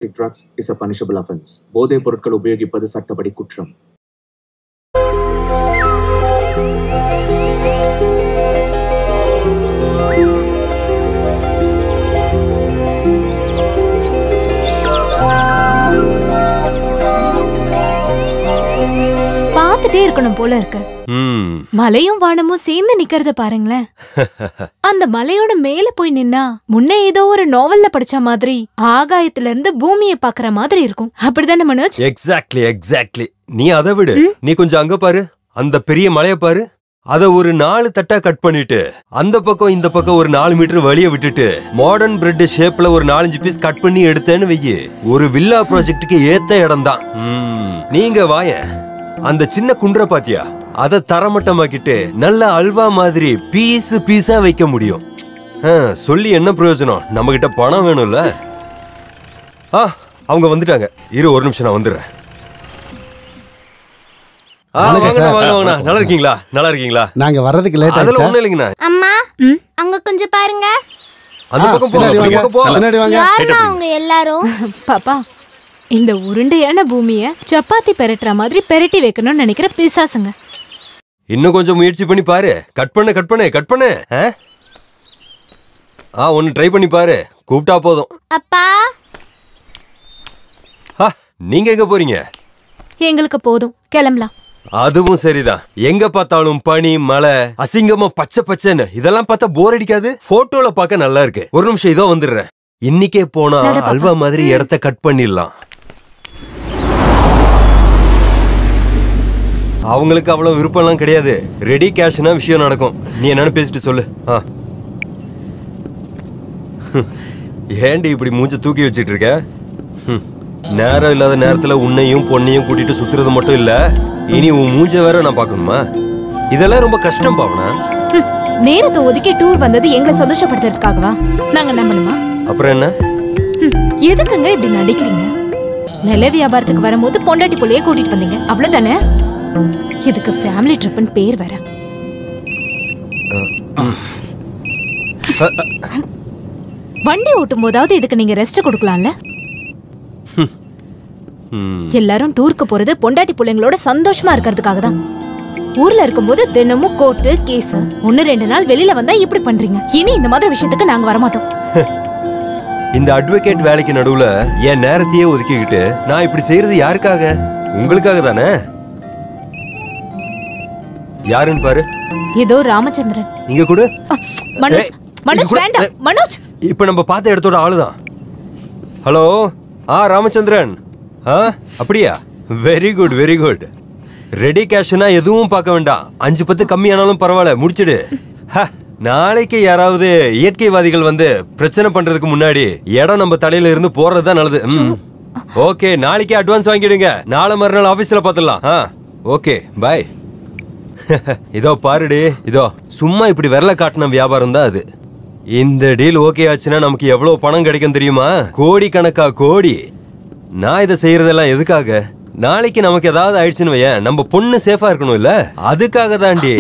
Drugs is a punishable offense. போதைப் பொருட்கள் உபயோகிப்பது சட்டப்படி குற்றம். பார்த்துட்டே இருக்கணும் போல இருக்கு. மலையும் வானமும் சேர்ந்து நிக்கிறத பாருங்களேன். அந்த மலையோட மேல போய் நின்னா முன்ன ஏதோ ஒரு நாவல்ல படிச்ச மாதிரி ஆகாயத்துல இருந்து பூமியை பாக்குற மாதிரி இருக்கும். அப்படிதானே மனோஜ்? எக்ஸாக்ட்லி. நீ அதை விடு, நீ கொஞ்சம் அங்க பாரு, அந்த பெரிய மலைய பாரு. அத ஒரு 4 தட்டா கட் பண்ணிட்டு அந்த பக்கம் இந்த பக்கம் ஒரு 4 மீட்டர் வழிய விட்டுட்டு மாடர்ன் பிரெட் ஷேப்ல ஒரு 4-5 பீஸ் கட் பண்ணி எடுத்தேன்னு வெய்யி, ஒரு வில்லா ப்ராஜெக்டுக்கு ஏத்த இடம் தான். நீங்க வாய, அந்த சின்ன குன்ற பாத்தியா, அத தரமட்டமாக்கிட்டு நல்ல அல்வா மாதிரி பீஸ் பீஸா வைக்க முடியும். சொல்லி என்ன பிரயோஜனம், நம்ம கிட்ட பணம் வேணும்ல. அவங்க வந்துட்டாங்க, இரு ஒரு நிமிஷம் நான் வந்துடுறேன். நல்லா இருக்கீங்களா? நல்லா இருக்கீங்களா? நாங்க வர்றதுக்கு லேட் ஆயிடுச்சு. அதெல்லாம் ஒண்ணும் இல்லைங்கண்ணா. அம்மா அங்க கொஞ்சம் பாருங்க. அந்த பக்கம் போ. யாரா அவங்க எல்லாரும்? பாப்பா, இந்த உருண்டையான பூமிய சப்பாத்தி பெரட்டுற மாதிரி பெரட்டி வைக்கணும்னு நினைக்கிற பிசாசுங்க. இன்னும் கொஞ்சம் முயற்சி பண்ணி பாரு. கட் பண்ணு. ஒன்னு ட்ரை பண்ணி பாரு, கூப்பிட்டா போதும். அப்பா, நீங்க எங்க போறீங்க? எங்களுக்கு போதும், கிளம்பலாம். அதுவும் சரிதான். எங்க பார்த்தாலும் பனி, மலை, அசிங்கமா பச்சை பச்சைன்னு, இதெல்லாம் பார்த்தா போர் அடிக்காது? போட்டோல பார்க்க நல்லா இருக்கு. ஒரு நிமிஷம் இதோ வந்துடுறேன். இன்னைக்கே போனா அல்வா மாதிரி இடத்த கட் பண்ணிடலாம். அவங்களுக்கு அவ்வளவு விருப்பம் எல்லாம் கிடையாது. ரெடி கேஷ்னா விஷயம் நடக்கும். நீ என்னன்னு பேசிட்டு சொல்லு. ஏண்டி இப்படி மூஞ்ச தூக்கி வச்சிட்டு இருக்க? நேரம் இல்லாத நேரத்துல உன்னையும் பொண்ணையும் கூட்டிட்டு சுத்துறது மட்டும் இல்ல, இனி உன் மூஞ்ச வேற நான் பாக்கணுமா? இதெல்லாம் ரொம்ப கஷ்டம் பாவனா. நேரத்தை ஒதுக்கி டூர் வந்தது எங்களை சந்தோஷப்படுத்துறதுக்காகவா? நாங்க நம்பணுமா? அப்புறம் என்ன? எதுக்குங்க இப்படி நடிக்கிறீங்க? நில வியாபாரத்துக்கு வரும்போது பொண்டாட்டி புள்ளைய கூட்டிட்டு வந்தீங்க, அவ்வளவுதானே? இதுக்கு ஃபேமிலி ட்ரிப்னு பேர் வேற. வண்டி ஓட்டும் போதாவது இதுக்கு நீங்க ரெஸ்ட் கொடுக்கலாம்ல. எல்லாரும் டூருக்கு போறது பொண்டாட்டி பிள்ளைங்களோட சந்தோஷமா இருக்கிறதுக்காக தான். ஊர்ல இருக்கும்போது தினமும் கோர்ட்டு கேஸ், 1-2 நாள் வெளியில வந்தா இப்படி பண்றீங்க. இனி இந்த மாதிரி விஷயத்துக்கு நாங்க வரமாட்டோம். இந்த அட்வொகேட் வேலைக்கு நடுவுல என் நேரத்தையே ஒதுக்கிக்கிட்டு நான் இப்படி செய்யறது யாருக்காக? உங்களுக்காக தானே. யாருன்னு பாரு. ஏதோ ராமச்சந்திரன். இங்க கூட. மனோஜ் வேண்டாம். மனோஜ் இப்ப நம்ம பார்த்த இடத்தோட ஆளுதான். ஹலோ, ராமச்சந்திரன். அப்படியா? Very good. ரெடி கேஷ்னா எதுவும் பார்க்க வேண்டாம். 5-10 கம்மியானாலும் பரவாயில்ல, முடிச்சிடு. நாளைக்கு யாராவது இயற்கைவாதிகள் வந்து பிரச்சனை பண்றதுக்கு முன்னாடி இடம் நம்ம தலையில இருந்து போறதுதான் நல்லது. ஓகே, நாளைக்கே அட்வான்ஸ் வாங்கிடுங்க. நாளை மறுநாள் ஆபீஸ்ல பாத்துடலாம். ஓகே, பாய். இதோ பாருடி, இதோ சும்மா இப்படி விரல காட்டின வியாபாரம் தான் அது. இந்த டீல் ஓகே ஆச்சுன்னா நமக்கு எவ்வளவு பணம் கிடைக்கும் தெரியுமா? கோடி கணக்கா கோடி. நான் இதை செய்யறதெல்லாம் எதுக்காக? நாளைக்கு நமக்கு ஏதாவது ஆயிடுச்சுன்னு வையேன், நம்ம பொண்ணு சேஃபா இருக்கணும் இல்ல, அதுக்காக தாண்டி.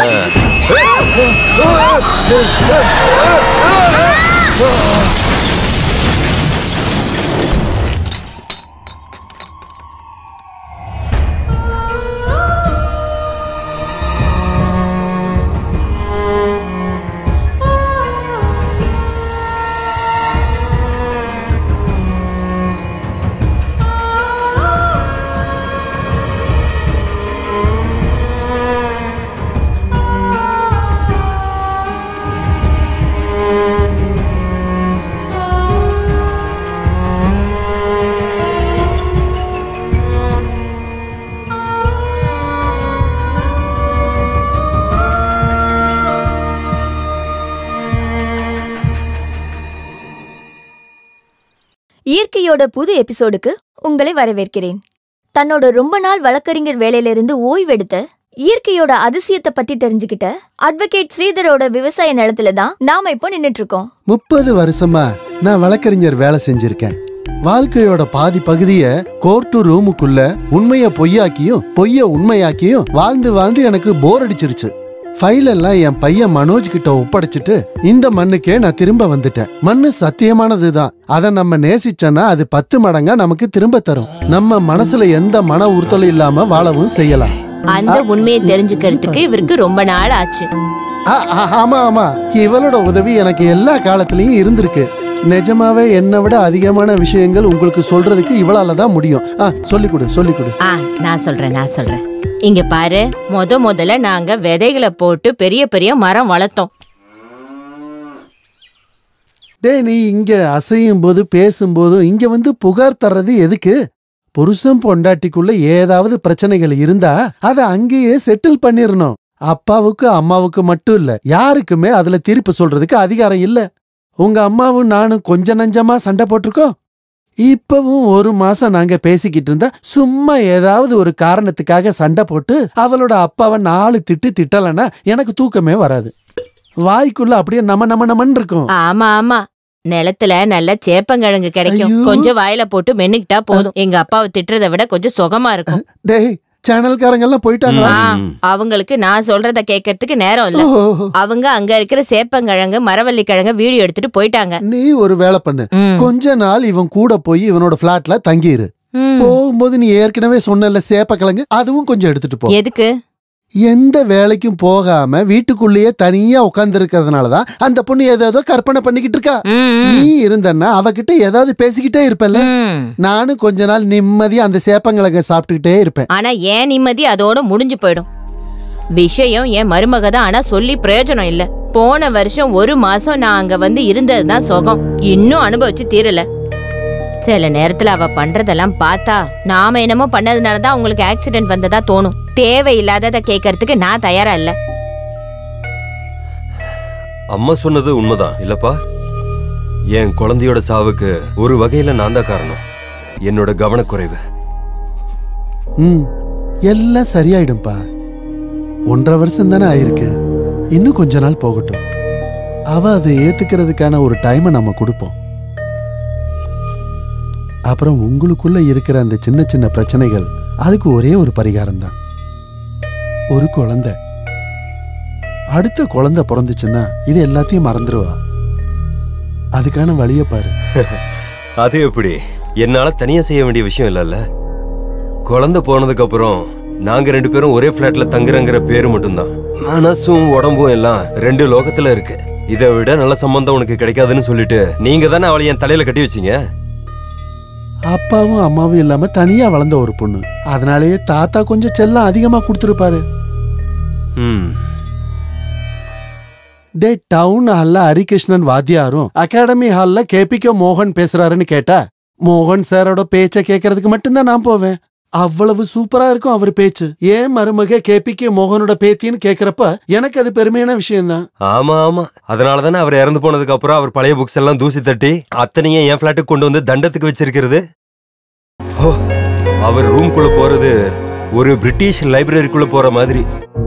இயற்கையோட புது எபிசோடுக்கு உங்களை வரவேற்கிறேன். தன்னோட ரொம்ப நாள் வழக்கறிஞர் வேலையிலிருந்து ஓய்வெடுத்த இயற்கையோட அதிசயத்தை பத்தி தெரிஞ்சுக்கிட்ட அட்வொகேட் ஸ்ரீதரோட விவசாய நிலத்துல தான் நாம இப்போ நின்னுட்டு இருக்கோம். 30 வருஷமா நான் வழக்கறிஞர் வேலை செஞ்சிருக்கேன். வாழ்க்கையோட பாதி பகுதிய கோர்ட்டு ரூமுக்குள்ள உண்மைய பொய்யாக்கியும் பொய்ய உண்மையாக்கியும் வாழ்ந்து எனக்கு போர் அடிச்சிருச்சு. ஃபைல் எல்லாம் என் பையன் மனோஜ் கிட்ட ஒப்படைச்சிட்டு இந்த மண்ணுக்கே நான் திரும்ப வந்துட்டேன். மண்ணு சத்தியமானதுதான். அதை நம்ம நேசிச்சோன்னா அது 10 மடங்கா நமக்கு திரும்ப தரும். நம்ம மனசுல எந்த மன உறுத்தலும் இல்லாம வாழவும் செய்யலாம். அந்த உண்மையை தெரிஞ்சுக்கிறதுக்கு இவருக்கு ரொம்ப நாள் ஆச்சு. ஆமா ஆமா, இவளோட உதவி எனக்கு எல்லா காலத்திலயும் இருந்திருக்கு. நிஜமாவே என்னை விட அதிகமான விஷயங்கள் உங்களுக்கு சொல்றதுக்கு இவளாலதான் முடியும். சொல்லிக் கொடு. நான் சொல்றேன். இங்க பாரு, முதல்ல நாங்க விதைகளை போட்டு பெரிய பெரிய மரம் வளர்த்தோம். நீ இங்க அசையும் போது பேசும்போது இங்க வந்து புகார் தர்றது எதுக்கு? புருஷன் பொண்டாட்டிக்குள்ள ஏதாவது பிரச்சனைகள் இருந்தா அதை அங்கேயே செட்டில் பண்ணிரணும். அப்பாவுக்கு அம்மாவுக்கு மட்டும் இல்ல, யாருக்குமே அதுல தீர்ப்பு சொல்றதுக்கு அதிகாரம் இல்ல. உங்க அம்மாவும் நானும் கொஞ்ச நஞ்சமா சண்டை போட்டிருக்கோம். இப்பவும் 1 மாசம் நாங்க பேசிக்கிட்டு இருந்தா சும்மா ஏதாவது ஒரு காரணத்துக்காக சண்டை போட்டு அவளோட அப்பாவை 4 திட்டலன்னா எனக்கு தூக்கமே வராது. வாய்க்குள்ள அப்படியே நமன்னு இருக்கும். ஆமா, நிலத்துல நல்ல சேப்பங்கிழங்கு கிடைக்கும். கொஞ்சம் வாயில போட்டு மென்னுக்கிட்டா போதும். எங்க அப்பாவை திட்டுறதை விட கொஞ்சம் சுகமா இருக்கும். டேய், சேனல்காரங்க போயிட்டாங்களா? அவங்களுக்கு நான் சொல்றத கேட்கறதுக்கு நேரம் இல்ல. அவங்க அங்க இருக்கிற சேப்பங்கிழங்கு மரவள்ளி கிழங்கு வீடியோ எடுத்துட்டு போயிட்டாங்க. நீ ஒரு வேலை பண்ணு, கொஞ்ச நாள் இவன் கூட போய் இவனோட பிளாட்ல தங்கிரு. போகும்போது நீ ஏற்கனவே சொன்னல சேப்பக்கிழங்கு, அதுவும் கொஞ்சம் எடுத்துட்டு போ. எதுக்கு? எந்த வேலைக்கும் போகாம வீட்டுக்குள்ளேயே தனியா உட்கார்ந்து இருக்கிறதுனாலதான் அந்த பொண்ணு ஏதோ கற்பனை பண்ணிக்கிட்டு இருக்கா. நீ இருந்தன்னா அவகிட்ட ஏதாவது பேசிக்கிட்டே இருப்பல. நானும் கொஞ்ச நாள் நிம்மதியா அந்த சேப்பங்கிழங்க சாப்பிட்டுக்கிட்டே இருப்பேன். ஆனா ஏன் நிம்மதி அதோட முடிஞ்சு போயிடும். விஷயம் என் மருமக தான். ஆனா சொல்லி பிரயோஜனம் இல்ல. போன வருஷம் 1 மாசம் நான் அங்க வந்து இருந்ததுதான் சுகம். இன்னும் அனுபவிச்சு தீரல. சில நேரத்துல அவ பண்றதெல்லாம் பார்த்தா நாம என்னமோ பண்ணதுனாலதான் உங்களுக்கு ஆக்சிடென்ட் வந்ததா தோணும். தேவையில்லாததை கேட்கறதுக்கு நான் தயாரா இல்ல. அம்மா சொன்னது உண்மைதான் இல்லப்பா. என் குழந்தையோட சாவுக்கு ஒரு வகையில நான் தான் காரணம். என்னோட கவனக்குறைவு. எல்லாம் சரியாயிடும்பா. 1.5 வருஷம் தானே ஆயிருக்கு. இன்னும் கொஞ்ச நாள் போகட்டும். அவ அதை ஏத்துக்கிறதுக்கான ஒரு டைமை நம்ம கொடுப்போம். அப்புறம் உங்களுக்குள்ள இருக்கிற அந்த சின்ன சின்ன பிரச்சனைகள், அதுக்கு ஒரே ஒரு பரிகாரம் தான். ஒரு குழந்தை. அடுத்த குழந்தை பிறந்துச்சுன்னா இது எல்லாத்தையும் மறந்துடுவா. அதுக்கான வழிய பாரு. அது எப்படி? என்னால தனியா செய்ய வேண்டிய விஷயம் இல்லல்ல. குழந்தை போனதுக்கு அப்புறம் நாங்க 2 பேரும் ஒரே பிளாட்ல தங்குறங்கிற பேரு மட்டும்தான். மனசும் உடம்பும் எல்லாம் 2 லோகத்துல இருக்கு. இதை விட நல்ல சம்பந்தம் உனக்கு கிடைக்காதுன்னு சொல்லிட்டு நீங்க தானே அவளை என் தலையில கட்டி வச்சீங்க. அப்பாவும் அம்மாவும் இல்லாம தனியா வளர்ந்த ஒரு பொண்ணு. அதனாலேயே தாத்தா கொஞ்சம் செல்லம் அதிகமா கொடுத்துருப்பாரு. டவுன் ஹால்ல ஹரிகிருஷ்ணன் வாத்தியாரும் அகாடமி ஹால்ல கேபிகே மோகன் பேசுறாருன்னு கேட்டா மோகன் சாரோட பேச்ச கேட்கறதுக்கு மட்டும்தான் நான் போவேன். அவ்வளவு சூப்பரா இருக்கும் அவர் பேச்சு. ஏன் மருமக கேபிகே மோகனோட பேத்தின்னு கேக்குறப்ப எனக்கு அது பெருமையான விஷயம்தான். ஆமா, அதனாலதானே அவர் இறந்து போனதுக்கு அப்புறம் அவர் பழைய புக்ஸ் எல்லாம் தூசி தட்டி அத்தனையும் என் பிளாட்டுக்கு கொண்டு வந்து தண்டத்துக்கு வச்சிருக்கிறது. அவர் ரூம்குள்ள போறது ஒரு பிரிட்டிஷ் லைப்ரரிக்குள்ள போற மாதிரி.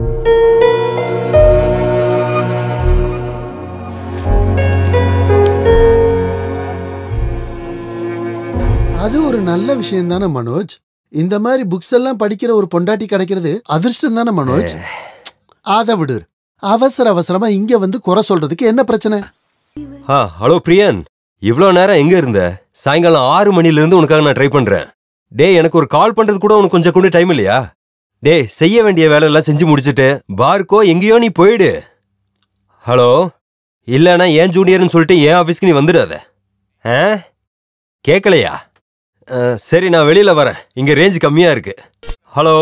அது ஒரு நல்ல விஷயம் தானே மனோஜ். இந்த மாதிரி புக்ஸ் எல்லாம் படிக்கிற ஒரு பொண்டாட்டி கிடைக்கிறது அதிர்ஷ்டம் தானே மனோஜ். அதை விடு. அவசரமா இங்க வந்து குறை சொல்றதுக்கு என்ன பிரச்சனை? ஹலோ பிரியன், இவ்வளவு நேரம் எங்க இருந்த? சாயங்காலம் 6 மணில இருந்து உனக்காக நான் ட்ரை பண்றேன். எனக்கு ஒரு கால் பண்றது கூட உனக்கு கொஞ்சம் கூட டைம் இல்லையா? செய்ய வேண்டிய வேலை எல்லாம் செஞ்சு முடிச்சுட்டு பார்க்கோ எங்கேயோ நீ போயிடு. ஹலோ, இல்லனா ஏன் ஜூனியர்னு சொல்லிட்டு ஏன் ஆபீஸ்க்கு நீ வந்துடாத. கேட்கலையா? சரி, நான் வெளியில வரேன். இங்க ரேஞ்ச் கம்மியா இருக்கு. ஹலோ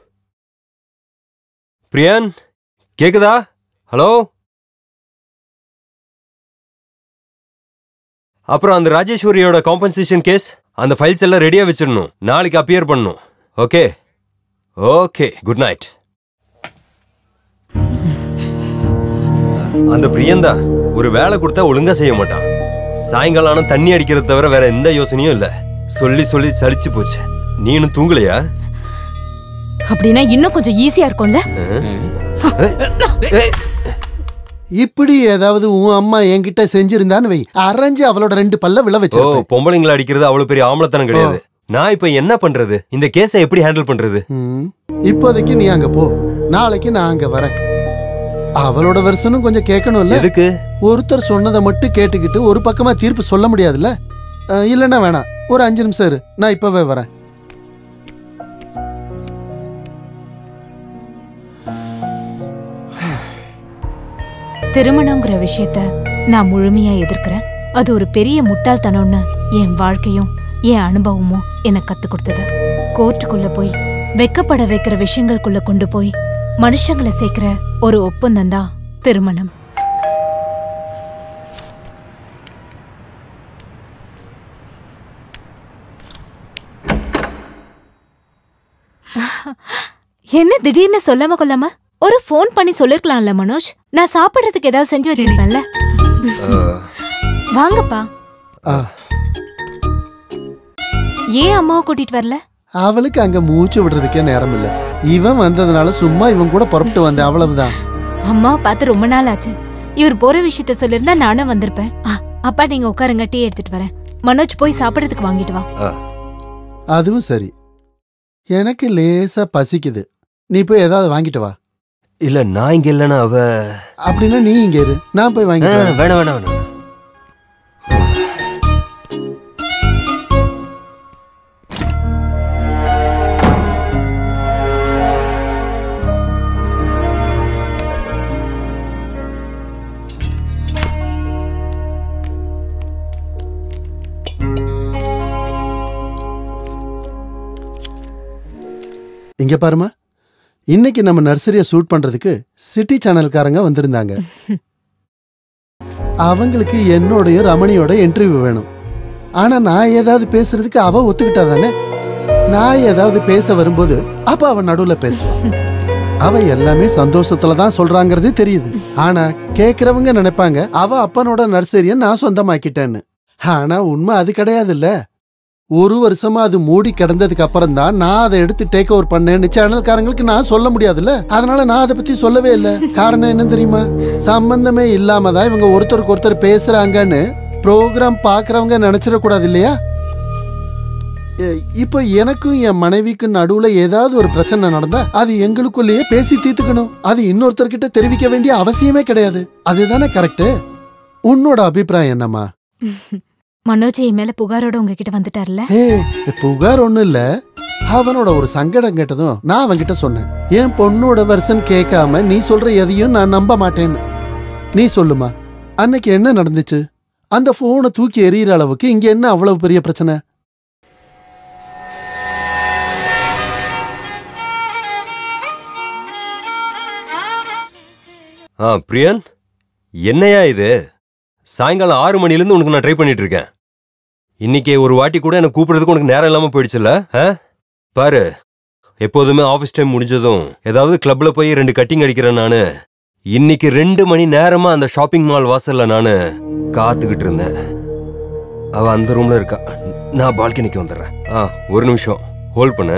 பிரியன், கேக்குதா? ஹலோ. அப்புறம் அந்த ராஜேஸ்வரியோட காம்பன்சேஷன் கேஸ், அந்த ஃபைல்ஸ் எல்லாம் ரெடியா வச்சிடணும். நாளைக்கு அப்பியர் பண்ணணும். Okay, good night. அந்த பிரியன் தான் ஒரு வேலை கொடுத்தா ஒழுங்கா செய்ய மாட்டான். சாயங்காலம் தண்ணி அடிக்கிறத தவிர வேற எந்த யோசனையும் இல்ல. சொல்லி சலிச்சு போச்சு. நீனும் தூங்கலையா? அப்படின்னா இன்னும் கொஞ்சம் ஈஸியா இருக்கும்ல. இப்படி ஏதாவது உன் அம்மா என்கிட்ட செஞ்சிருந்தான்னு வை, அரைஞ்சு அவளோட 2 பல்ல விழ வச்சு. பொம்பளைங்களை அடிக்கிறது அவ்வளவு பெரிய ஆம்பளத்தனம் கிடையாது. நான் இப்ப என்ன பண்றது? இந்த கேஸை எப்படி ஹேண்டில் பண்றது? இப்போதைக்கு நீ அங்க போ, நாளைக்கு நான் அங்க வரேன். அவளோட வெர்ஷனும் கொஞ்சம் கேட்கணும்ல. எதுக்கு? ஒருத்தர் சொன்னதை மட்டும் கேட்டுக்கிட்டு ஒரு பக்கமா தீர்ப்பு சொல்ல முடியாதுல்ல. இல்லைன்னா வேணாம், ஒரு 5 நிமிஷம் இரு, நான் இப்பவே வரேன். திருமணங்கிற விஷயத்த நான் முழுமையா எதிர்க்கிறேன். அது ஒரு பெரிய முட்டாள்தனம்னு என் வாழ்க்கையும் என் அனுபவமும் எனக்கு கத்து கொடுத்தது. கோர்ட்டுக்குள்ள போய் வெக்கப்பட வைக்கிற விஷயங்களுக்குள்ள கொண்டு போய் மனுஷங்களை சேர்க்கிற ஒரு ஒப்பந்தம் தான் திருமணம். என்ன திடீர்னு சொல்லாம கொள்ளாம ஒரு ஃபோன் பண்ணி சொல்லிருக்கலாம்ல மனோஜ். நான் சாப்பிடுறதுக்கு ஏதாவது செஞ்சு வச்சிருப்பேன்ல. வாங்கப்பா. ஏன் அம்மாவை கூட்டிட்டு வரல? அவளுக்கு அங்க மூச்சு விடுறதுக்கே நேரம் இல்ல. இவன் வந்ததுனால சும்மா இவன் கூட புறப்பட்டு வந்தேன், அவ்வளவுதான். அம்மாவை பார்த்து ரொம்ப நாள் ஆச்சு. இவர் போற விஷயத்த சொல்லிருந்தா நானும் வந்திருப்பேன். அப்பா நீங்க உட்காருங்க, டீ எடுத்துட்டு வரேன். மனோஜ் போய் சாப்பிடறதுக்கு வாங்கிட்டு வா. அதுவும் சரி, எனக்கு லேசா பசிக்குது, நீ போய் ஏதாவது வாங்கிட்டு வா. இல்ல நான் இங்க இல்லனா அவ. அப்படின்னா நீ இங்க இரு, நான் போய் வாங்கிட்டு வரேன். வேணாம் வேணாம் வேணாம். இங்க பாருமா, இன்னைக்கு நம்ம நர்சரியை ஷூட் பண்றதுக்கு சிட்டி சேனல்காரங்க வந்திருந்தாங்க. அவங்களுக்கு என்னோடைய ரமணியோட இன்டர்வியூ வேணும். ஆனா நான் ஏதாவது பேசுறதுக்கு அவ ஒத்துக்கிட்டா தானே. நான் ஏதாவது பேச வரும்போது அப்ப அவ நடுவுல பேசுவான். அவ எல்லாமே சந்தோஷத்துல தான் சொல்றாங்கிறது தெரியுது. ஆனா கேக்குறவங்க நினைப்பாங்க அவ அப்பனோட நர்சரியை நான் சொந்தமாக்கிட்டேன்னு. ஆனா உண்மை அது கிடையாது இல்ல. 1 வருஷமா அது மூடி கிடந்ததுக்கு அப்புறம் தான் நான் அதை எடுத்து டேக் ஓவர் பண்ணேன்னு சேனல்காரங்களுக்கு நான் சொல்ல முடியாதுல்ல. அதனால நான் அதை பத்தி சொல்லவே இல்லை. காரணம் என்ன தெரியுமா? சம்பந்தமே இல்லாம தான் இவங்க ஒருத்தருக்கு ஒருத்தர் பேசுறாங்கன்னு ப்ரோக்ராம் பாக்குறவங்க நினைச்சிடக்கூடாது இல்லையா? இப்போ எனக்கும் என் மனைவிக்கும் நடுவுல ஏதாவது ஒரு பிரச்சனை நடந்தா அது எங்களுக்குள்ளேயே பேசி தீர்த்துக்கணும். அது இன்னொருத்தர்கிட்ட தெரிவிக்க வேண்டிய அவசியமே கிடையாது. அதுதானே கரெக்ட். உன்னோட அபிப்பிராயம் என்னம்மா? மனோஜ் என் மேல புகாரோட உங்ககிட்ட வந்துட்டார்ல. புகார் ஒண்ணும் இல்ல, அவனோட ஒரு சங்கடம் கேட்டதும் நான் அவன்கிட்ட சொன்னேன், என் பொண்ணோட வெர்ஷன் கேட்காம நீ சொல்ற எதையும் நான் நம்ப மாட்டேன்னு. நீ சொல்லுமா, அன்னைக்கு என்ன நடந்துச்சு? அந்த போனை தூக்கி எறிகிற அளவுக்கு இங்க என்ன அவ்வளவு பெரிய பிரச்சனை? பிரியன், என்னையா இது? சாயங்காலம் 6 மணிலேருந்து உனக்கு நான் ட்ரை பண்ணிட்டு இருக்கேன். இன்னைக்கு ஒரு வாட்டி கூட எனக்கு கூப்பிடுறதுக்கு உனக்கு நேரம் இல்லாம போயிடுச்சுல்ல? பாரு, எப்போதுமே ஆஃபீஸ் டைம் முடிஞ்சதும் ஏதாவது கிளப்ல போய் 2 கட்டிங் அடிக்கிறேன் நானு. இன்னைக்கு 2 மணி நேரமா அந்த ஷாப்பிங் மால் வாசல்ல நானு காத்துக்கிட்டு இருந்தேன். அவ அந்த ரூம்ல இருக்கா, நான் பால்கனிக்கு வந்துடுறேன். 1 நிமிஷம் ஹோல்ட் பண்ண.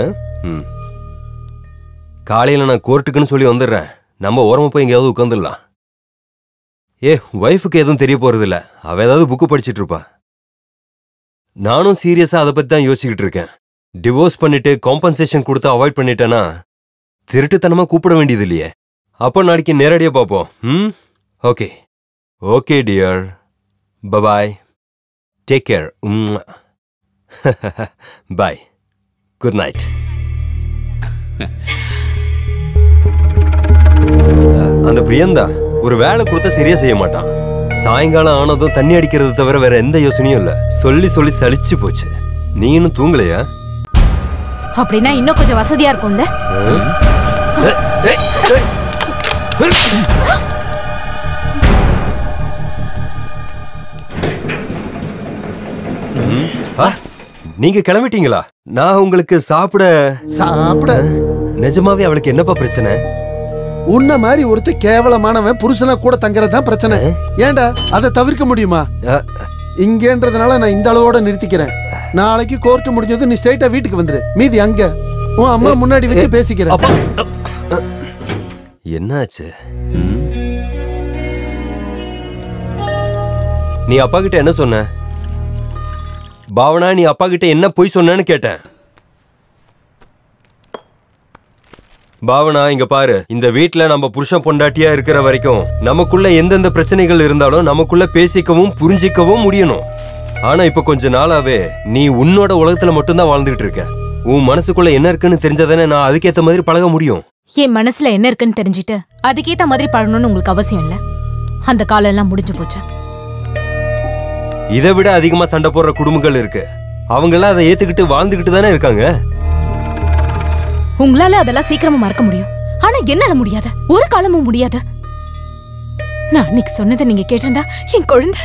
காலையில நான் கோர்ட்டுக்குன்னு சொல்லி வந்துடுறேன். நம்ம ஓரமா போய் எங்கேயாவது உட்காந்துடலாம். ஒய்ஃபுக்கு எதுவும் தெரிய போறதில்ல, அவ ஏதாவது புக்கு படிச்சுட்டு இருப்பா. நானும் சீரியஸா அதை பத்தி தான் யோசிச்சுக்கிட்டு இருக்கேன். டிவோர்ஸ் பண்ணிட்டு காம்பன்சேஷன் கொடுத்து அவாய்ட் பண்ணிட்டேன்னா திருட்டுத்தனமா கூப்பிட வேண்டியது இல்லையே. அப்போ நாளைக்கு நேரடியா பார்ப்போம். Okay okay dear, bye bye, take care, bye, good night. அந்த பிரியந்தா ஒரு வேலை கொடுத்தா சரியா செய்ய மாட்டான். சாயங்காலம் ஆனதும் தண்ணி அடிக்கிறது தவிர வேற எந்த யோசனையும் இல்ல. சொல்லி சொல்லி சலிச்சு போச்சு. நீ இன்னும் தூங்கலையா? அப்படின்னா இன்னும் கொஞ்சம் வசதியா இருக்கும்ல. நீங்க கிளம்பிட்டீங்களா? நான் உங்களுக்கு சாப்பிட நிஜமாவே அவளுக்கு என்னப்பா பிரச்சனை? உன்ன மாதிரி ஒருத்த கேவலமானவன் புருஷனா கூட தங்கறதுதான் பிரச்சனை. ஏண்டா அதை தவிர்க்க முடியுமா? இங்கன்றதுனால நான் இந்த அளவோட நிறுத்திக்கிறேன். நாளைக்கு கோர்ட் முடிஞ்சது நீ ஸ்ட்ரைட்டா வீட்டுக்கு வந்துரு. மீதி அங்க உன் அம்மா முன்னாடி வச்சு பேசிக்கிறேன். என்னாச்சு? நீ அப்பா கிட்ட என்ன சொன்ன? பாவனா, நீ அப்பா கிட்ட என்ன போய் சொன்னேன்னு கேட்டேன். பாவனா இங்க பாரு, இந்த வீட்ல நம்ம புருஷன் பொண்டாட்டியா இருக்கிற வரைக்கும் நமக்குள்ள எந்தெந்த பிரச்சனைகள் இருந்தாலும் நமக்குள்ள பேசிக்கவும் புரிஞ்சிக்கவும் முடியணும். ஆனா இப்ப கொஞ்ச நாளாவே நீ உன்னோட உலகத்துல மட்டும்தான் வாழ்ந்துகிட்டு இருக்க. உன் மனசுக்குள்ள என்ன இருக்குன்னு தெரிஞ்சதானே நான் அதுக்கேத்த மாதிரி பழக முடியும். என் மனசுல என்ன இருக்குன்னு தெரிஞ்சுட்டு அதுக்கேத்த மாதிரி பழகணும்னு உங்களுக்கு அவசியம் இல்ல. அந்த காலம் எல்லாம் முடிஞ்சு போச்சு. இதை விட அதிகமா சண்டை போடுற குடும்பங்கள் இருக்கு. அவங்க எல்லாம் அதை ஏத்துக்கிட்டு வாழ்ந்துகிட்டு தானே இருக்காங்க. உங்களால அதெல்லாம் சீக்கிரமா மறக்க முடியும். ஆனா என்னால முடியாது, ஒரு காலமும் முடியாது. நான் அன்னைக்கு சொன்னதை நீங்க கேட்டிருந்தா என் குழந்தை.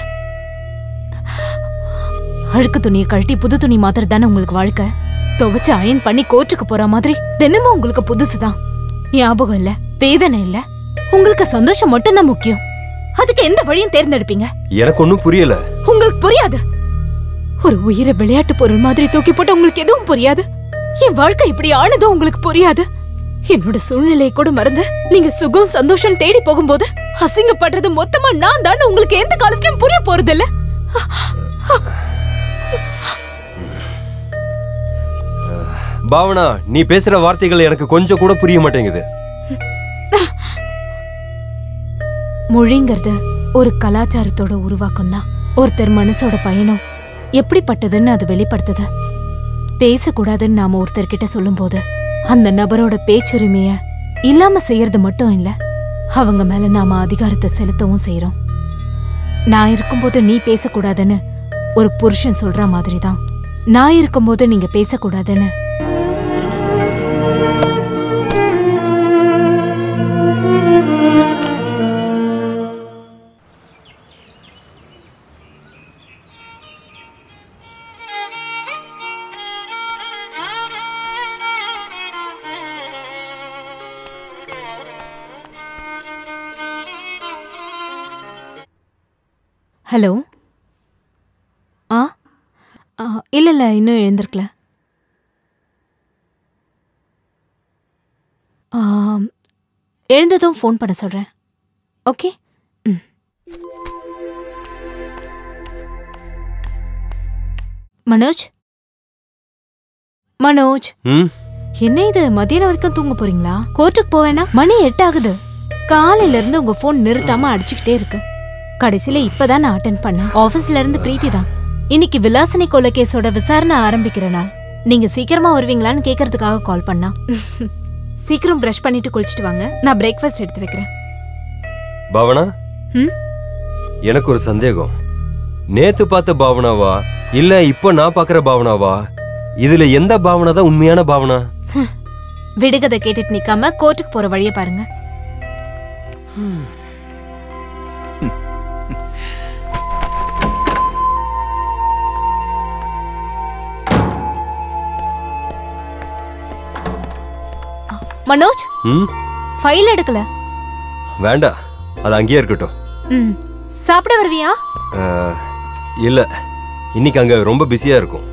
அழுக்கு துணியை கழட்டி புது துணி மாத்திரம் தானே உங்களுக்கு வாழ்க்கை. துவைச்சு அயன் பண்ணி கோர்ட்டுக்கு போற மாதிரி தினமும் உங்களுக்கு புதுசுதான். ஞாபகம் இல்ல, வேதனை இல்ல, உங்களுக்கு சந்தோஷம் மட்டும்தான் முக்கியம். அதுக்கு எந்த வழியும் தேர்ந்தெடுப்பீங்க? எனக்கு ஒன்னும் புரியல. உங்களுக்கு புரியாது. ஒரு உயிரை விளையாட்டு பொருள் மாதிரி தூக்கி போட்டு உங்களுக்கு எதுவும் புரியாது. என் வாழ்க்கை இப்படி ஆனதும் உங்களுக்கு புரியாது. என்னோட சூழ்நிலையை கூட மறந்து நீங்க சுகம் சந்தோஷம் தேடி போகும்போது அசிங்கப்படுறது மொத்தமா நான் தான் உங்களுக்கு எந்த காலத்திலும் புரிய போறது இல்ல. பாவனா, நீ பேசுற வார்த்தைகள் எனக்கு கொஞ்சம் கூட புரிய மாட்டேங்குது. மொழிங்கிறது ஒரு கலாச்சாரத்தோட உருவாக்கம் தான். ஒருத்தர் மனசோட பயணம் எப்படிப்பட்டதுன்னு அது வெளிப்படுத்துது. பேசக்கூடாதுன்னு நாம ஒருத்தர்கிட்ட சொல்லும் போது அந்த நபரோட பேச்சுரிமைய இல்லாம செய்யறது மட்டும் இல்ல, அவங்க மேல நாம அதிகாரத்தை செலுத்தவும் செய்யறோம். நான் இருக்கும்போது நீ பேசக்கூடாதுன்னு ஒரு புருஷன் சொல்ற மாதிரிதான் நான் இருக்கும்போது நீங்க பேசக்கூடாதுன்னு ஹலோ. இல்ல இல்ல, இன்னும் எழுந்திருக்கல. எழுந்ததும் ஃபோன் பண்ண சொல்றேன். ஓகே. மனோஜ், மனோஜ், என்ன இது மதியானம் வரைக்கும் தூங்க போறீங்களா? கோர்ட்டுக்கு போவேனா? மணி 8 ஆகுது. காலையில இருந்து உங்க போன் நிறுத்தாம அடிச்சுக்கிட்டே இருக்கு. கடைசியில இப்பதான் நான் அட்டென்ட் பண்ணேன். ஆபீஸ்ல இருந்து பிரீத்தி தான். இன்னைக்கு விலாசினி கொலை கேஸோட விசாரணை ஆரம்பிக்கிற நாள். நீங்க சீக்கிரமா வருவீங்களான்னு கேக்குறதுக்காக கால் பண்ணா. சீக்கிரம் பிரஷ் பண்ணிட்டு குளிச்சிட்டு வாங்க, நான் பிரேக்ஃபாஸ்ட் எடுத்து வைக்கிறேன். பாவனா, எனக்கு ஒரு சந்தேகம். நேத்து பார்த்த பாவனாவா இல்ல இப்ப நான் பாக்குற பாவனாவா? இதுல எந்த பாவனா தான் உண்மையான பாவனா? விடுகதை கேட்டுட்டு நிக்காம கோர்ட்டுக்கு போற வழிய பாருங்க. மனோஜ், ஃபைல் எடுக்கல. வேண்டாம், அது அங்கேயே இருக்கட்டும். சாப்பிட வருவியா? இல்ல, இன்னைக்கு அங்க ரொம்ப பிஸியா இருக்கும்.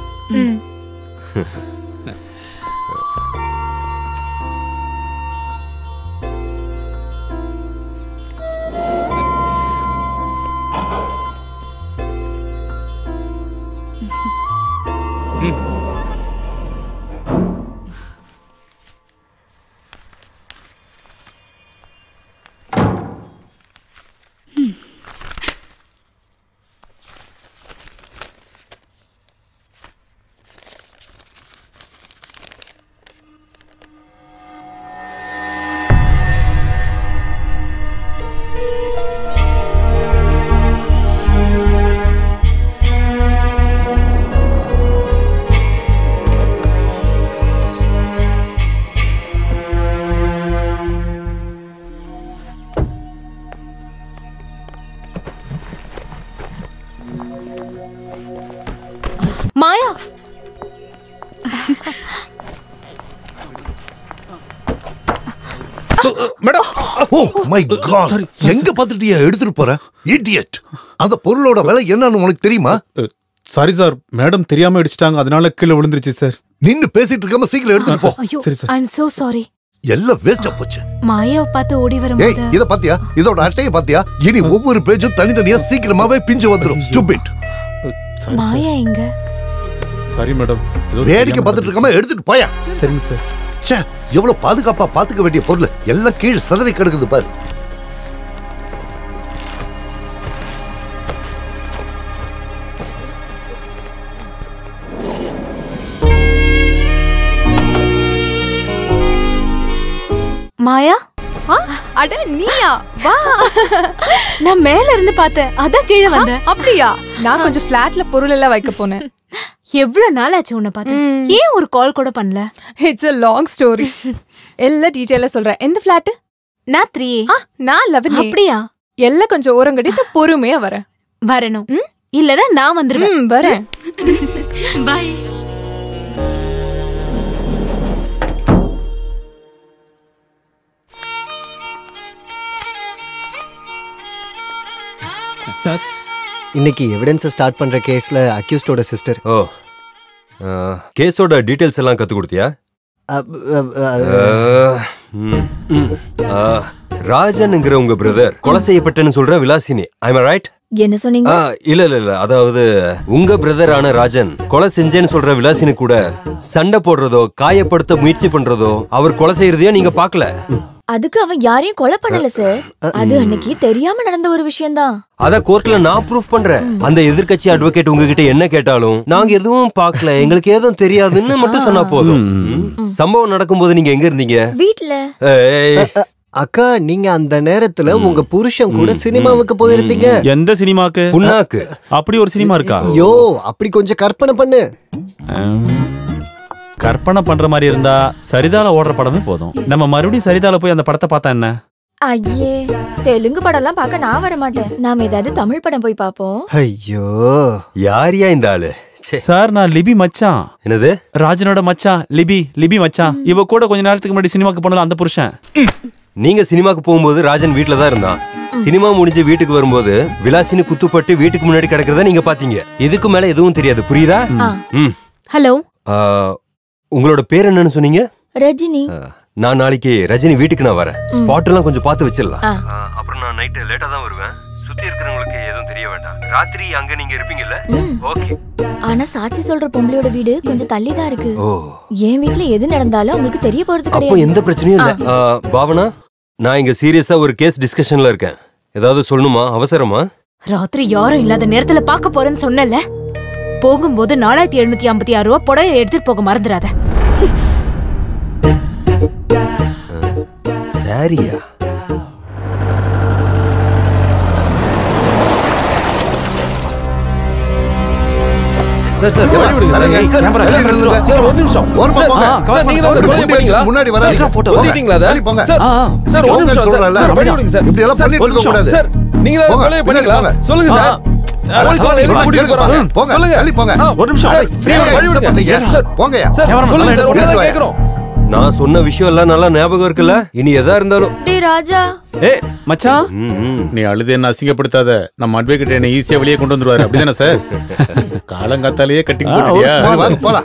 Maya, madam, oh my god, எங்க பாத்துட்டியா எடுத்துட்டு போற இடியட்? அந்த பொருளோட விலை என்னன்னு உனக்கு தெரியுமா? சாரி சார், மேடம் தெரியாம அடிச்சிட்டாங்க, அதனால கீழே விழுந்துருச்சு சார். நின்னு பேசிட்டு இருக்காம சீக்கிரம் எடுத்துட்டு போ. ஐயோ, ஐ அம் சோ சாரி. எல்லாம் வேஸ்டா போச்சு. மாயாவை பார்த்து ஓடி ஏய், வரும்போது இத பாத்தியா? இதோட அட்டையை பாத்தியா? இனி ஒவ்வொரு பேஜும் தனித்தனியா சீக்கிரமாவே பிஞ்சு வந்துரும். ஸ்டூபிட். மாயா எங்க? சாரி மேடம், வேடிக்கை பார்த்துட்டு இருக்காம எடுத்துட்டு போயா. சரிங்க சார். ச்சே, எவ்வளவு பாதுகாப்பா பாத்துக்க வேண்டிய பொருள் எல்லாம் கீழ் சிதறி கிடக்குது பாரு. மாயா, அட நீயா? வா. நான் மேல இருந்து பார்த்தேன், அதான் கீழே வந்தேன். அப்படியா? நான் கொஞ்சம் ஃபிளாட்ல பொருள் எல்லாம் வைக்க போனேன். எவ்வளவு நாள் ஆச்சு உன்னை பார்த்தேன். ஏன் ஒரு கால் கூட பண்ணல? It's a long story. எல்லாம் டீடைலா சொல்றேன். எந்த ஃபிளாட்? நான் 3A. நான் 11A. அப்படியா? எல்லாம் கொஞ்சம் ஓரம் கட்டிட்டு பொறுமையா வரேன். வரணும். இல்லனா நான் வந்துருவேன். வரேன். பை. சார், இன்னைக்கு எவிடன்ஸ் ஸ்டார்ட் பண்ற கேஸ்ல அக்யூஸ்டோட சிஸ்டர். ஓ, கேஸோட டீடைல்ஸ் எல்லாம் கத்து கொடுத்தியா? ராஜன்ங்கிற உங்க பிரதர் கொலை செய்யப்பட்டன்னு சொல்ற விலாசினி. ஐ அம் ரைட்? என்ன சொன்னீங்க? இல்ல இல்ல இல்ல, அதாவது உங்க பிரதர் ஆன ராஜன் கொலை செஞ்சேன்னு சொல்ற விலாசினி கூட சண்டை போடுறதோ காயப்படுத்த முயற்சி பண்றதோ அவர் கொலை செய்யறதையோ நீங்க பாக்கல. அதுக்கு அவன் யாரையும் கொலை பண்ணல சார். அது அன்னைக்கு தெரியாம நடந்த ஒரு விஷயம் தான். அத கோர்ட்ல நான் ப்ரூஃப் பண்றேன். அந்த எதிர்க்கட்சி அட்வொகேட் உங்ககிட்ட என்ன கேட்டாலும் நாங்க எதுவும் பார்க்கல, எங்களுக்கு எதுவும் தெரியாதுன்னு மட்டும் சொன்னா போதும். சம்பவம் நடக்கும்போது நீங்க எங்க இருந்தீங்க? வீட்ல. அக்கா, நீங்க அந்த நேரத்துல உங்க புருஷன் கூட சினிமாவுக்கு போயிருந்தீங்க. எந்த சினிமாக்கு? புண்ணாக்கு. அப்படி ஒரு சினிமா இருக்கா? ஐயோ, அப்படி கொஞ்சம் கற்பனை பண்ணு. கற்பனை பண்ற மாதிரி இருந்தா சரிதால ஓடுற படமே போதும். நம்ம மறுபடியும் சரிதால போய் அந்த படத்தை பார்த்தா என்ன? ஐயே, தெலுங்கு படம் எல்லாம் பார்க்க நான் வர மாட்டேன். நாம ஏதாவது தமிழ் படம் போய் பாப்போம். ஐயோ, யாரியா இந்த ஆளு? சார், நான் லிபி மச்சான். என்னது? ராஜனோட மச்சான். லிபி மச்சான். இவ கூட கொஞ்ச நேரத்துக்கு முன்னாடி சினிமாக்கு போனது அந்த புருஷன். நீங்க சினிமாக்கு போகும்போது ராஜன் வீட்டுல தான் இருந்தான். சினிமா முடிஞ்சு வீட்டுக்கு வரும்போது விலாசினி குத்துப்பட்டு வீட்டுக்கு முன்னாடி கிடக்கிறத நீங்க பாத்தீங்க. இதுக்கு மேல எதுவும் தெரியாது, புரியுதா? ஹலோ, உங்களோட பேர் என்னன்னு சொன்னீங்க? ரஜினி. நான் நாளைக்கு ரஜினி வீட்டுக்கு நான் வரேன். ஸ்பாட் எல்லாம் கொஞ்சம் பார்த்து வச்சிடலாம். அப்புறம் நான் நைட்டு லேட்டா தான் வருவேன். சுத்தி இருக்கிறவங்களுக்கு எதுவும் தெரிய வேண்டாம். ராத்திரி அங்க நீங்க இருப்பீங்கல்ல? ஓகே. ஆனா சாட்சி சொல்ற பொம்பளையோட வீடு கொஞ்சம் தள்ளி தான் இருக்கு. என் வீட்ல எது நடந்தாலும் உங்களுக்கு தெரிய போறது கிடையாது. அப்போ எந்த பிரச்சனையும் இல்ல. பாவனா, நான் இங்க சீரியஸா ஒரு கேஸ் டிஸ்கஷன்ல இருக்கேன். ஏதாவது சொல்லணுமா? அவசரமா? ராத்திரி யாரும் இல்லாத நேரத்துல பாக்க போறேன்னு சொன்னல. போகும்போது 4756 ரூபா புடவை எடுத்துட்டு போக மறந்துடாத. சரியா? சார் சார் வழி விடுங்க சார். கேமரா சார், ஒரு நிமிஷம். ஓரமா போங்க. சார், நீங்க தான் கொலை பண்ணீங்களா? முன்னாடி வராதீங்க. போட்டோ ஒட்டிட்டீங்களா அத? போங்க. சார் சார், ஒரு நிமிஷம் சார். வழி விடுங்க சார். இப்படி எல்லாம் பண்ணிட்டு இருக்க கூடாது. சார், நீங்க தான் கொலை பண்ணீங்களா? சொல்லுங்க சார். போலீஸ் வாங்க, என்ன கூட்டிட்டு போறாங்க? போங்க. சொல்லுங்க. தள்ளி போங்க. ஒரு நிமிஷம். சார், வழி விடுங்க. சார், போங்க. சார், சொல்லுங்க சார். உங்களை தான் கேக்குறோம். நான் சொன்ன விஷயம் எல்லாம் நல்லா ஞாபகம் இருக்குல்ல? இனி எதா இருந்தாலும். டேய் ராஜா. ஏய் மச்சான், நீ அழுது என்ன அசிங்கப்படுத்தாத. நம்ம அட்வொகேட் என்ன ஈஸியா வெளியே கொண்டு வந்துருவாரு. அப்படிதானே சார்? காலங்காத்தாலேயே கட்டிங் போட்டுட்டியா? வாங்க போலாம்.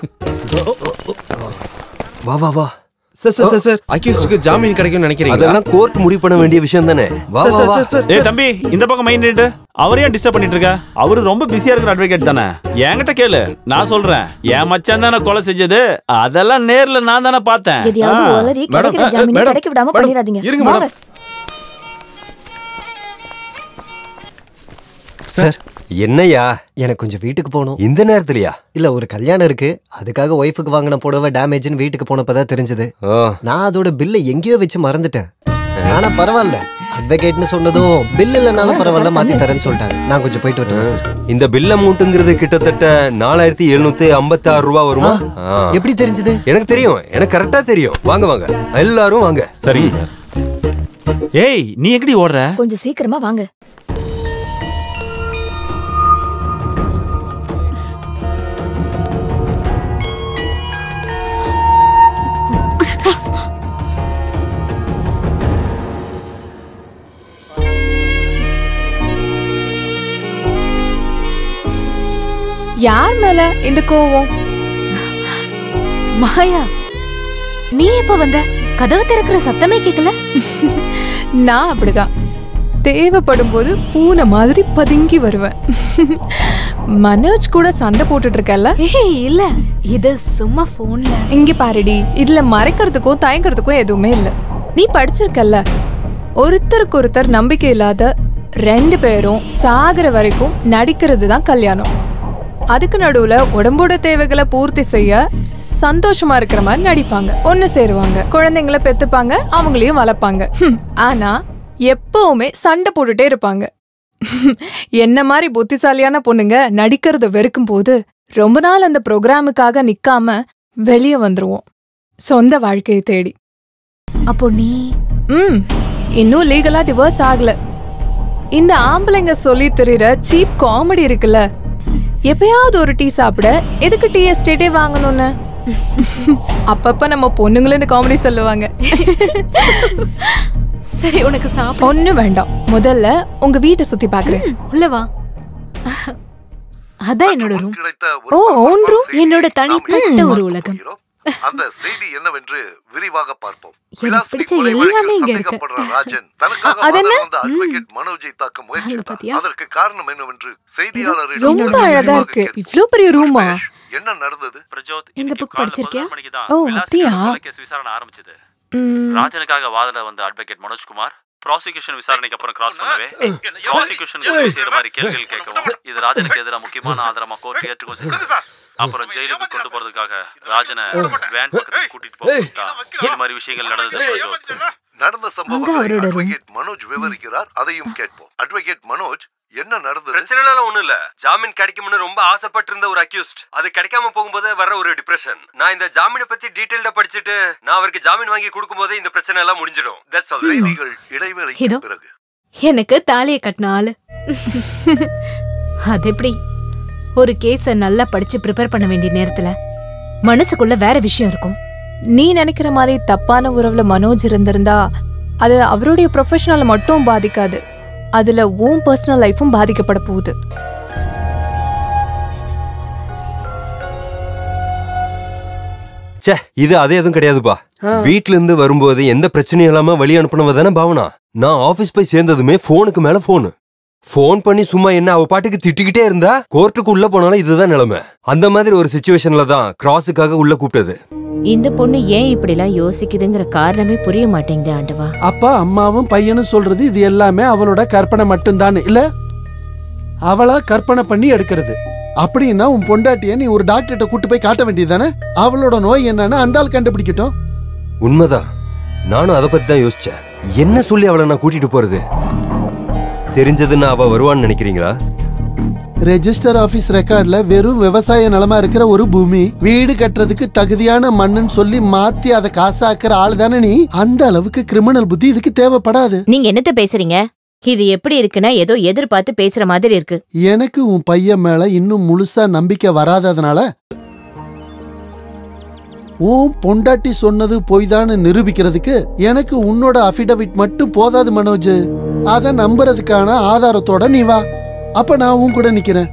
வா வா வா. சார் சார், அக்யூஸ்டுக்கு ஜாமீன் கிடைக்கும்னு நினைக்கிறீங்க? அதெல்லாம் கோர்ட் முடிவு பண்ண வேண்டிய விஷயம் தானே. வா வா வா. ஏய் தம்பி, இந்த பக்கம் மைண்ட் நிட்டு. அவரையும் டிஸ்டர்ப் பண்ணிட்டு இருக்க. அவரு ரொம்ப பிஸியா இருக்கிற அட்வொகேட் தானே. என்கிட்ட கேளு, நான் சொல்றேன். என் மச்சான் தானே கொலை செஞ்சது. அதெல்லாம் நேர்ல நான் தானே பார்த்தேன். எதையாவது ஒளரி கிடைக்கிற ஜாமீன் கிடைக்க விடாம பண்ணிராதீங்க. இருங்க மேடம். சார், என்னையா? எனக்கு கொஞ்சம் வீட்டுக்கு போகணும். இந்த நேரத்துலயா? இல்ல, ஒரு கல்யாணம் இருக்கு. அதுக்காக ஒய்ஃபுக்கு வாங்கின புடவை டேமேஜ்னு வீட்டுக்கு போனப்பதான் தெரிஞ்சது. நான் அதோட பில்லை எங்கேயோ வச்சு மறந்துட்டேன். ஆனா பரவாயில்ல, அட்வொகேட்னு சொன்னதும் பில் இல்லனாலும் பரவாயில்ல மாத்தி தரேன்னு சொல்லிட்டாங்க. நான் கொஞ்சம் போயிட்டு வரேன் சார். இந்த பில் அமௌண்ட்ங்கிறது கிட்டத்தட்ட 4756 ரூபா வருமா? எப்படி தெரிஞ்சது? எனக்கு தெரியும், எனக்கு கரெக்டா தெரியும். வாங்க வாங்க, எல்லாரும் வாங்க. சரிங்க சார். ஏய், நீ எங்கடி ஓடுற? கொஞ்சம் சீக்கிரமா வாங்க. யார் மேல இந்த கோவம்? மாயா, நீ எப்ப வந்த? கதவு திறக்கிற சத்தமே கேட்கல. நான் அப்படிதான். தேவைப்படும் போது பூனை மாதிரி பதுங்கி வருவேன். மனோஜ் கூட சண்டை போட்டுட்டு இருக்கல? இல்ல, இது சும்மா போன்ல. இங்க பாருடி, இதுல மறைக்கிறதுக்கும் தயங்குறதுக்கும் எதுவுமே இல்ல. நீ படிச்சிருக்கல்ல, ஒருத்தருக்கு ஒருத்தர் நம்பிக்கை இல்லாத 2 பேரும் சாகுற வரைக்கும் நடிக்கிறது தான் கல்யாணம். அதுக்கு நடுவுல உடம்போட தேவைகளை பூர்த்தி செய்ய சந்தோஷமா இருக்கிற மாதிரி நடிப்பாங்க. ஒண்ணு சேருவாங்க, குழந்தைங்களை பெத்துப்பாங்க, அவங்களையும் வளர்ப்பாங்க. ஆனா எப்பவுமே சண்டை போட்டுட்டே இருப்பாங்க. என்ன மாதிரி புத்திசாலியான பொண்ணுங்க நடிக்கிறத வெறுக்கும் போது ரொம்ப நாள் அந்த ப்ரோக்ராமுக்காக நிக்காம வெளியே வந்துருவோம் சொந்த வாழ்க்கையை தேடி. அப்போ நீ இன்னும் லீகலா டிவோர்ஸ் ஆகல. இந்த ஆம்பளைங்க சொல்லி தெரியுற சீப் காமெடி இருக்குல்ல, எப்பயாவது ஒரு டீ சாப்பிட எதுக்கு டீ எஸ்டேட்டே வாங்கணும்னு அப்பப்ப நம்ம பொண்ணுங்களும் இந்த காமெடி சொல்லுவாங்க. சரி, உனக்கு சாப்பிட ஒண்ணு வேண்டாம், முதல்ல உங்க வீட்டை சுத்தி பாக்குறேன். உள்ள வா. அதான் என்னோட ரூம். ஓ, ஓன் ரூம். என்னோட தனிப்பட்ட ஒரு உலகம். அந்த செய்தி என்னவென்று விரிவாக பார்ப்போம். எனக்கு பிடிச்ச எல்லாமே இங்க இருக்கு. ராஜன் தனக்காக வந்த அட்வொகேட் மனோஜை தாக்க முயற்சித்தார். அதற்கு காரணம் என்னவென்று செய்தியாளரிடம் ரொம்ப அழகா இருக்கு. இவ்ளோ பெரிய ரூமா? என்ன நடந்தது? பிரஜோத், இந்த புக் படிச்சிருக்கியா? ஓ, அப்படியா? கேஸ் விசாரணை ஆரம்பிச்சது. ராஜனுக்காக வாதல வந்த அட்வொகேட் மனோஜ்குமார் ப்ராசிக்யூஷன் விசாரணைக்கு அப்புறம் கிராஸ் பண்ணவே ப்ராசிக்யூஷன் செய்யற மாதிரி கேள்விகள் கேட்கவும் இது ராஜனுக்கு எதிராக முக்கியமான ஆதாரமா கோர்ட் ஏற்றுக்கொண்டு செஞ்சது. அப்புறம் ஜெயிலுக்கு கொண்டு போறதுக்காக ராஜனை வேன் பக்கத்துக்கு கூட்டிட்டு போட்டா இது மாதிரி விஷயங்கள் நடந்தது. நடந்த சம்பவத்தை அட்வொகேட் மனோஜ் விவரிக்கிறார், அதையும் கேட்போம். அட்வொகேட் மனோஜ், என்ன நடந்தது? பிரச்சனை எல்லாம் ஒண்ணும் இல்ல. ஜாமீன் கிடைக்கும்னு ரொம்ப ஆசைப்பட்டிருந்த ஒரு அக்யூஸ்ட், அது கிடைக்காம போகும்போது வர ஒரு டிப்ரெஷன். நான் இந்த ஜாமீனை பத்தி டீடைல்டா படிச்சுட்டு நான் அவருக்கு ஜாமீன் வாங்கி கொடுக்கும்போது இந்த பிரச்சனை எல்லாம் முடிஞ்சிடும். That's all. செய்திகள் இடைவேளைக்கு பிறகு எனக்கு தாலியை கட்டின ஆளு. அது எப்படி ஒரு கேஸ நல்லா படிச்சு ப்ரிப்பேர் பண்ண வேண்டிய நேரத்துல மனசுக்குள்ள வேற விஷயம் இருக்கும். நீ நினைக்கிற மாதிரி தப்பான உறவுல மனோஜ் இருந்திருந்தா அது அவருடைய ப்ரொஃபஷனல் மட்டும் பாதிக்காது, அதுல உன் பர்சனல் லைஃபும் பாதிக்கப்பட போகுது. இது அதே எதுவும் கிடையாதுப்பா. வீட்ல இருந்து வரும்போது எந்த பிரச்சனையும் இல்லாம வழி அனுப்பினவதானே பாவனா. நான் ஆபீஸ் போய் சேர்ந்ததுமே போனுக்கு மேல போன் பண்ணி சும்மா என்ன அவ பாட்டுக்கு திட்டிக்கிட்டே இருந்தா கோர்ட்டுக்கு உள்ள போனாலும் இதுதான் நிலைமை. அந்த மாதிரி ஒரு சிச்சுவேஷன்ல தான் கிராஸுக்காக உள்ள கூப்பிட்டது. இந்த பொண்ணு ஏன் இப்படி எல்லாம் யோசிக்குதுங்கிற காரணமே புரிய மாட்டேங்குது ஆண்டவா. அப்பா அம்மாவும் பையனும் சொல்றது இது எல்லாமே அவளோட கற்பனை மட்டும்தான் இல்ல, அவளா கற்பனை பண்ணி எடுக்கிறது. அப்படின்னா உன் பொண்டாட்டிய நீ ஒரு டாக்டர்கிட்ட கூட்டு போய் காட்ட வேண்டியதானே? அவளோட நோய் என்னன்னு அந்த ஆள் கண்டுபிடிக்கட்டும். உண்மைதான், நானும் அதை பத்தி தான் யோசிச்சேன். என்ன சொல்லி அவளை நான் கூட்டிட்டு போறது? தெரிஞ்சதுன்னா அவ வருவான்னு நினைக்கிறீங்களா? ரெஜிஸ்டர் ஆபீஸ் ரெக்கார்ட்ல வெறும் விவசாய நிலமா இருக்கிற ஒரு பூமி, வீடு கட்டுறதுக்கு தகுதியான மண்ணுன்னு சொல்லி மாத்தி அதை காசாக்குற ஆளு தானே நீ. அந்த அளவுக்கு கிரிமினல் புத்தி இதுக்கு தேவைப்படாது. நீங்க என்னத்த பேசுறீங்க? இது எப்படி இருக்குன்னா ஏதோ எதிர்பார்த்து பேசுற மாதிரி இருக்கு. எனக்கு உன் பையன் மேல இன்னும் முழுசா நம்பிக்கை வராததுனால உன் பொண்டாட்டி சொன்னது பொய்தான்னு நிரூபிக்கிறதுக்கு எனக்கு உன்னோட அஃபிடவிட் மட்டும் போதாது மனோஜ். அத நம்புறதுக்கான ஆதாரத்தோட நீ வா, அப்ப நான் உன் கூட நிக்கிறேன்.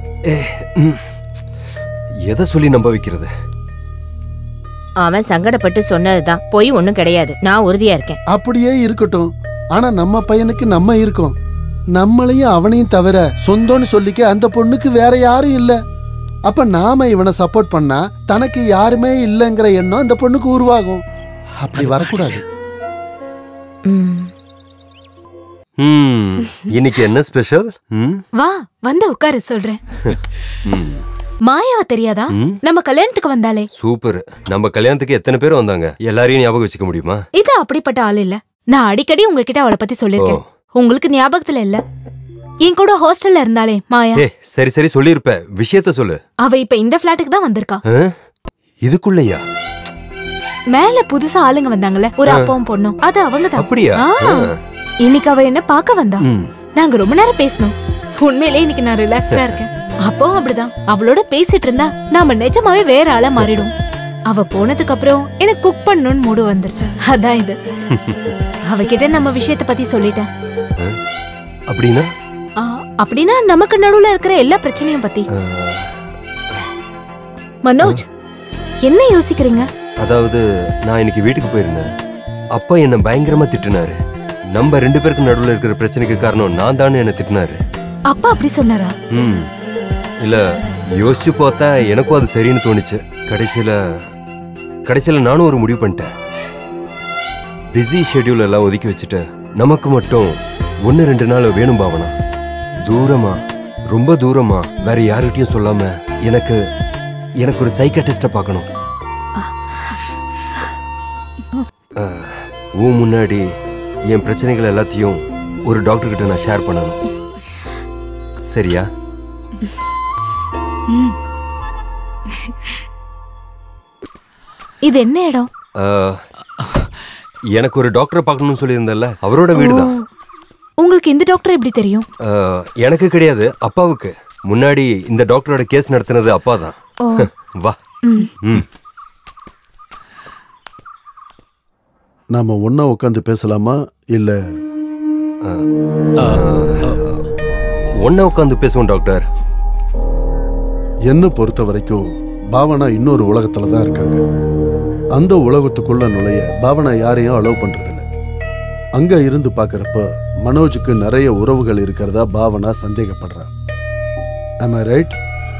எதை சொல்லி நம்ப வைக்கிறது? அவன் சங்கடப்பட்டு சொன்னதுதான், பொய் ஒண்ணும் கிடையாது, நான் உறுதியா இருக்கேன். அப்படியே இருக்கட்டும், ஆனா நம்ம பையனுக்கு நம்ம இருக்கோம். நம்மளையும் அவனையும் தவிர சொந்தம்னு சொல்லிக்க அந்த பொண்ணுக்கு வேற யாரும் இல்ல. அப்ப நாம இவனை சப்போர்ட் பண்ணா தனக்கு யாருமே இல்லைங்கிற எண்ணம் அந்த பொண்ணுக்கு உருவாகும். அப்படி வரக்கூடாது. இன்னைக்கு என்ன ஸ்பெஷல்? வா வந்து உட்காரு சொல்றேன். மாயாவ தெரியாதா? நம்ம கல்யாணத்துக்கு வந்தாலே. சூப்பர். நம்ம கல்யாணத்துக்கு எத்தனை பேர் வந்தாங்க? எல்லாரையும் ஞாபகம் வச்சுக்க முடியுமா? இது அப்படிப்பட்ட ஆள் இல்ல. நான் அடிக்கடி உங்ககிட்ட அவளை பத்தி சொல்லிருக்கேன், உங்களுக்கு ஞாபகத்துல இல்ல. என் கூட ஹாஸ்டல்ல இருந்தாலே மாயா. சரி சரி சொல்லிருப்ப, விஷயத்த சொல்லு. அவ இப்ப இந்த பிளாட்டுக்கு தான் வந்திருக்கா. இதுக்குள்ளயா? மேல புதுசா ஆளுங்க வந்தாங்கல்ல, ஒரு அப்பாவும் பொண்ணும், அது அவங்க தான். அப்படியா? இன்னைக்கு அவ என்ன பாக்க வந்தா. நாங்க ரொம்ப நேரம் பேசணும். உண்மையிலே இன்னைக்கு நான் ரிலாக்ஸ்டா இருக்கேன். அப்பவும் அப்படிதான், அவளோட பேசிட்டு இருந்தா நாம நிஜமாவே வேற ஆளா மாறிடும். அவ போனதுக்கு அப்புறம் எனக்கு குக் பண்ணணும்னு மூடு வந்துருச்சு. அதான் இது. அவகிட்ட நம்ம விஷயத்த பத்தி சொல்லிட்டேன். அப்படின்னா? அப்படின்னா நமக்கு நடுவுல இருக்கிற எல்லா பிரச்சனையும் பத்தி. மனோஜ், என்ன யோசிக்கிறீங்க? அதாவது நான் இன்னைக்கு வீட்டுக்கு போயிருந்தேன். அப்பா என்ன பயங்கரமா திட்டினாரு. நம்ம 2 பேருக்கு நடுவுல இருக்கிற பிரச்சனைக்கு காரணம் நான் தான் என்ன திட்டினாரு. அப்பா அப்படி சொன்னாரா? இல்ல யோசிச்சு பார்த்தா எனக்கும் அது சரின்னு தோணுச்சு. கடைசியில நானும் ஒரு முடிவு பண்ணிட்டேன். பிஸி ஷெட்யூல் எல்லாம் ஒதுக்கி வச்சுட்டு நமக்கு மட்டும் 1-2 நாள் வேணும் பாவனா. தூரமா, ரொம்ப தூரமா, வேற யாருகிட்டயும் சொல்லாம எனக்கு ஒரு சைக்காட்ரிஸ்ட பார்க்கணும். உன் முன்னாடி என் பிரச்சனைகள் எல்லாத்தையும் ஒரு டாக்டர் கிட்ட நான் ஷேர் பண்ணணும். சரியா? இது என்ன இடம்? எனக்கு ஒரு டாக்டர் பார்க்கணும்னு சொல்லியிருந்தல, அவரோட வீடு தான். உங்களுக்கு இந்த டாக்டர் எப்படி தெரியும்? எனக்கு கிடையாது, அப்பாவுக்கு. முன்னாடி இந்த டாக்டரோட கேஸ் நடத்தினது அப்பா தான். வா. நாம ஒன்னா உட்காந்து பேசலாமா இல்ல ஒன்னா உட்காந்து பேசுவோம் டாக்டர். என்ன பொறுத்த வரைக்கும் பாவனா இன்னொரு உலகத்துல தான் இருக்காங்க. அந்த உலகத்துக்குள்ள நுழைய பாவனா யாரையும் அலோவ் பண்றதில்ல. அங்க இருந்து பாக்குறப்ப மனோஜுக்கு நிறைய உறவுகள் இருக்கிறதா பாவனா சந்தேகப்படுறா. Am I right?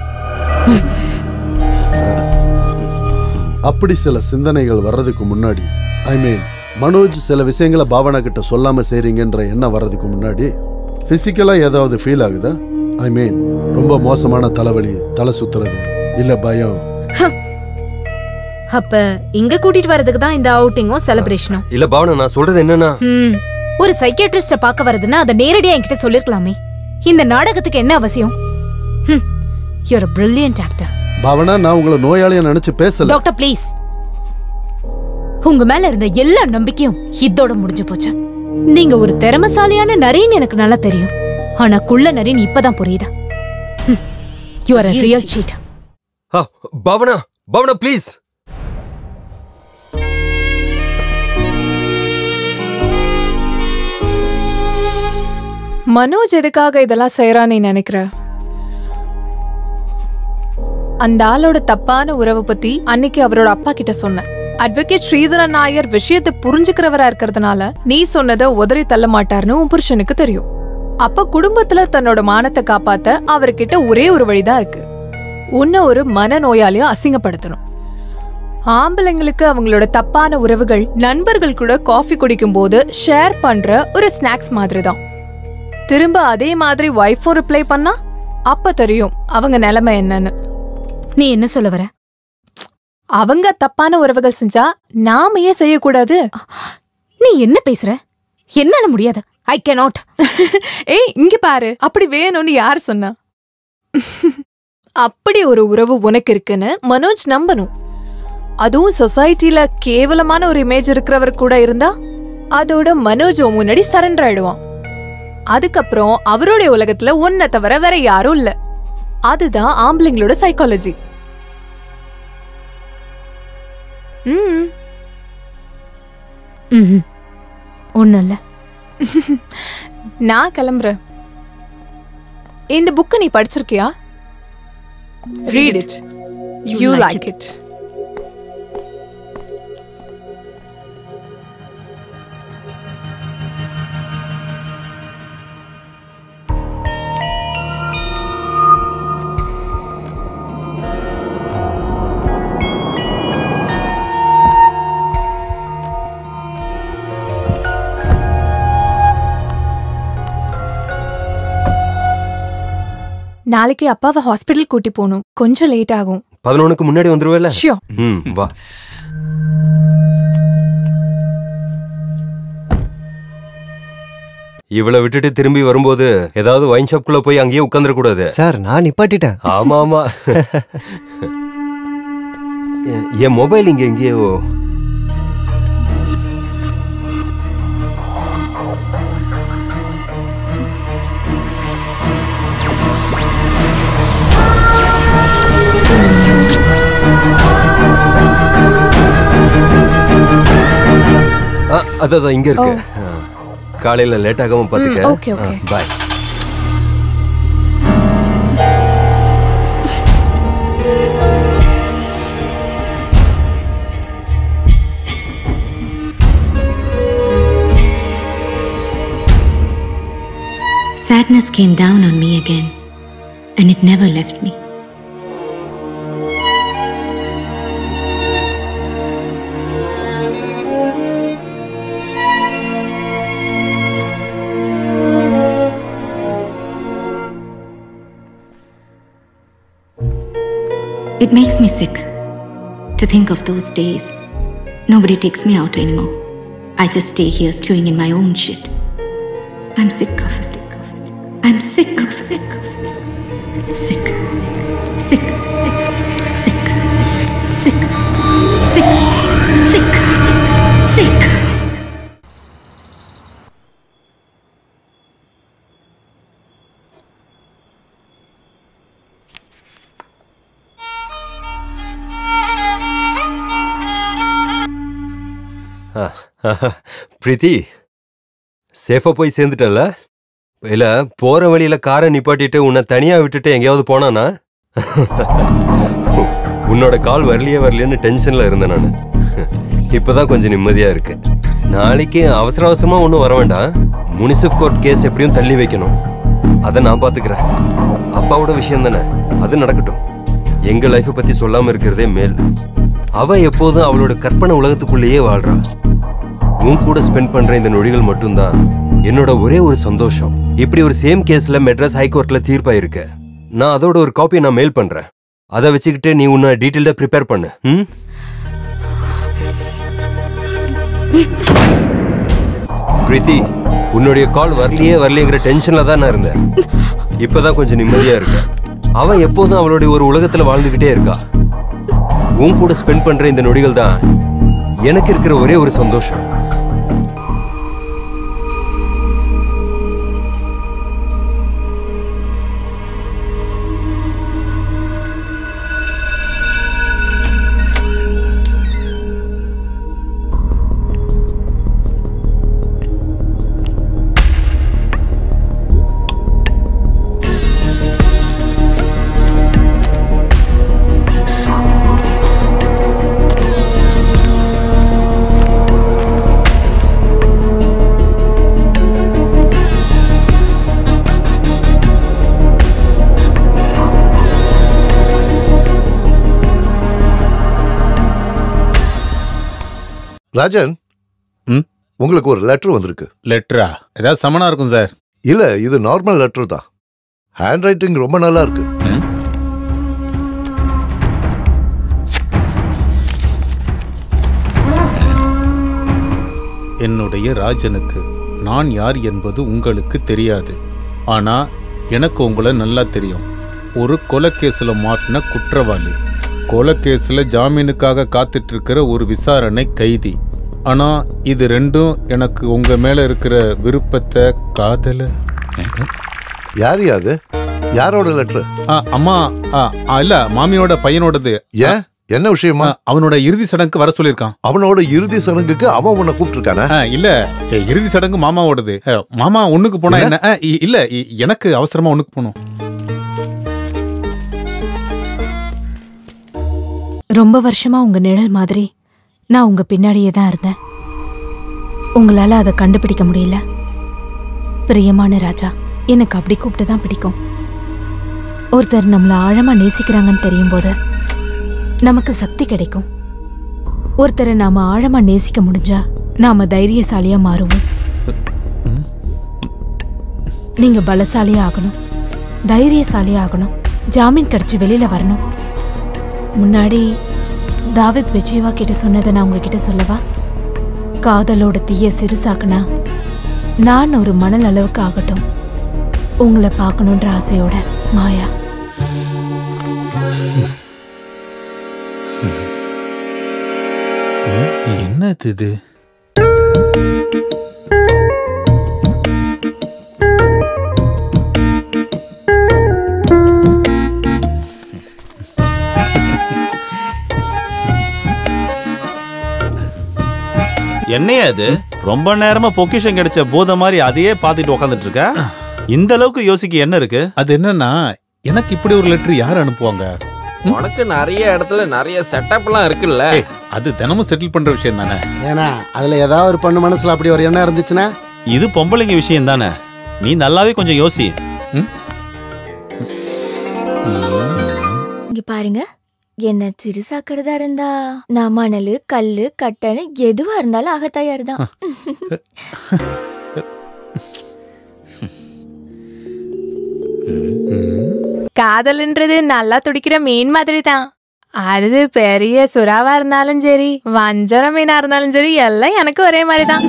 அப்படி சில சிந்தனைகள் வர்றதுக்கு முன்னாடி, மனோஜ் சில விஷயங்களை பாவனா கிட்ட சொல்லாம செய்றீங்கன்ற எண்ணம் வர்றதுக்கு முன்னாடி பிசிக்கலா ஏதாவது ஃபீல் ஆகுதா? ரொம்ப மோசமான தலைவலி, தலை சுத்துறது, இல்ல பயம்? அப்ப இங்க கூட்டிட்டு வரதுக்கு தான் இந்த அவுட்டிங்கும் செலிப்ரேஷனும். இல்ல பாவனா, நான் சொல்றது என்னன்னா, ஒரு சைக்கியாட்ரிஸ்ட பார்க்க வரதுன்னா அதை நேரடியா என்கிட்ட சொல்லிருக்கலாமே. இந்த நாடகத்துக்கு என்ன அவசியம்? You are a brilliant actor. Bhavana, நான் உங்களை நோயாளியா நினைச்சு பேசல. Doctor please. உங்க மேல இருந்த எல்லா நம்பிக்கையும் இதோட முடிஞ்சு போச்சு. நீங்க ஒரு திறமசாலியான நரின்னு எனக்கு நல்லா தெரியும். ஆனா குள்ள நரின்னு இப்பதான் புரியுதா? You are a real cheat. Bhavana, Bhavana please. Manoj எதுக்காக இதெல்லாம் செய்யறான்னு நினைக்கிற? அந்த ஆளோட தப்பான உறவை பத்தி அன்னைக்கு அவரோட அப்பா கிட்ட சொன்னேன். அட்வொகேட் ஸ்ரீதரன் நாயர் விஷயத்தை புரிஞ்சுக்கிறவரா இருக்கிறதுனால நீ சொன்னதை உதறி தள்ள மாட்டாருன்னு உன் புருஷனுக்கு தெரியும். அப்ப குடும்பத்துல தன்னோட மானத்தை காப்பாத்த அவர்கிட்ட ஒரே ஒரு வழிதான் இருக்கு. உன்னை ஒரு மனநோயாளியும் அசிங்கப்படுத்தணும். ஆம்பளைங்களுக்கு அவங்களோட தப்பான உறவுகள் நண்பர்கள் கூட காஃபி குடிக்கும் போது ஷேர் பண்ற ஒரு ஸ்நாக்ஸ் மாதிரி தான். திரும்ப அதே மாதிரி வைஃபும் ரிப்ளை பண்ணா அப்ப தெரியும் அவங்க நிலைமை என்னன்னு. நீ என்ன சொல்ல வர? அவங்க தப்பான உறவுகள் செஞ்சா நாம ஏன் செய்யக்கூடாது? நீ என்ன பேசுற? என்னால முடியாது. I cannot. ஏய், இங்க பாரு, அப்படி வேணும்னு யார் சொன்னா? அப்படி ஒரு உறவு உனக்கு இருக்குன்னு மனோஜ் நம்பணும். அதுவும் சொசைட்டில கேவலமான ஒரு இமேஜ் இருக்கிறவர் கூட இருந்தா அதோட மனோஜ் முன்னாடி சரண்டர் ஆயிடுவான். அதுக்கப்புறம் அவருடைய உலகத்துல ஒன்ன தவிர வேற யாரும் இல்ல. அதுதான் ஆம்பளைங்களோட சைக்காலஜி. ஒண்ணும் இல்ல. நான் கிளம்புறேன். இந்த புக்கை நீ படிச்சிருக்கியா? Read it. You like it. நாளைக்கு அப்பாவை ஹாஸ்பிடல் கூட்டி போகணும். கொஞ்சம் லேட் ஆகும். 11க்கு முன்னாடி வந்துருவேல? ஷியோர். வா. இவளை விட்டுட்டு திரும்பி வரும்போது ஏதாவது வைன் ஷாப்குள்ள போய் அங்கேயே உட்கார்ந்துட கூடாது. சார், நான் நிப்பாட்டிட்டேன். ஆமா ஆமா. என் மொபைல் இங்க எங்கேயோ. அதான் இங்க இருக்கு. காலையில லேட் ஆகாம பாத்துக்க. Okay okay. Bye. Sadness came down on me again, and it never left me. It makes me sick to think of those days. Nobody takes me out anymore. I just stay here stewing in my own shit. I'm sick of it. I'm sick of it. Sick. Sick. Sick. Sick. Sick. Sick. Sick. Preethi, சேஃபா போய் சேர்ந்துட்டல? இல்ல போற வழியில காரை நிப்பாட்டிட்டு உன்னை தனியா விட்டுட்டு எங்கேயாவது போனானா? உன்னோட கால் வரலையேன்னு டென்ஷன்ல இருந்தேன் நான். இப்பதான் கொஞ்சம் நிம்மதியா இருக்கு. நாளைக்கு அவசர அவசரமா ஒன்றும் வர வேண்டாம். முனிசிப் கோர்ட் கேஸ் எப்படியும் தள்ளி வைக்கணும். அதை நான் பாத்துக்கிறேன். அப்பாவோட விஷயம் தானே, அது நடக்கட்டும். எங்க லைஃபை பத்தி சொல்லாம இருக்கிறதே மேல். அவ எப்போதும் அவளோட கற்பனை உலகத்துக்குள்ளேயே வாழ்றா. உன் கூட ஸ்பெண்ட் பண்ற இந்த நொடிகள் மட்டும்தான் என்னோட ஒரே ஒரு சந்தோஷம். இப்படி ஒரு சேம் கேஸ்ல மெட்ராஸ் ஹைகோர்ட்ல தீர்ப்பாயிருக்கு. நான் அதோட ஒரு காப்பியை நான் மெயில் பண்றேன். அதை வச்சுக்கிட்டு நீ உன்னை டீட்டெயில்டா ப்ரிப்பேர் பண்ணு. பிரீத்தி, உன்னுடைய கால் வரலையேங்கிற டென்ஷன்ல தான் நான் இருந்தேன். இப்பதான் கொஞ்சம் நிம்மதியா இருக்கு. அவ எப்போதும் அவளுடைய ஒரு உலகத்துல வாழ்ந்துகிட்டே இருக்கா. உன் கூட ஸ்பெண்ட் பண்ற இந்த நொடிகள் தான் எனக்கு இருக்கிற ஒரே ஒரு சந்தோஷம். ராஜன், உங்களுக்கு ஒரு லெட்டர் வந்திருக்கு. லெட்டரா? ஏதாவது சமனா இருக்கும் சார்? இல்ல, இது நார்மல் லெட்டர் தான். ஹேண்ட் ரைட்டிங் ரொம்ப நல்லா இருக்கு. என்னுடைய ராஜனுக்கு நான் யார் என்பது உங்களுக்கு தெரியாது. ஆனா எனக்கு உங்களை நல்லா தெரியும். ஒரு கொலைக்கேஸ்ல மாட்டின குற்றவாளி, கொலைக்கேஸ்ல ஜாமீனுக்காக காத்துட்டு இருக்கிற ஒரு விசாரணை கைதி. ஆனா இது ரெண்டும் எனக்கு உங்க மேல இருக்கிற விருப்பத்தை, காதல. யார் அது? யாரோட லெட்டர்? அம்மா, இல்ல மாமியோட பையனோடது. ஏன், என்ன விஷயமா? அவனோட இறுதி சடங்குக்கு வர சொல்லிருக்கான். அவனோட இறுதி சடங்குக்கு அவன் உன்னை கூப்பிட்டுருக்கானா? இல்ல, இறுதி சடங்கு மாமாவோடது. மாமா ஒண்ணுக்கு போனா என்ன? இல்ல, எனக்கு அவசரமா ஒண்ணுக்கு போகணும். ரொம்ப வருஷமா உங்க நிழல் மாதிரி நான் உங்க பின்னாடியே தான் இருந்தேன். உங்களால அதை கண்டுபிடிக்க முடியல. பிரியமான ராஜா, எனக்கு அப்படி கூப்பிட்டு தான் பிடிக்கும். ஒருத்தர் நம்மள ஆழமா நேசிக்கிறாங்கன்னு தெரியும் போது நமக்கு சக்தி கிடைக்கும். ஒருத்தரை நாம ஆழமா நேசிக்க முடிஞ்சா நாம தைரியசாலியா மாறுவோம். நீங்க பலசாலியா ஆகணும், தைரியசாலியா ஆகணும், ஜாமீன் கிடைச்சு வெளியில வரணும். முன்னாடி தாவித் விஜயவா கிட்ட சொன்னதை நான் உங்ககிட்ட சொல்லவா? காதலோட தீய சிறுசாக்குனா நான் ஒரு மணல் அளவுக்கு ஆகட்டும், உங்களை பார்க்கணுன்ற ஆசையோட மாயா. என்னது இது? என்னையா இது? ரொம்ப நேரமா பொக்கிஷம் கிடைச்ச பூத மாதிரி அதையே பார்த்துட்டு உட்காந்துட்டு இருக்க. இந்த அளவுக்கு யோசிக்க என்ன இருக்கு? அது என்னன்னா, எனக்கு இப்படி ஒரு லெட்டர் யார் அனுப்புவாங்க? உனக்கு நிறைய இடத்துல நிறைய செட்டப்லாம் இருக்குல்ல. அது தினமும் செட்டில் பண்ற விஷயம் தானே. ஏன்னா அதுல ஏதாவது ஒரு பொண்ணு மனசுல அப்படி ஒரு எண்ணம் இருந்துச்சுன்னா? இது பொம்பளைங்க விஷயம் தானே, நீ நல்லாவே கொஞ்சம் யோசி. இங்க பாருங்க, என்ன சிறுசாக்கிறதா இருந்தா நான் மணலு, கல்லு, கட்டன்னு எதுவா இருந்தாலும் ஆக தயார் தான். காதல்ன்றது நல்லா துடிக்கிற மீன் மாதிரி தான். அது பெரிய சுறாவா இருந்தாலும் சரி வஞ்சர மீனா இருந்தாலும் சரி எல்லாம் எனக்கு ஒரே மாதிரிதான்.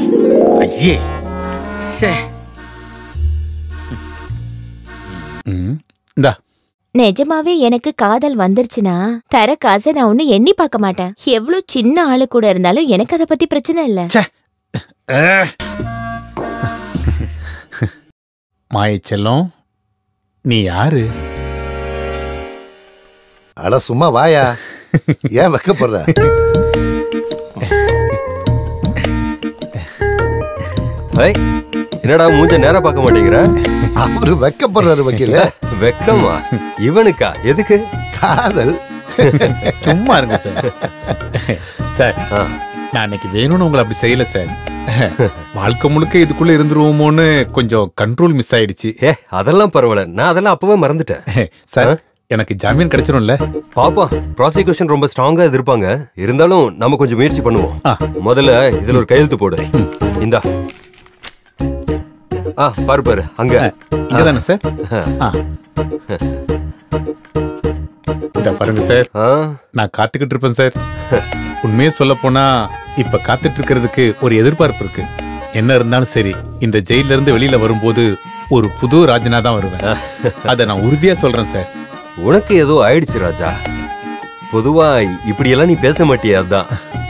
நிஜமாவே எனக்கு காதல் வந்துருச்சுன்னா தர காசை நான் ஒண்ணு எண்ணி பார்க்க மாட்டேன். எவ்வளவு சின்ன ஆளு கூட இருந்தாலும் எனக்கு அதை பத்தி பிரச்சனை இல்ல. மாயச்செல்லம், நீ யாரு? அட சும்மா வாயா, ஏன் வெக்கப்படுற? என்னடா மூஞ்ச நேரா பார்க்க மாட்டேங்கிற? அவரு வெக்கப்படுறாரு வக்கீல. வெக்கமா? இவனுக்கா? எதுக்கு? காதல். சும்மா இருங்க சார். சார், நான் அன்னைக்கு வேணும்னு உங்களை அப்படி செய்யல சார். வாழ்க்கை முழுக்க இதுக்குள்ள இருந்துருவோமோன்னு கொஞ்சம் கண்ட்ரோல் மிஸ் ஆயிடுச்சு. அதெல்லாம் பரவாயில்ல, நான் அதெல்லாம் அப்பவே மறந்துட்டேன். சார், எனக்கு ஜாமீன் கிடைச்சிரும்ல? பாப்பா, ப்ராசிக்யூஷன் ரொம்ப ஸ்ட்ராங்கா எதிர்ப்பாங்க. இருந்தாலும் நம்ம கொஞ்சம் முயற்சி பண்ணுவோம். முதல்ல இதுல ஒரு கையெழுத்து போடு. இந்தா. பாரு பாரு, அங்க இங்கதானே சார்? இத பாருங்க சார், நான் காத்துக்கிட்டு இருப்பேன் சார். உண்மையே சொல்ல போனா இப்ப காத்துட்டு இருக்கிறதுக்கு ஒரு எதிர்பார்ப்பு இருக்கு. என்ன இருந்தாலும் சரி, இந்த ஜெயில இருந்து வெளியில வரும்போது ஒரு புது ராஜனா தான் வருவேன். அத நான் உறுதியா சொல்றேன் சார். உனக்கு ஏதோ ஆயிடுச்சு ராஜா. பொதுவா இப்படி எல்லாம் நீ பேச மாட்டியா? அதான்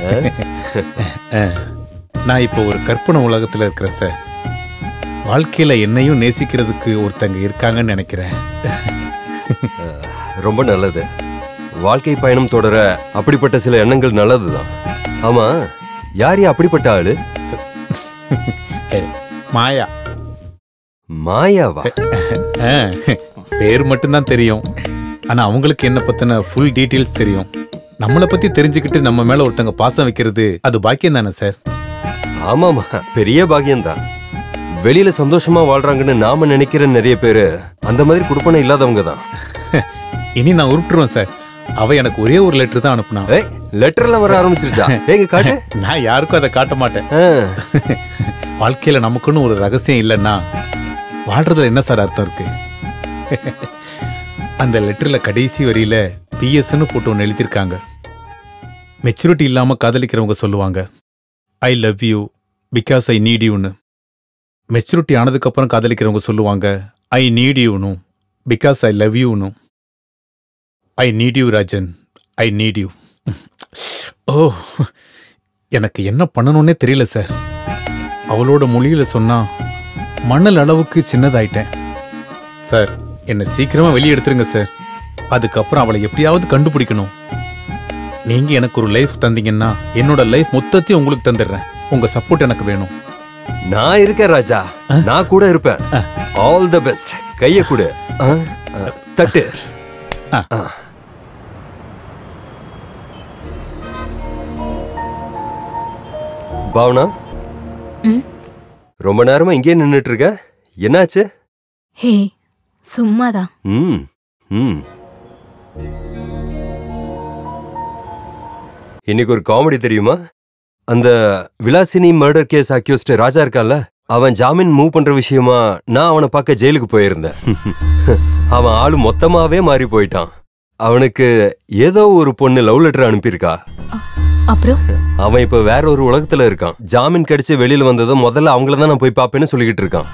நான் இப்போ ஒரு கற்பனை உலகத்துல இருக்கிறேன் சார். வாழ்க்கையில என்னையும் நேசிக்கிறதுக்கு ஒருத்தங்க இருக்காங்கன்னு நினைக்கிறேன். ரொம்ப நல்லது. வாழ்க்கை பயணம் தொடர அப்படிப்பட்ட சில எண்ணங்கள் நல்லதுதான். ஆமா, யார் அப்படிப்பட்ட ஆளு? மாயா. மாயாவா? பேர் மட்டும்தான் தெரியும். ஆனா அவங்களுக்கு என்ன பத்தின ஃபுல் டீட்டெயில்ஸ் தெரியும். நம்மளை பத்தி தெரிஞ்சுக்கிட்டு நம்ம மேல ஒருத்தங்க பாசம் வைக்கிறது அது பாக்கியம் தானே சார்? ஆமாமா, பெரிய பாக்கியம் தான். வெளியில சந்தோஷமா வாழ்றாங்கன்னு நாம நினைக்கிற நிறைய பேரு அந்த மாதிரி குடுப்பனை இல்லாதவங்க தான். இனி நான் உருட்டுருவேன் சார். அவ எனக்கு ஒரே ஒரு லெட்டர் தான் அனுப்புனா. லெட்டர்லாம் வர ஆரம்பிச்சிருச்சா? எங்க காட்டு. நான் யாருக்கும் அதை காட்ட மாட்டேன். வாழ்க்கையில நமக்குன்னு ஒரு ரகசியம் இல்லைன்னா வாழ்றதுல என்ன சார் அர்த்தம் இருக்கு? அந்த லெட்டர்ல கடைசி வரியில பிஎஸ்ன்னு போட்டு ஒன்று எழுதியிருக்காங்க. மெச்சூரிட்டி இல்லாம காதலிக்கிறவங்க சொல்லுவாங்க, I love you because I need யூன்னு. மெச்சூரிட்டி ஆனதுக்கு அப்புறம் காதலிக்கிறவங்க சொல்லுவாங்க, ஐ நீட் யூன்னு பிகாஸ் ஐ லவ் யூன்னு. I need you Rajan, I need you. Oh, எனக்கு என்ன பண்ணணும்னே தெரியல சார். அவளோட மொழியில சொன்னா மணல் அளவுக்கு சின்னதாயிட்டேன் சார். என்னை சீக்கிரமா வெளியே எடுத்துருங்க சார். அதுக்கப்புறம் அவளை எப்படியாவது கண்டுபிடிக்கணும். நீங்க எனக்கு ஒரு லைஃப் தந்தீங்கன்னா என்னோட லைஃப் மொத்தத்தையும் உங்களுக்கு தந்துடுறேன். உங்க சப்போர்ட் எனக்கு வேணும். நான் இருக்கேன் ராஜா, நான் கூட இருப்பேன். All the best. கைய கொடு. தட்டு. பாவனா, ரொம்ப நேரமா இங்கே நின்னுட்டு இருக்க, என்னாச்சு? ஹே, சும்மாதான். இன்னைக்கு ஒரு காமெடி தெரியுமா? அந்த Vilasini murder case accused Raja இருக்கான்ல, அவன் ஜாமீன் மூவ் பண்ற விஷயமா நான் அவனை பார்க்க ஜெயிலுக்கு போயிருந்தேன். அவன் ஆளு மொத்தமாவே மாறி போயிட்டான். அவனுக்கு ஏதோ ஒரு பொண்ணு லவ் லெட்டர் அனுப்பியிருக்கா. அப்புறம் அவன் இப்ப வேற ஒரு உலகத்துல இருக்கான். ஜாமீன் கிடைச்சு வெளியில வந்ததும் முதல்ல அவங்களதான் நான் போய் பாப்பேன்னு சொல்லிக்கிட்டு இருக்கான்.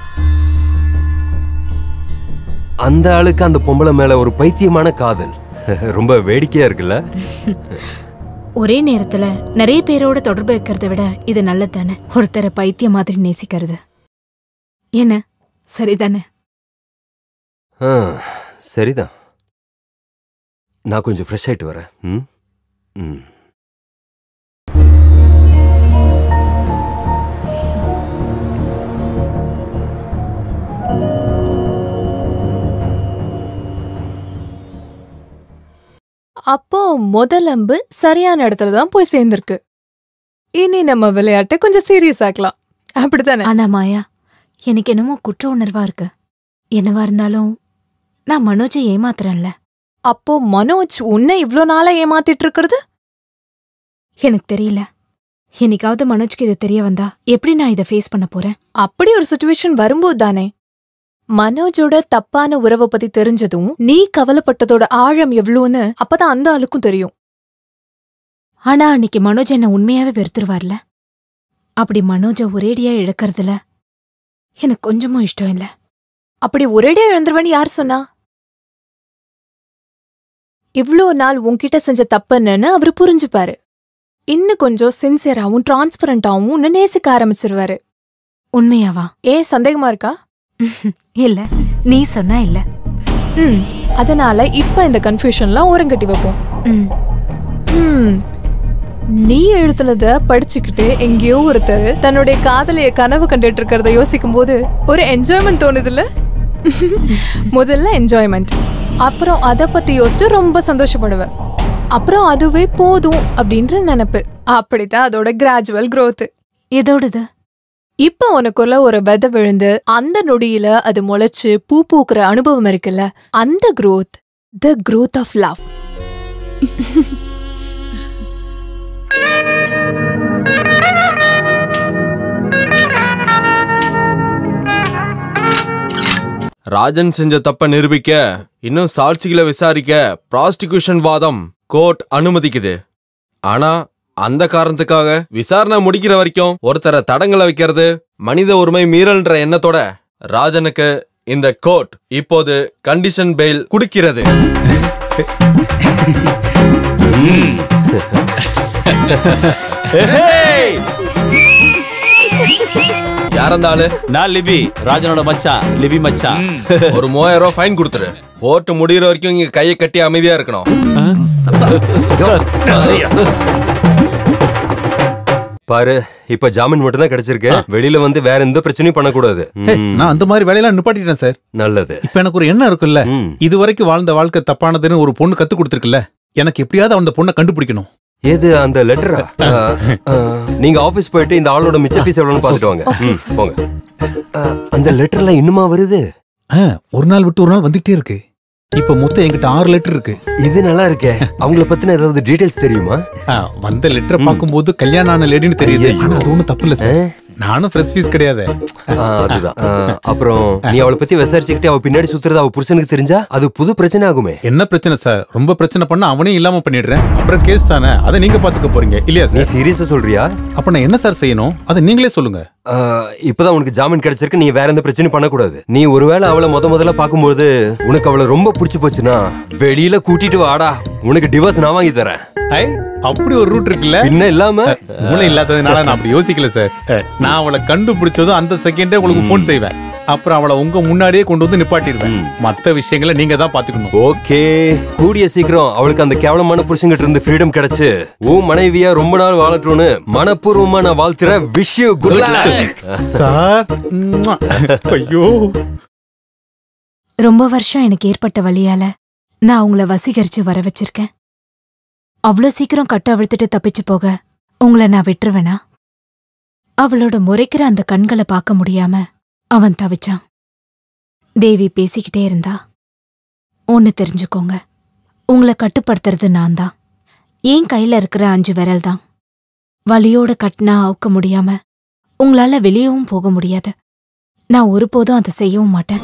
அந்த ஆளுக்கு அந்த பொம்பளை மேல ஒரு பைத்தியமான காதல். ரொம்ப வேடிக்கையா இருக்குல்ல? ஒரே நேரத்துல நிறைய பேரோட தொடர்பு வைக்கிறத விட இது நல்லது தானே? ஒருத்தரை பைத்தியம் மாதிரி நேசிக்கிறது என்ன சரிதானே? சரிதான். நான் கொஞ்சம் ஃப்ரெஷ் ஆயிட்டு வரேன். அப்போ முதல் அம்பு சரியான இடத்துல தான் போய் சேர்ந்திருக்கு. இனி நம்ம விளையாட்டை கொஞ்சம் சீரியஸ் ஆக்கலாம், அப்படித்தானே? ஆனா மாயா, எனக்கு என்னமோ குற்ற உணர்வா இருக்கு. என்னவா இருந்தாலும் நான் மனோஜை ஏமாத்துறேன்ல. அப்போ மனோஜ் உன்னை இவ்ளோ நாளா ஏமாத்திட்டு இருக்கிறது எனக்கு தெரியல. என்னைக்காவது மனோஜ்க்கு இது தெரிய வந்தா எப்படி நான் இதை ஃபேஸ் பண்ண போறேன்? அப்படி ஒரு சிச்சுவேஷன் வரும்போது தானே மனோஜோட தப்பான உறவை பத்தி தெரிஞ்சதும் நீ கவலைப்பட்டதோட ஆழம் எவ்வளோன்னு அப்பதான் அந்த ஆளுக்கும் தெரியும். ஆனா அன்னைக்கு மனோஜ் என்ன உண்மையாவே வெறுத்துருவார்ல. அப்படி மனோஜ ஒரேடியா இழக்கறதுல எனக்கு கொஞ்சமும் இஷ்டம் இல்ல. அப்படி ஒரேடியா இழந்துருவேன்னு யார் சொன்னா? இவ்ளோ நாள் உன்கிட்ட செஞ்ச தப்புன்னு அவரு புரிஞ்சுப்பாரு. இன்னும் கொஞ்சம் சின்சியராவும் டிரான்ஸ்பரண்டாவும் உன்னை நேசிக்க ஆரம்பிச்சிருவாரு. உண்மையாவா? சந்தேகமா இருக்கா? இல்ல, நீ சொன்னா இல்ல. அதனால இப்ப இந்த கன்ஃபியூஷன்லாம் ஓரங்கட்டி வைப்போம். நீ எழுத்துனத படிச்சுக்கிட்டு எங்கேயோ ஒருத்தர் தன்னுடைய காதலைய கனவு கண்டுட்டு இருக்கிறத யோசிக்கும் போது ஒரு என்ஜாய்மெண்ட் தோணுதுல்ல? முதல்ல என்ஜாய்மெண்ட், அப்புறம் அத பத்தி யோசிச்சு ரொம்ப சந்தோஷப்படுவ, அப்புறம் அதுவே போதும் அப்படின்ற நினைப்பு. அப்படித்தான் அதோட கிராஜுவல் growth. எதோடுது? இப்ப உனக்குள்ள ஒரு விதை விழுந்து அந்த நொடியில அது முளைச்சு பூ பூக்குற அனுபவம் இருக்குல்ல, அந்த growth, the growth of love. Rajan செஞ்ச தப்ப நிரூபிக்க இன்னும் சாட்சிகளை விசாரிக்க ப்ராஸ்டிகியூஷன் வாதம் கோர்ட் அனுமதிக்குது. ஆனா அந்த காரணத்துக்காக விசாரணை முடிக்கிற வரைக்கும் ஒருத்தரை தடங்களை வைக்கிறது மனித உரிமை மீறல்ன்ற எண்ணத்தோட ராஜனுக்கு இந்த கோர்ட் இப்போது கண்டிஷன் பெயில் கொடுக்கிறது. யார் அந்த ஆளு? நான் லிபி, ராஜனோட மச்சான். லிபி மச்சான். ஒரு 3000 ரூபாய் ஃபைன் கொடுத்துரு. கோர்ட் முடிகிற வரைக்கும் இங்க கையை கட்டி அமைதியா இருக்கணும். பாரு, இப்ப ஜாமீன் மட்டும் தான் கிடைச்சிருக்கு. வெளியில வந்து வேற எந்த பிரச்சனையும் பண்ணக்கூடாது. நான் அந்த மாதிரி வேலையெல்லாம் நிப்பாட்டிட்டேன் சார். நல்லது. இப்ப எனக்கு ஒரு எண்ணம் இருக்குல்ல, இது வரைக்கும் வாழ்ந்த வாழ்க்கை தப்பானதுன்னு ஒரு பொண்ணு கத்து கொடுத்துருக்குல்ல, எனக்கு எப்படியாவது அந்த பொண்ணை கண்டுபிடிக்கணும். ஏது அந்த லெட்டரா? நீங்க ஆபீஸ் போயிட்டு இந்த ஆளோட மிச்ச ஃபீஸ் எவ்வளவுன்னு பாத்துட்டு வாங்க. போங்க. அந்த லெட்டர்ல இன்னுமா வருது? ஒரு நாள் விட்டு ஒரு நாள் வந்துட்டே இருக்கு. இப்ப மொத்தம் என்கிட்ட 6 லெட்டர் இருக்கு. இது நல்லா இருக்கே. அவங்கள பத்தின ஏதாவது டீடைல்ஸ் தெரியுமா? வந்த லெட்டரை பார்க்கும்போது கல்யாணம் ஆன லேடின்னு தெரியுது. ஆனா அது ஒண்ணும் தப்பு இல்ல சார். நானும் ஃப்ரெஷ் ஃபீஸ் கிடையாது. அதுதான். அப்புறம் நீ அவளை பத்தி விசாரிச்சுக்கிட்டு அவ பின்னாடி சுத்துறது அவ புருஷனுக்கு தெரிஞ்சா அது புது பிரச்சனை ஆகுமே. என்ன பிரச்சனை சார்? ரொம்ப பிரச்சனை பண்ணா அவனையும் இல்லாம பண்ணிடுறேன். அப்புறம் கேஸ் தானே, அதை நீங்க பாத்துக்க போறீங்க இல்லையா சார்? நீ சீரியஸா சொல்றியா? அப்ப நான் என்ன சார் செய்யணும்? அதை நீங்களே சொல்லுங்க. இப்பதான் உனக்கு ஜாமீன் கிடைச்சிருக்கு. நீ வேற எந்த பிரச்சனையும் பண்ணக்கூடாது. நீ ஒருவேளை அவளை முதல்ல பாக்கும்போது உனக்கு அவளை ரொம்ப பிடிச்சு போச்சுன்னா வெளியில கூட்டிட்டு வாடா, உனக்கு டிவோர்ஸ் நான் வாங்கி தரேன். அப்படி ஒரு ரூட் இருக்குல்ல? என்ன இல்லாம மூளை இல்லாததுனால நான் அப்படி யோசிக்கல சார். நான் அவளை கண்டுபிடிச்சதும் அந்த செகண்டே உங்களுக்கு போன் செய்வேன். அப்புறம் அவளை உங்க முன்னாடியே கொண்டு வந்து நிப்பாட்டிடுவேன். மத்த விஷயங்களை நீங்க தான் பாத்துக்கணும். ஓகே. கூடிய சீக்கிரம் அவளுக்கு அந்த கேவலமான புருஷங்கிட்ட இருந்து ஃப்ரீடம் கிடைச்சு உன் மனைவியா ரொம்ப நாள் வாழட்டும்னு மனப்பூர்வமா நான் வாழ்த்துறேன். Wish you good luck sir. ஐயோ, ரொம்ப வருஷம் எனக்கு ஏற்பட்ட வழியால நான் உங்களை வசீகரிச்சு வர வச்சிருக்கேன். அவ்வளோ சீக்கிரம் கட்ட அவிழ்த்துட்டு தப்பிச்சு போக உங்களை நான் விட்டுருவேனா? அவளோட முறைக்கிற அந்த கண்களை பார்க்க முடியாம அவன் தவிச்சான். தேவி பேசிக்கிட்டே இருந்தா. ஒன்னு தெரிஞ்சுக்கோங்க, உங்களை கட்டுப்படுத்துறது நான் தான். என் கையில இருக்கிற 5 விரல் தான். வலியோட கட்டினா அவுக்க முடியாம உங்களால வெளியவும் போக முடியாது. நான் ஒருபோதும் அதை செய்யவும் மாட்டேன்.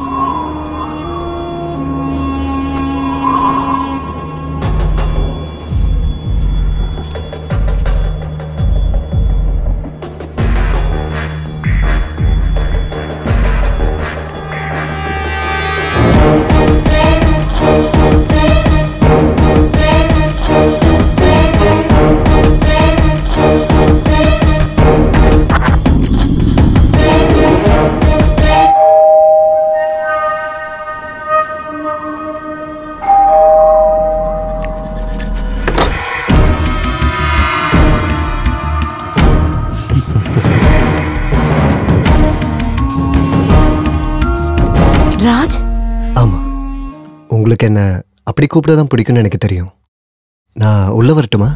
ராஜ், ஆமா, உங்களுக்கு என்ன அப்படி கூப்பிடதான் பிடிக்கும்னு எனக்கு தெரியும். நான் உள்ள வரட்டுமா?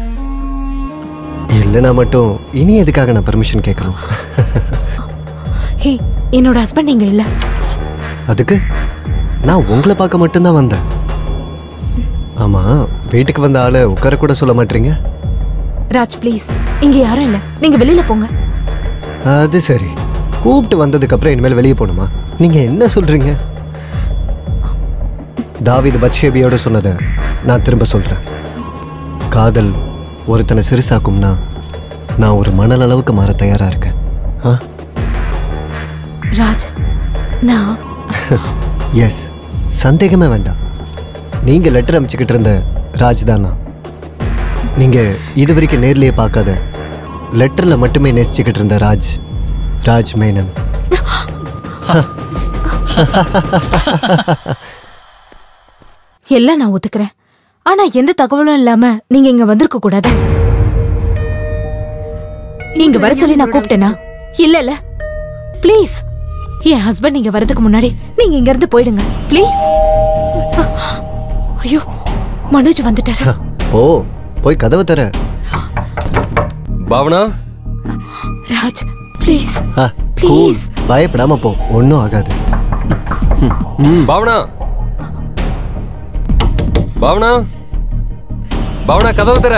இல்லைனா மட்டும் இனி எதுக்காக நான் பர்மிஷன் கேட்கணும்? ஹே, என்னோட ஹஸ்பண்ட் இங்க இல்ல. அதுக்கு நான் உங்களை பார்க்க மட்டும்தான் வந்தேன். ஆமா, வீட்டுக்கு வந்த ஆளை உட்கார கூட சொல்ல மாட்டீங்க? ராஜ் ப்ளீஸ், இங்க யாரும் இல்ல, நீங்க வெளியில போங்க. அது சரி, கூப்பிட்டு வந்ததுக்கு அப்புறம் இனிமேல் வெளியே போகணுமா? நீங்க என்ன சொல்றீங்க? தாவீது பத்ஷேபியோட சொன்னதை நான் திரும்ப சொல்றேன். காதல் ஒருத்தனை சிறுசாக்கும்னா நான் ஒரு மணல் அளவுக்கு மாற தயாரா இருக்கேன். ராஜ், நான் எஸ், சந்தேகமே வேண்டாம். நீங்க லெட்டர் அமைச்சுக்கிட்டு இருந்த ராஜ் தானா? நீங்க இது வரைக்கும் நேர்லயே பார்க்காத லெட்டர்ல மட்டுமே நேசிச்சுக்கிட்டு இருந்த ராஜ் மேனன். எல்லாம் நான் ஒத்துக்கிறேன். ஆனா எந்த தகவலும் இல்லாம நீங்க இங்க வந்திருக்க கூடாது. நீங்க வர சொல்லி நான் கூப்பிட்டேனா? இல்ல ப்ளீஸ், என் ஹஸ்பண்ட் நீங்க வரதுக்கு முன்னாடி நீங்க இங்க இருந்து போயிடுங்க ப்ளீஸ். ஐயோ, மனோஜ் வந்துட்டாரு. போய் கதவை தர. பாவனா. ராஜ் ப்ளீஸ் ப்ளீஸ், பயப்படாம போ, ஒன்னும் ஆகாது. பாவனா, பாவனா, பாவனா, கதவை தர.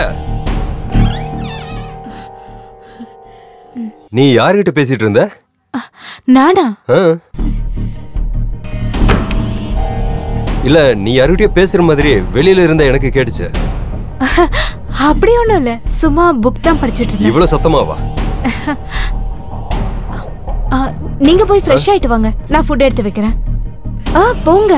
நீ யார்கிட்ட பேசிட்டு இருந்த? நானா? இல்ல, நீ யார்கிட்டயோ பேசுற மாதிரி வெளியில இருந்த எனக்கு கேட்டுச்சு. அப்படி ஒண்ணும் இல்ல, சும்மா புக் தான் படிச்சிட்டு இருந்தேன். இவ்வளவு சத்தமாவா? நீங்க போய் ஃப்ரெஷ் ஆயிட்டு வாங்க, நான் ஃபுட் எடுத்து வைக்கிறேன். போங்க.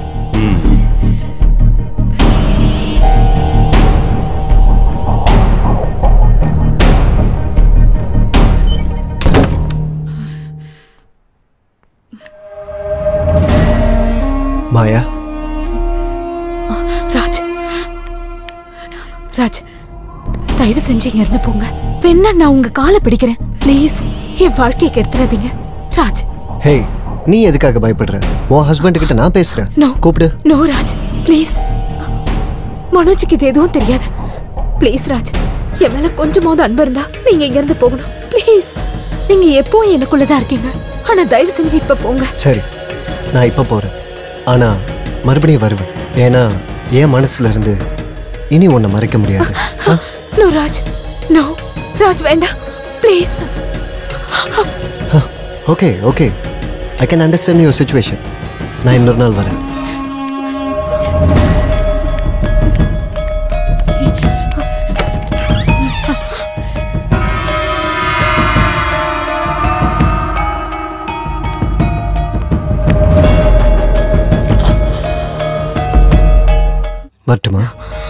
மாயா. ராஜ், தயவு செஞ்சு இங்க இருந்து போங்க. வேணா நான் உங்க காலை பிடிக்கிறேன் ப்ளீஸ். என் வாழ்க்கையை கெடுத்துறாதீங்க ராஜ். ஹே, நீ எதுக்காக பயப்படுற? உன் ஹஸ்பண்ட் கிட்ட நான் பேசுறேன். கூப்பிடு. No Raj, please. மனோஜுக்கு இது எதுவும் தெரியாது. ப்ளீஸ் ராஜ், என் மேல கொஞ்சமாவது அன்பு இருந்தா நீங்க இங்க இருந்து போகணும் ப்ளீஸ். நீங்க எப்பவும் எனக்குள்ளதான் இருக்கீங்க. ஆனா தயவு செஞ்சு இப்ப போங்க. சரி, நான் இப்ப போறேன். ஆனா மறுபடியும் வருவேன். ஏன்னா என் மனசுல இருந்து இனி உன்னை மறைக்க முடியாது. நோ ராஜ், நோ ராஜ், வேண்டாம் please. Okay okay, I can understand your situation. நான் இன்னொரு நாள் வரேன். மட்டுமா?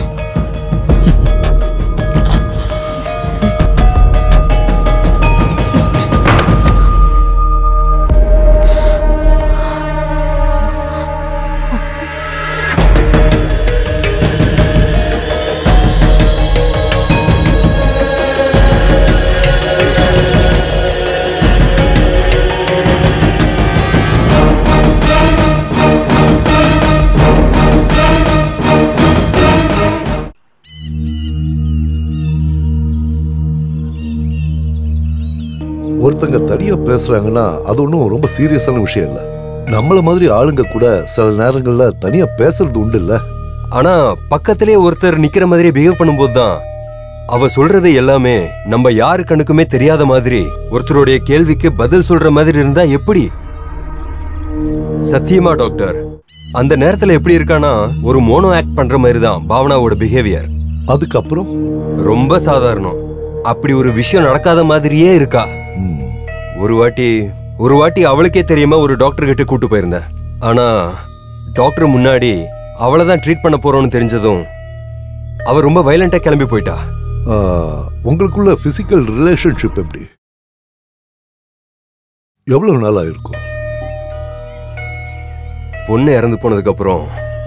ஒருத்தங்க தனியா பேசுறாங்கன்னா அது ஒன்றும் ரொம்ப சீரியஸான விஷயம் இல்ல. நம்மள மாதிரி ஆளுங்க கூட சில நேரங்கள்ல தனியா பேசுறது உண்டு இல்ல. ஆனா பக்கத்திலே ஒருத்தர் நிக்கிற மாதிரி பிஹேவ் பண்ணும்போது தான் அவ சொல்றது எல்லாமே நம்ம யாரு கண்ணுக்குமே தெரியாத மாதிரி ஒருத்தருடைய கேள்விக்கு பதில் சொல்ற மாதிரி இருந்தா எப்படி? சத்தியமா டாக்டர், அந்த நேரத்துல எப்படி இருக்கானா ஒரு மோனோ ஆக்ட் பண்ற மாதிரி தான் பாவனாவோட பிஹேவியர். அதுக்கப்புறம் ரொம்ப சாதாரணம். அப்படி ஒரு விஷயம் நடக்காத மாதிரியே இருக்கா. ஒரு வாட்டி அவளுக்கே தெரியாம ஒரு டாக்டர் கிட்ட கூட்டு போயிருந்தேன். ஆனா டாக்டர் முன்னாடி அவளைதான் ட்ரீட் பண்ண போறோம்னு தெரிஞ்சதும் அவ ரொம்ப வயலண்டா கிளம்பி போயிட்டா. உங்களுக்குள்ள பிசிக்கல் ரிலேஷன்ஷிப் எப்படி? எவ்வளவு நாளா இருக்கும்? பொண்ணு இறந்து போனதுக்கு அப்புறம்.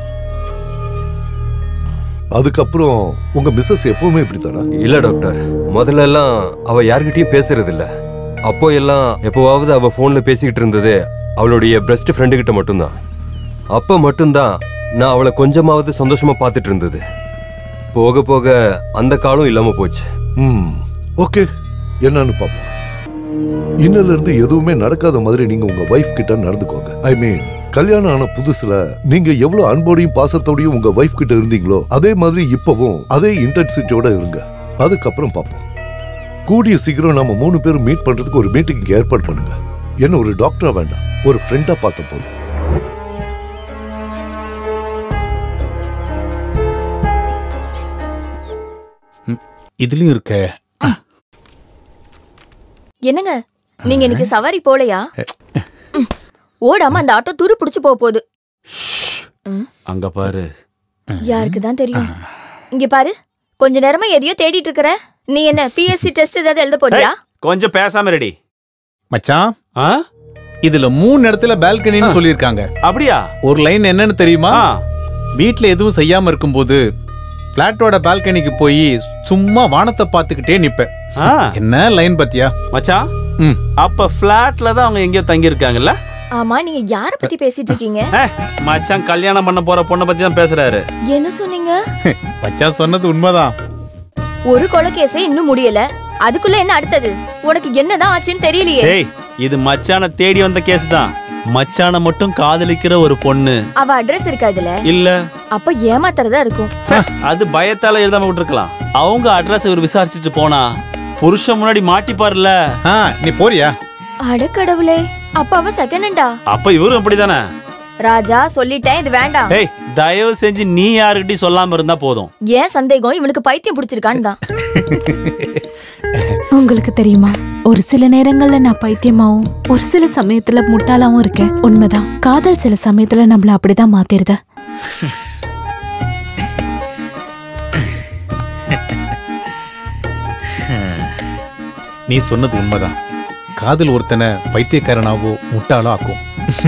அதுக்கப்புறம் உங்க மிஸ்ஸஸ் எப்பவுமே இப்படித்தானா? இல்ல டாக்டர், முதல்ல எல்லாம் அவ யார்கிட்டயும் பேசுறது இல்ல. அப்போ எல்லாம் எப்பவாவது அவ போன்ல பேசிக்கிட்டு இருந்தது அவளுடைய பெஸ்ட் ஃப்ரெண்டு கிட்ட மட்டும்தான். அப்ப மட்டும்தான் நான் அவளை கொஞ்சமாவது சந்தோஷமா பார்த்துட்டு இருந்தது. போக போக அந்த காலம் இல்லாம போச்சு. ஓகே, என்னன்னு பாப்போம். இன்னில இருந்து எதுவுமே நடக்காத மாதிரி நீங்க உங்க வைஃப் கிட்ட நடந்துக்கோங்க. ஐ மீன், கல்யாணம் ஆன புதுசுல நீங்க எவ்வளவு அன்போடையும் பாசத்தோடையும் உங்க வைஃப் கிட்ட இருந்தீங்களோ அதே மாதிரி இப்பவும் அதே இன்டென்சிட்டியோட இருங்க. அதுக்கப்புறம் பாப்போம். கூடிய சீக்கிரம் நம்ம 3 பேரும் மீட் பண்றதுக்கு ஒரு மீட்டிங் ஏற்பாடு பண்ணுங்க. என்ன ஒரு டாக்டரா வேண்டாம், ஒரு ஃப்ரெண்டா பார்த்த போதும். இதுலயும் இருக்க. என்னங்க நீங்க இன்னைக்கு சவாரி போலையா? ஓடாம அந்த ஆட்டோ துரு புடிச்சு போகுது. அங்க பாரு. யாருக்கு தான் தெரியும். இங்க பாரு, கொஞ்ச நேரமா எதையோ தேடிட்டு இருக்கற. நீ என்ன பிஎஸ்சி டெஸ்ட் ஏதாவது எழுத போறியா? கொஞ்சம் பேசாம ரெடி. மச்சான், இதுல 3 இடத்துல பால்கனின்னு சொல்லிருக்காங்க. அப்படியா? ஒரு லைன் என்னன்னு தெரியுமா? வீட்ல எதுவும் செய்யாம இருக்கும்போது பிளாட்டோட பால்கனிக்கு போய் சும்மா வானத்தை பார்த்துக்கிட்டே நிப்பேன். என்ன லைன் பத்தியா மச்சான்? அப்ப பிளாட்ல தான் அவங்க எங்கேயோ தங்கி இருக்காங்கல்ல? ஆமா, நீங்க யார பத்தி பேசிட்டு இருக்கீங்க? மச்சான் கல்யாணம் பண்ண போற பொண்ணை பத்தி தான் பேசுறாரு. என்ன சொன்னீங்க? மச்சான் சொன்னது உண்மைதான். ஒரு கொலை கேஸே இன்னும் முடியல, அதுக்குள்ள என்ன அடுத்தது? உனக்கு என்னதான் ஆச்சுன்னு தெரியலையே. ஏய், இது மச்சான தேடி வந்த கேஸ் தான். மச்சான மட்டும் காதலிக்கிற ஒரு பொண்ணு. அவ அட்ரஸ் இருக்கா இதுல? இல்ல. அப்ப ஏமாத்துறதா இருக்கும். அது பயத்தால எழுதாம விட்டுருக்கலாம். அவங்க அட்ரஸ் இவர் விசாரிச்சுட்டு போனா புருஷன் முன்னாடி மாட்டிப்பாருல. நீ போறியா? அட கடவுளே, அப்ப அவ செகண்ட் ஹேண்டா? அப்ப இவரும் அப்படிதானே? ராஜா, சொல்லிட்டேன், இது வேண்டாம். ஏய், தயவு செஞ்சு நீ யாருக்கிட்டையும் சொல்லாம இருந்தா போதும். ஏன் சந்தேகம்? இவனுக்கு பைத்தியம் பிடிச்சிருக்கான்னு தான். உங்களுக்கு தெரியுமா, ஒரு சில நேரங்கள்ல நான் பைத்தியமாவும் ஒரு சில சமயத்துல முட்டாளாவும் இருக்கேன். உண்மைதான், காதல் சில சமயத்துல நம்மள அப்படிதான் மாத்திருத. நீ சொன்னது உண்மைதான். காதல் ஒருத்தனை பைத்தியக்காரனாவோ முட்டாளோ ஆக்கும்.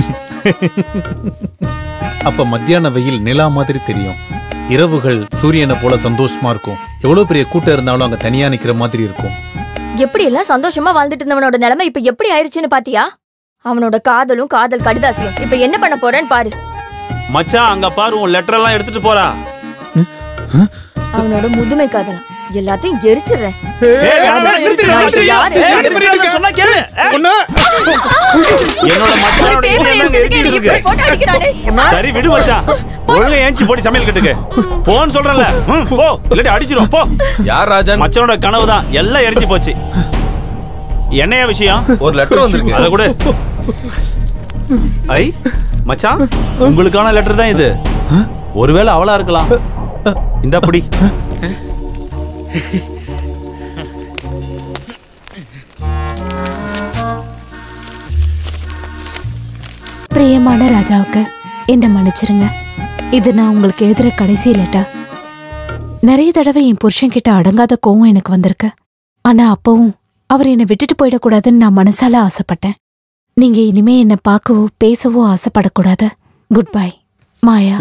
அப்ப மத்தியான வெயில் நிலா மாதிரி தெரியும். இரவுகள் சூரியனை போல சந்தோஷமா இருக்கும். எவ்வளவு பெரிய கூட்டம் இருந்தாலும் அங்க தனியா நிக்கிற மாதிரி இருக்கும். எப்படி எல்லாம் சந்தோஷமா வாழ்ந்துட்டு இருந்தவனோட நிலைமை இப்ப எப்படி ஆயிடுச்சுன்னு பாத்தியா? அவனோட காதலும் காதல் கடிதாசியும் இப்ப என்ன பண்ண போறேன்னு பாரு. மச்சான், அங்க பாரு, உன் லெட்டர் எல்லாம் எடுத்துட்டு போறா. அவனோட முதுமை காதல் எல்லாத்தையும் எரிச்சிடுறேன். சரி விடு மச்சான், ஒழுங்கா ஏஞ்சி போடி சமையல் கட்டுக்கு போன்னு சொல்றல. போ, இல்லாட்டி அடிச்சிரும் போ. யார் ராஜன்? மச்சானோட கனவு தான், எல்லாம் எரிஞ்சு போச்சு. என்னையா விஷயம்? ஒரு லெட்டர் வந்திருக்கு. அத கூட. ஐ மச்சான், உங்களுக்கான லெட்டர் தான் இது. ஒருவேளை அவளா இருக்கலாம். இந்த அப்படி பிரியமான ராஜாவுக்கு என்ன மன்னிச்சிருங்க. இது நான் உங்களுக்கு எழுதுற கடைசி லெட்டர். நிறைய தடவை என் புருஷன் கிட்ட அடங்காத கோவம் எனக்கு வந்திருக்கு. ஆனா அப்பவும் அவர் என்னை விட்டுட்டு போயிடக்கூடாதுன்னு நான் மனசால ஆசைப்பட்டேன். நீங்க இனிமே என்னை பார்க்கவோ பேசவோ ஆசைப்படக்கூடாது. Goodbye, Maya.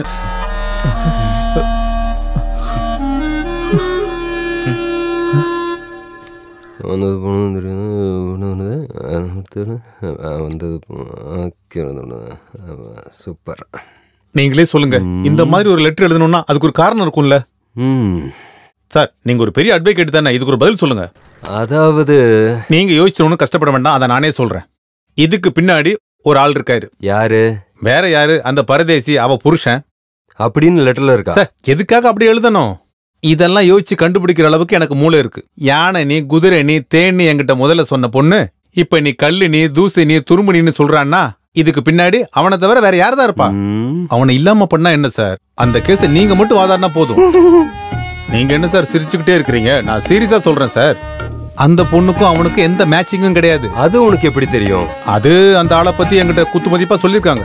சூப்பர். நீங்களே சொல்லுங்க, இந்த மாதிரி ஒரு லெட்டர் எழுதணும்னா அதுக்கு ஒரு காரணம் இருக்கும்ல? சார், நீங்க ஒரு பெரிய அட்வொகேட் தானே, இதுக்கு ஒரு பதில் சொல்லுங்க. அதாவது நீங்க யோசிச்சவனு கஷ்டப்பட வேண்டாம், அதை நானே சொல்றேன். இதுக்கு பின்னாடி ஒரு ஆள் இருக்காரு. யாரு? வேற யாரு? அந்த பரதேசி, அவ புருஷன் அப்படின்னு லெட்டர்ல இருக்கா? எதுக்காக அப்படி எழுதணும்? இதெல்லாம் யோசிச்சு கண்டுபிடிக்கிற அளவுக்கு எனக்கு மூளை இருக்கு. யானை நீ, குதிரை நீ, தேனி என்கிட்ட முதல்ல சொன்ன பொண்ணு இப்ப நீ கல்லு நீ, தூசி நீ, துரும்பு நீன்னு சொல்றான்னா இதுக்கு பின்னாடி அவனை தவிர வேற யாரதான் இருப்பா? அவனை இல்லாம பண்ணா என்ன சார்? அந்த கேஸ நீங்க மட்டும் வாதாடினா போதும். நீங்க என்ன சார் சிரிச்சுக்கிட்டே இருக்கிறீங்க? நான் சீரியஸா சொல்றேன் சார். அந்த பொண்ணுக்கும் அவனுக்கும் எந்த மேட்சிங்கும் கிடையாது. அது உனக்கு எப்படி தெரியும்? அது அந்த ஆளை பத்தி என்கிட்ட குத்து மதிப்பா சொல்லிருக்காங்க.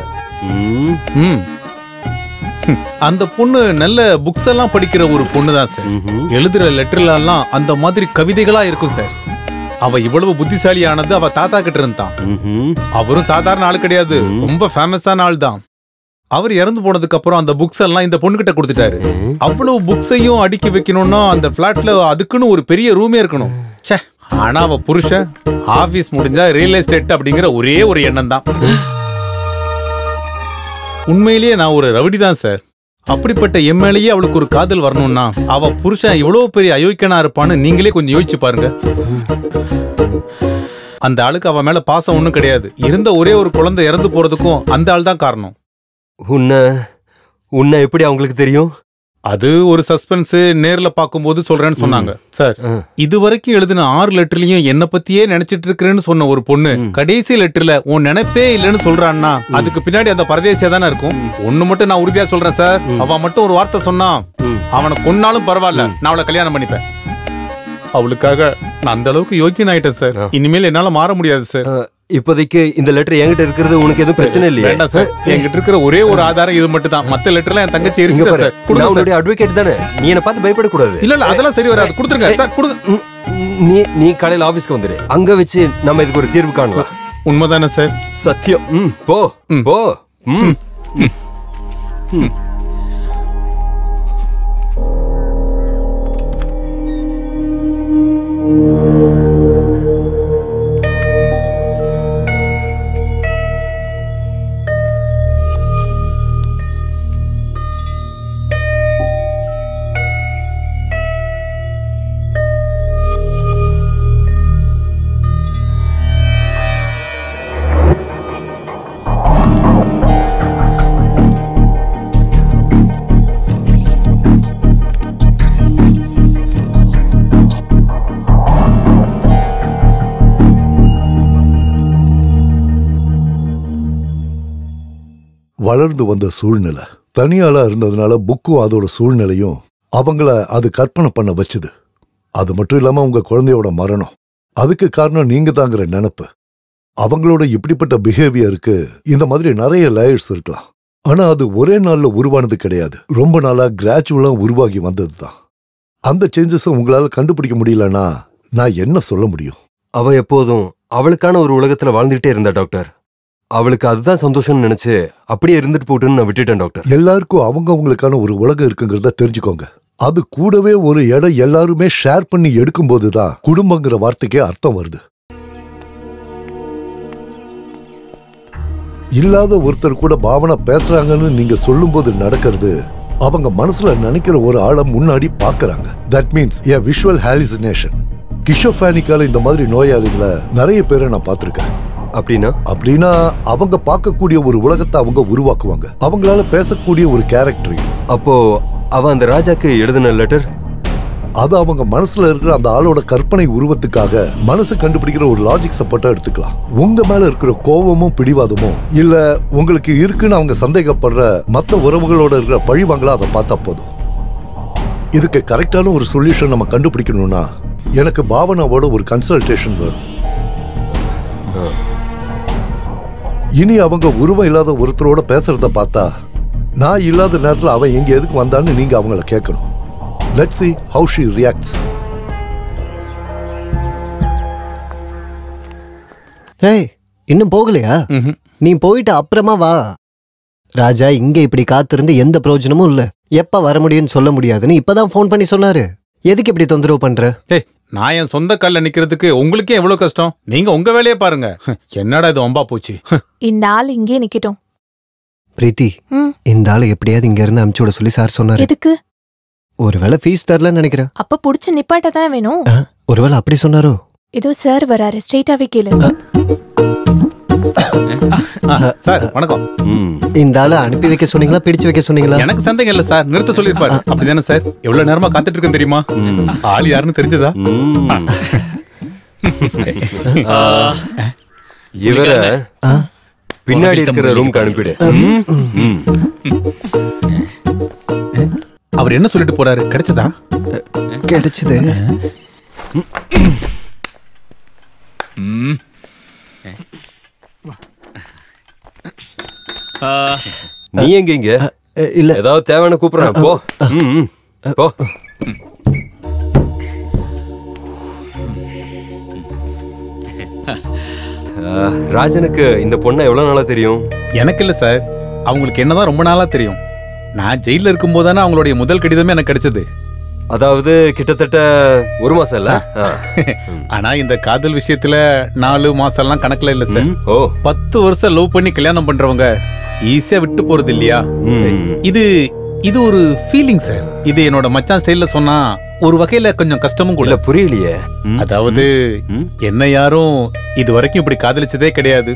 அந்த பொண்ணு நல்ல புக்ஸ் எல்லாம் படிக்கிற ஒரு பொண்ணு தான் சார். எழுதுற லெட்டர்ல எல்லாம் அந்த மாதிரி கவிதைகளா இருக்கும் சார். அவ இவ்வளவு புத்திசாலியானது அவ தாத்தா கிட்ட இருந்தான். அவரும் சாதாரண ஆள் கிடையாது, ரொம்ப ஃபேமஸான ஆள் தான். அவர் இறந்து போனதுக்கு அப்புறம் அந்த புக்ஸ் எல்லாம் இந்த பொண்ணு கிட்ட கொடுத்துட்டாரு. அவ்வளவு புக்ஸையும் அடுக்கி வைக்கணும்னா அந்த பிளாட்ல அதுக்குன்னு ஒரு பெரிய ரூமே இருக்கணும். ஆனா அவ புருஷன் ஆபீஸ் முடிஞ்சா ரியல் எஸ்டேட் அப்படிங்கிற ஒரே ஒரு எண்ணம் தான். உண்மையிலேயே நான் ஒரு ரவுடி தான் சார். அப்படிப்பட்ட எம்எல்ஏயே அவளுக்கு ஒரு காதல் வரணும்னா அவ புருஷன் இவ்வளவு பெரிய அயோக்கியனா இருப்பான்னு நீங்களே கொஞ்சம் யோசிச்சு பாருங்க. அந்த ஆளுக்கு அவ மேல பாசம் ஒண்ணும் கிடையாது. இருந்த ஒரே ஒரு குழந்தை இறந்து போறதுக்கும் அந்த ஆள் தான் காரணம். உன்னை எப்படி அவங்களுக்கு தெரியும்? அது ஒரு சஸ்பென்ஸ், நேர்ல பாக்கும்போது சொல்றேன்னு சொன்னாங்க சார். இது வரைக்கும் எழுதின 6 லெட்டர்லயும் என்ன பத்தியே நினைச்சிட்டு இருக்கிறேன்னு சொன்ன ஒரு பொண்ணு கடைசி லெட்டர்ல உன் நினைப்பே இல்லைன்னு சொல்றான்னா அதுக்கு பின்னாடி அந்த பரதேசியா தானே இருக்கும். ஒண்ணு மட்டும் நான் உறுதியா சொல்றேன் சார், அவ மட்டும் ஒரு வார்த்தை சொன்னா அவனை கொன்னாலும் பரவாயில்ல, நான் அவளை கல்யாணம் பண்ணிப்பேன். அவளுக்காக நான் அந்த அளவுக்கு யோக்கியன் ஆயிட்டேன் சார். இனிமேல் என்னால மாற முடியாது சார். இப்போதைக்கு இந்த லெட்டர் என்கிட்ட இருக்கிறது உனக்கு எதுவும் பிரச்சனை இல்லையா? வேண்டாம் சார். என்கிட்ட இருக்கிற ஒரே ஒரு ஆதாரம் இது மட்டும் தான். மத்த லெட்டர்லாம் என் தங்கச்சி எரிச்சிட்டா சார். நான் உன்னுடைய அட்வொகேட் தானே, நீ என்ன பார்த்து பயப்படக்கூடாது. இல்ல இல்ல அதெல்லாம் சரி வராது. கொடுத்துருங்க சார், கொடுங்க. நீ காலையில ஆபீஸ்க்கு வந்துடு, அங்க வச்சு நம்ம இதுக்கு ஒரு தீர்வு காணலாம். உண்மைதானே சார்? சத்தியம். போ போ. வளர்ந்து வந்த சூழ்நிலை தனியாளா இருந்ததுனால புக்கும் அதோட சூழ்நிலையும் அவங்கள அது கற்பனை பண்ண வச்சுது. அது மட்டும் இல்லாம உங்க குழந்தையோட மரணம், அதுக்கு காரணம் நீங்க தாங்கிற நினைப்பு. அவங்களோட இப்படிப்பட்ட பிஹேவியருக்கு இந்த மாதிரி நிறைய லேயர்ஸ் இருக்கலாம். ஆனா அது ஒரே நாள்ல உருவானது கிடையாது. ரொம்ப நாளா கிராஜுவலா உருவாகி வந்ததுதான். அந்த சேஞ்சஸை உங்களால கண்டுபிடிக்க முடியலன்னா நான் என்ன சொல்ல முடியும்? அவ எப்போதும் அவளுக்கான ஒரு உலகத்துல வாழ்ந்துகிட்டே இருந்தா டாக்டர். அவளுக்கு அதுதான் சந்தோஷம்னு நினைச்சு அப்படியே இருந்துட்டு போட்டுன்னு நான் விட்டுட்டேன் டாக்டர். எல்லாருக்கும் அவங்களுக்கான ஒரு உலகம் இருக்குங்கிறத தெரிஞ்சுக்கோங்க. அது கூடவே ஒரு இடம் எல்லாருமே ஷேர் பண்ணி எடுக்கும் போதுதான் குடும்பங்கிற வார்த்தைக்கே அர்த்தம் வருது. இல்லாத ஒருத்தர் கூட பாவனா பேசுறாங்கன்னு நீங்க சொல்லும் போது நடக்கிறது அவங்க மனசுல நினைக்கிற ஒரு ஆளை முன்னாடி பாக்குறாங்க. That means a visual hallucination. கிஷோஃபானிக்கால இந்த மாதிரி நோயாளிகளை நிறைய பேரை நான் பார்த்திருக்கேன். அப்படின்னா அவங்க பார்க்கக்கூடிய ஒரு உலகத்தை அவங்க உருவாக்குவாங்க, அவங்களால பேசக்கூடிய ஒரு கேரக்டரையும். அப்போ அவ அந்த ராஜாக்கு எழுதின லெட்டர் அது அவங்க மனசுல இருக்கிற அந்த ஆளோட கற்பனை உருவத்துக்காக மனசு கண்டுபிடிக்கிற ஒரு லாஜிக் சப்போர்ட்டா எடுத்துக்கலாம். உங்க மேல இருக்கிற கோபமும் பிடிவாதமும் இல்ல உங்களுக்கு இருக்குன்னு அவங்க சந்தேகப்படுற மத்த உறவுகளோட இருக்கிற பழிவாங்களா அதை பார்த்தா போதும். இதுக்கு கரெக்டான ஒரு சொல்யூஷன் நம்ம கண்டுபிடிக்கணும்னா எனக்கு பாவனாவோட ஒரு கன்சல்டேஷன் வேணும். இனி அவங்க உருவம் இல்லாத ஒருத்தரோட பேசுறத பார்த்தா நான் இல்லாத நேரத்தில் அவன் எங்க எதுக்கு வந்தான்னு நீங்க அவங்கள கேட்கணும். Let's see how she reacts. ஏய், இன்னும் போகலையா? நீ போயிட்டு அப்புறமா வா. ராஜா இங்க இப்படி காத்திருந்து எந்த பிரயோஜனமும் இல்ல. எப்ப வர முடியும்னு சொல்ல முடியாதுன்னு இப்பதான் போன் பண்ணி சொன்னாரு. எதுக்கு இப்படி தொந்தரவு பண்ற? நான் என் சொந்த கால்ல நிக்கிறதுக்கு உங்களுக்கே எவ்வளவு கஷ்டம். நீங்க உங்க வேலையை பாருங்க. என்னடா இது வம்பா போச்சு. இந்த ஆள் இங்கே நிக்கட்டும். பிரீத்தி, இந்த ஆளு எப்படியாவது இங்க இருந்து அனுப்பிச்சு விட சொல்லி சார் சொன்னாரு. எதுக்கு? ஒருவேளை ஃபீஸ் தரலன்னு நினைக்கிறேன். அப்ப புடிச்சு நிப்பாட்ட தானே வேணும். ஒருவேளை அப்படி சொன்னாரோ? ஏதோ சார் வராரு, ஸ்ட்ரெயிட்டாவே கேளு. சார் வணக்கம். இந்த ஆளு அனுப்பி வைக்க சொன்னீங்களா பிடிச்சு வைக்க சொன்னீங்களா? எனக்கு சந்தேகம் இல்ல சார், நிறுத்த சொல்லிருப்பாரு. அப்படிதானே சார்? எவ்வளவு நேரமா காத்துட்டு இருக்கேன் தெரியுமா? ஆள் யாருன்னு தெரிஞ்சதா? இவர பின்னாடி இருக்கிற ரூம்க்கு அனுப்பிடு. அவர் என்ன சொல்லிட்டு போறாரு? கிடைச்சதா? கிடைச்சது. நீ எங்க இங்க? இல்ல, ஏதாவது தேவையான கூப்பிடுறேன். போ போ. ராஜனுக்கு இந்த பொண்ணை எவ்வளவு நாளா தெரியும்? எனக்கு இல்ல சார், அவங்களுக்கு என்னதான் ரொம்ப நாளா தெரியும். நான் ஜெயில இருக்கும் போதானே அவங்களுடைய முதல் கடிதமே எனக்கு கிடைச்சது. அதாவது கிட்டத்தட்ட 1 மாசம் இல்ல. ஆனா இந்த காதல் விஷயத்துல 4 மாசம் எல்லாம் கணக்குல இல்ல சார். 10 வருஷம் லவ் பண்ணி கல்யாணம் பண்றவங்க ஈஸியா விட்டு போறது இல்லையா? இது ஒரு ஃபீலிங் சார். இது என்னோட மச்சான் ஸ்டைல்ல சொன்னா ஒரு வகையில கொஞ்சம் கஷ்டமும் கூட. புரியலையே. அதாவது என்ன யாரும் இது வரைக்கும் இப்படி காதலிச்சதே கிடையாது.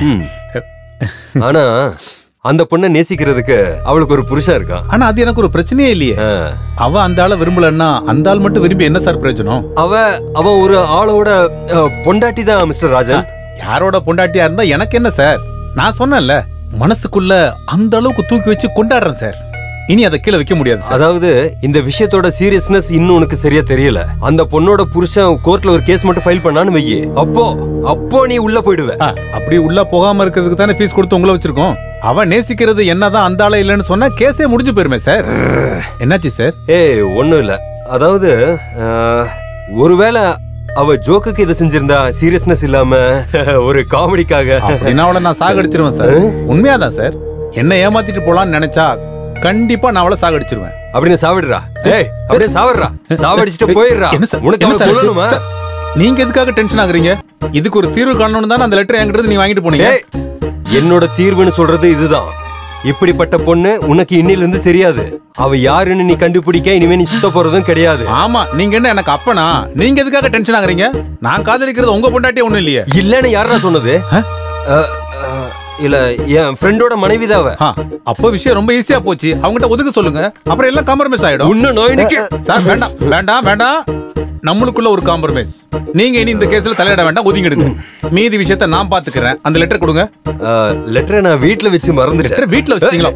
ஆனா அந்த பொண்ணை நேசிக்கிறதுக்கு அவளுக்கு ஒரு புருஷன் இருக்கா. ஆனா அது எனக்கு ஒரு பிரச்சனையே இல்லையே. அவ அந்த ஆளை விரும்பலன்னா அந்த ஆள் மட்டும் விரும்பி என்ன சார் பிரயோஜனம்? அவ ஒரு ஆளோட பொண்டாட்டி தான் மிஸ்டர் ராஜன். யாரோட பொண்டாட்டியா இருந்தா எனக்கு என்ன சார்? நான் சொன்னேன்ல, மனசுக்குள்ள அந்த அளவுக்கு தூக்கி வச்சு கொண்டாடுறேன் சார். இனி அதை கீழே வைக்க முடியாது சார். அதாவது இந்த விஷயத்தோட சீரியஸ்னஸ் இன்னும் உனக்கு சரியா தெரியல. அந்த பொண்ணோட புருஷன் கோர்ட்ல ஒரு கேஸ் மட்டும் ஃபைல் பண்ணான்னு வையே, அப்போ நீ உள்ள போயிடுவ. அப்படி உள்ள போகாம இருக்கிறதுக்கு தானே ஃபீஸ் கொடுத்து உங்களை வச்சிருக்கோம். அவன் நேசிக்கிறது என்னதான் அந்த ஆள இல்லைன்னு சொன்னா கேஸே முடிஞ்சு போயிருமே சார். என்னாச்சு சார்? ஒண்ணும் இல்ல. அதாவது ஒருவேளை அவ ஜோக்குக்கு இதை செஞ்சிருந்தா சீரியஸ்னஸ் இல்லாம ஒரு காமெடிக்காக அப்படின்னா அவளை நான் சாகடிச்சிருவேன் சார். உண்மையாதான் சார். என்ன ஏமாத்திட்டு போலான்னு நினைச்சா கண்டிப்பா நான் அவளை சாகடிச்சிருவேன். அப்படின்னு சாவிடுறா. அப்படியே சாவடுறா, சாவடிச்சுட்டு போயிடுறா. உனக்கு நீங்க எதுக்காக டென்ஷன் ஆகுறீங்க? இதுக்கு ஒரு தீர்வு காணணும்னு தான் அந்த லெட்டர் என்கிட்ட நீ வாங்கிட்டு போனீங்க. என்னோட தீர்வுன்னு சொல்றது இதுதான். இப்படிப்பட்ட பொண்ணு உனக்கு இன்னில இருந்து தெரியாது. அவ யாருன்னு நீ கண்டுபிடிக்க இனிமே நீ சுத்த போறதும் கிடையாது. ஆமா, நீங்க என்ன எனக்கு அப்பனா? நீங்க எதுக்காக டென்ஷன் ஆகுறீங்க? நான் காதலிக்கிறது உங்க பொண்டாட்டியே ஒண்ணும் இல்லையே. இல்லன்னு யாரா சொன்னது? இல்ல, என் ஃப்ரெண்டோட மனைவிதான் அவ. அப்ப விஷயம் ரொம்ப ஈஸியா போச்சு. அவங்ககிட்ட ஒதுக்க சொல்லுங்க, அப்புறம் எல்லாம் காம்ப்ரமைஸ் ஆயிடும். இன்னும் நோயினுக்கு சார் வேண்டாம் வேண்டாம் வேண்டாம், நம்மளுக்குள்ள ஒரு காம்ப்ரமைஸ். நீங்க இனி இந்த கேஸ்ல தலையிட வேண்டாம், ஒதுங்கிடுங்க. மீதி விஷயத்தை நான் பாத்துக்கிறேன். அந்த லெட்டர் கொடுங்க. லெட்டரை நான் வீட்ல வச்சு மறந்துட்டேன். வீட்ல வச்சிட்டீங்களா?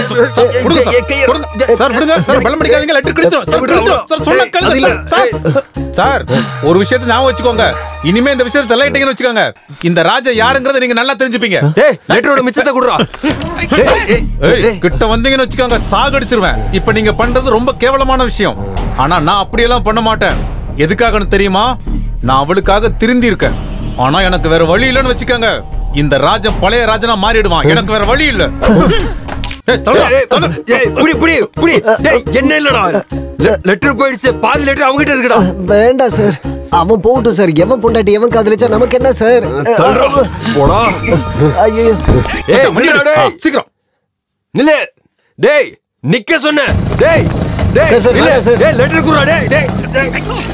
சார் விடுங்க சார், பலம் அடிக்காதீங்க. லெட்டர் கிழிச்சிரும் சார். சொன்னா கேளுங்க சார். ஒரு விஷயத்தை ஞாபகம் வச்சுக்கோங்க. இனிமே இந்த விஷயத்தை தலையிட்டீங்கன்னு வச்சுக்கோங்க, இந்த ராஜா யாருங்கறத நீங்க நல்லா தெரிஞ்சுப்பீங்க. லெட்டரோட மிச்சத்தை குடுறா. கிட்ட வந்தீங்கன்னு வச்சுக்கோங்க, சாகடிச்சிருவேன். இப்ப நீங்க பண்றது ரொம்ப கேவலமான விஷயம். ஆனா நான் அப்படியெல்லாம் பண்ண மாட்டேன். எதுக்காகன்னு தெரியுமா? நான் அவளுக்காக திருந்தி இருக்கேன். ஆனா எனக்கு வேற வழி இல்லைன்னு வச்சுக்கோங்க, இந்த ராஜன் பழைய ராஜனா மாறிடுவான். எனக்கு வேற வழி இல்ல. என்ன இல்லடா, லெட்டர் போயிடுச்சு. பாதி லெட்டர் அவங்கிட்ட இருக்குடா. வேண்டாம் சார், அவன் போகட்டும் சார். எவன் பொண்டாட்டி எவன் காதலிச்சா நமக்கு என்ன சார்? போடா. ஐயோ சீக்கிரம் நில்ல. டேய் நிக்க சொன்ன. டேய் லெட்டர் குடுறா. டேய்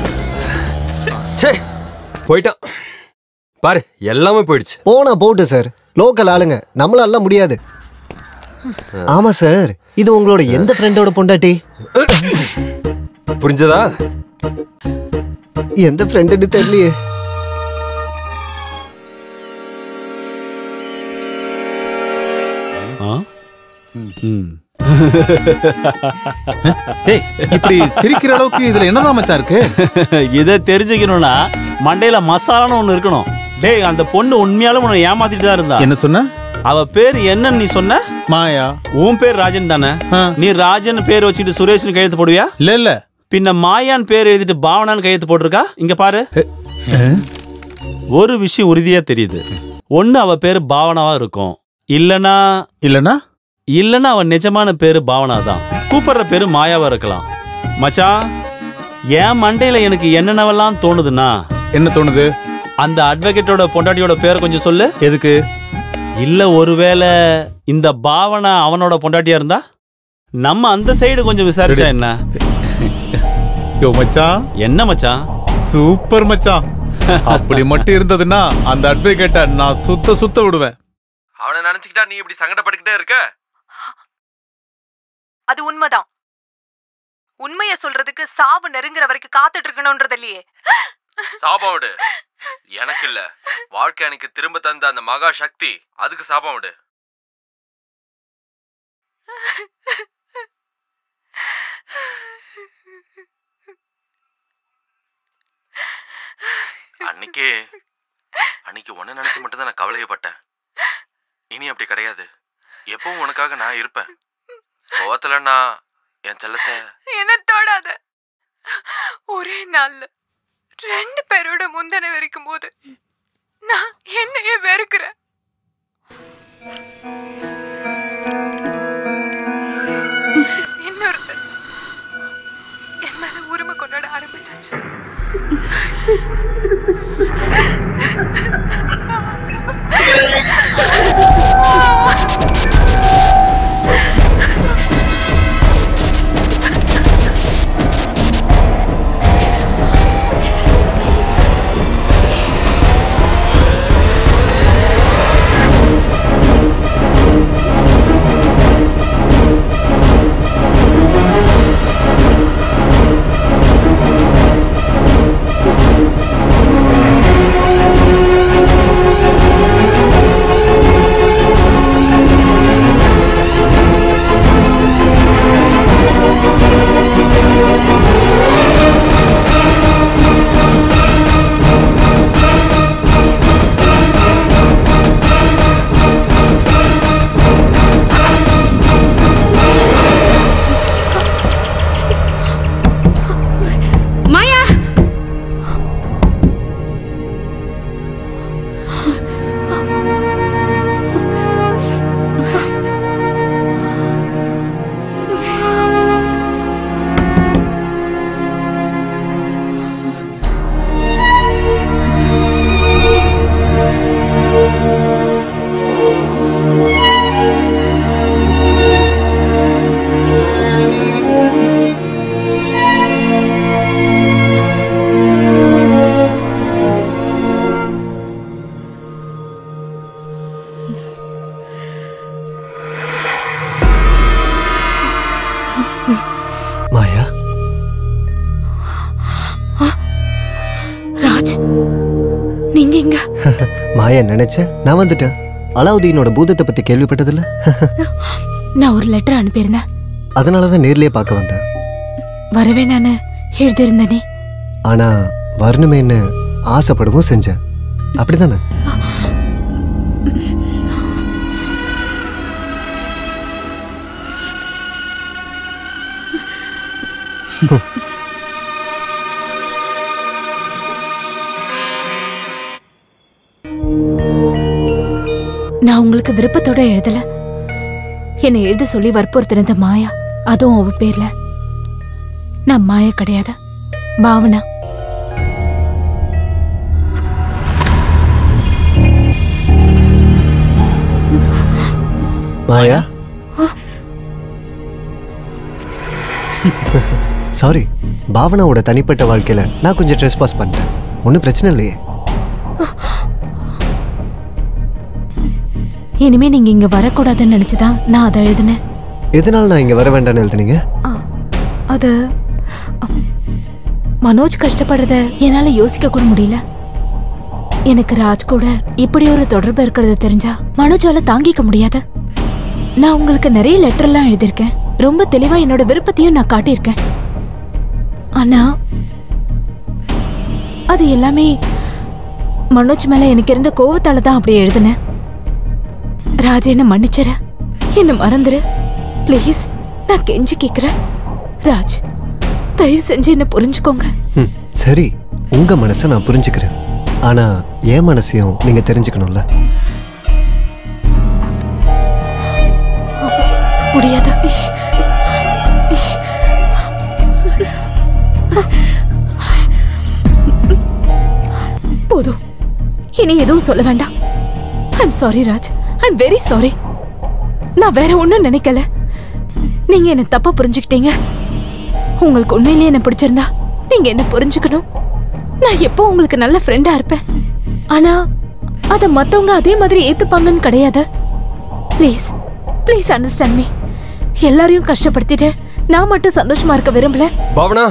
போயிட்டான் பாரு, எல்லாமே போயிடுச்சு. போனா போட்டு சார், லோக்கல் ஆளுங்க, நம்மளால முடியாது. ஆமா சார், இது உங்களோட எந்த ஃப்ரெண்டோட பொண்டாட்டி? புரிஞ்சதா? எந்த ஃப்ரெண்டுன்னு தெரியலையே. இப்படி சிரிக்கிற அளவுக்கு இதுல என்னதான் மச்சான் இருக்கு? இதை தெரிஞ்சுக்கணும்னா மண்டையில மசாலான்னு ஒண்ணு இருக்கணும். டேய், அந்த பொண்ணு உண்மையாலும் உன்னை ஏமாத்திட்டு தான் இருந்தா. என்ன சொன்ன? அவ பேர் என்னன்னு நீ சொன்ன? மாயா. உன் பேர் ராஜன் தானே? நீ ராஜன் பேர் வச்சுட்டு சுரேஷ்னு கையெழுத்து போடுவியா? இல்ல. பின்ன மாயான் பேர் எழுதிட்டு பாவனான்னு கையெழுத்து போட்டிருக்கா. இங்க பாரு, ஒரு விஷயம் உறுதியா தெரியுது. ஒண்ணு அவ பேரு பாவனாவா இருக்கும், இல்லனா அவன் நிஜமான பேரு பாவனா தான். கூப்பிடுற பேரு மாயாவா இருக்கலாம். மச்சான், என் மண்டையில எனக்கு என்னென்னவெல்லாம் தோணுதுன்னா. என்ன தோணுது? அந்த அட்வொகேட்டோட பொண்டாட்டியோட பேரை கொஞ்சம் சொல்லு. எதுக்கு? இல்ல, ஒருவேளை இந்த பாவனா அவனோட பொண்டாட்டியா இருந்தா நம்ம அந்த சைடு கொஞ்சம் விசாரிச்சா என்ன? யோ மச்சான். என்ன மச்சான்? சூப்பர் மச்சான். அப்படி மட்டும் இருந்ததுன்னா அந்த அட்வொகேட்டை நான் சுத்த விடுவேன். அவனை நினைச்சுக்கிட்டா நீ இப்படி சங்கடப்பட்டுக்கிட்டே இருக்க? அது உண்மைதான். உண்மைய சொல்றதுக்கு சாவு நெருங்குற வரைக்கும் காத்துட்டு இருக்கணும்ன்றது இல்லையே. சாபம் விடு. எனக்கு இல்ல, வாழ்க்கை எனக்கு திரும்ப தந்த அந்த மகா சக்தி, அதுக்கு சாபம் விடு. அன்னைக்கு ஒன்னு நினைச்சு மட்டும்தான் நான் கவலையப்பட்டேன். இனி அப்படி கிடையாது. எப்பவும் உனக்காக நான் இருப்பேன். கோவத்துல நான் என் செல்லத்தை என்ன தொடாத. ஒரே நாள்ல 2 பேரோட முந்தனை வெறுக்கும் போது நான் என்னையே வெறுக்கிறேன். இன்னொருத்தர் என் மேல உரிமை கொண்டாட ஆரம்பிச்சாச்சு. நீங்க எங்க? மாயா நினைச்சேன் நான் வந்துட்டேன். அலாவுதீனோட பூதத்தை பத்தி கேள்விப்பட்டதில்ல? நான் ஒரு லெட்டர் அனுப்பியிருந்தேன். அதனாலதான் நேர்லயே பார்க்க வந்தேன். வரவே நானு எழுதியிருந்தேனே. ஆனா வரணுமேன்னு ஆசைப்படவும் செஞ்சேன். அப்படிதானே? நான் உங்களுக்கு விருப்பத்தோட எழுதல. என்னை எழுத சொல்லி வற்புறுத்தினது மாயா. அதுவும் அவ பேர்ல. நான் மாயா கிடையாது, பாவனா. மாயா சாரி, பாவனாவோட தனிப்பட்ட வாழ்க்கையில நான் கொஞ்சம் ட்ரெஸ் பாஸ் பண்ணிட்டேன். ஒன்றும் பிரச்சனை இல்லையே. இனிமே நீங்க இங்க வரக்கூடாதுன்னு நினைச்சுதான் நான் அதை எழுதினேன். எதனால நான் இங்க வர வேண்டாம்னு எழுதுனீங்க? அது மனோஜ் கஷ்டப்படுறத என்னால யோசிக்க கூட முடியல. எனக்கு ராஜ் கூட இப்படி ஒரு தொடர்பு இருக்கிறது தெரிஞ்சா மனோஜால தாங்கிக்க முடியாது. நான் உங்களுக்கு நிறைய லெட்டர்லாம் எழுதியிருக்கேன். ரொம்ப தெளிவா என்னோட விருப்பத்தையும் நான் காட்டியிருக்கேன். ஆனா அது எல்லாமே மனோஜ் மேல எனக்கு இருந்த கோவத்தால தான் அப்படி எழுதினேன். ராஜ் என்ன மன்னிச்சிர, என்ன மறந்துரு பிளீஸ். நான் கெஞ்சி கேக்குறேன் ராஜ், தயவு செஞ்சு என்ன புரிஞ்சுக்கோங்க. சரி, உங்க மனசை நான் புரிஞ்சுக்கிறேன். ஆனா என் மனசையும் நீங்க தெரிஞ்சுக்கணும்ல. முடியாது. போதும், இனி எதுவும் சொல்ல வேண்டாம். I'm sorry Raj, I'm very sorry. நான் வேற ஒண்ணும் நினைக்கல. நீங்க என்ன தப்பா புரிஞ்சுக்கிட்டீங்க. உங்களுக்கு உண்மையிலேயே என்ன பிடிச்சிருந்தா நீங்க என்ன புரிஞ்சுக்கணும். நான் எப்போ உங்களுக்கு நல்ல ஃப்ரெண்டா இருப்பேன். ஆனா அத மத்தவங்க அதே மாதிரி ஏத்துப்பாங்கன்னு கிடையாது. Please please understand me. எல்லாரையும் கஷ்டப்படுத்திட்டு நான் மட்டும் சந்தோஷமா இருக்க விரும்பல. பாவனா,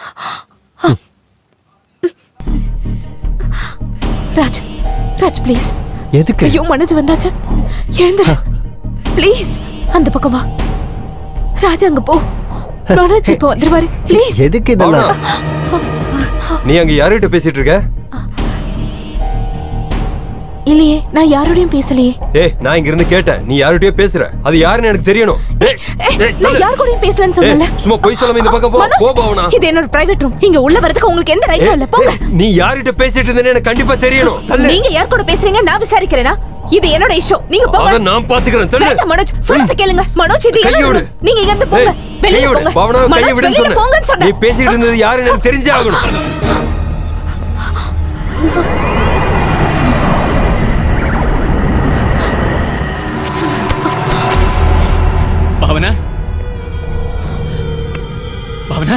ராஜ் ராஜ் ப்ளீஸ். எதுக்கு? ஐயோ மனோஜ் வந்தாச்சு, எழுந்துரு ப்ளீஸ். அந்த பக்கம் வா ராஜ், அங்க போ. மனோஜ் இப்போ வந்துருவாரு ப்ளீஸ். எதுக்கு இதெல்லாம்? நீ அங்க யார்கிட்ட பேசிட்டு இருக்க? இல்லையே, நான் யாரோடையும் பேசலையே. ஏய், நான் இங்க இருந்து கேட்டேன். நீ யார்கிட்டயோ பேசுற. அது யாருன்னு எனக்கு தெரியணும். நான் யார் கூடயும் பேசலன்னு சொல்லல. சும்மா போய் சொல்லாம இந்த பக்கம் போ. போ பாவனா. இது என்னோட பிரைவேட் ரூம். இங்க உள்ள வரதுக்கு உங்களுக்கு எந்த ரைட்டும் இல்ல. போங்க. நீ யார்கிட்ட பேசிட்டு இருந்தேன்னு எனக்கு கண்டிப்பா தெரியணும். நீங்க யார் கூட பேசுறீங்க நான் விசாரிக்கிறேனா? இது என்னோட இஷ்யூ. நீங்க போங்க. அத நான் பாத்துக்கறேன். தள்ளு. வேண்டாம் மனோஜ், சொல்றத கேளுங்க. மனோஜ், இது கையோடு. நீங்க இங்க இருந்து போங்க. வெளிய போங்க. பாவனா, கையை விடுன்னு சொன்னேன். போங்கன்னு சொன்னேன். நீ பேசிட்டு இருந்தது யாருன்னு எனக்கு தெரிஞ்சே ஆகணும். பாவனா, பாவனா,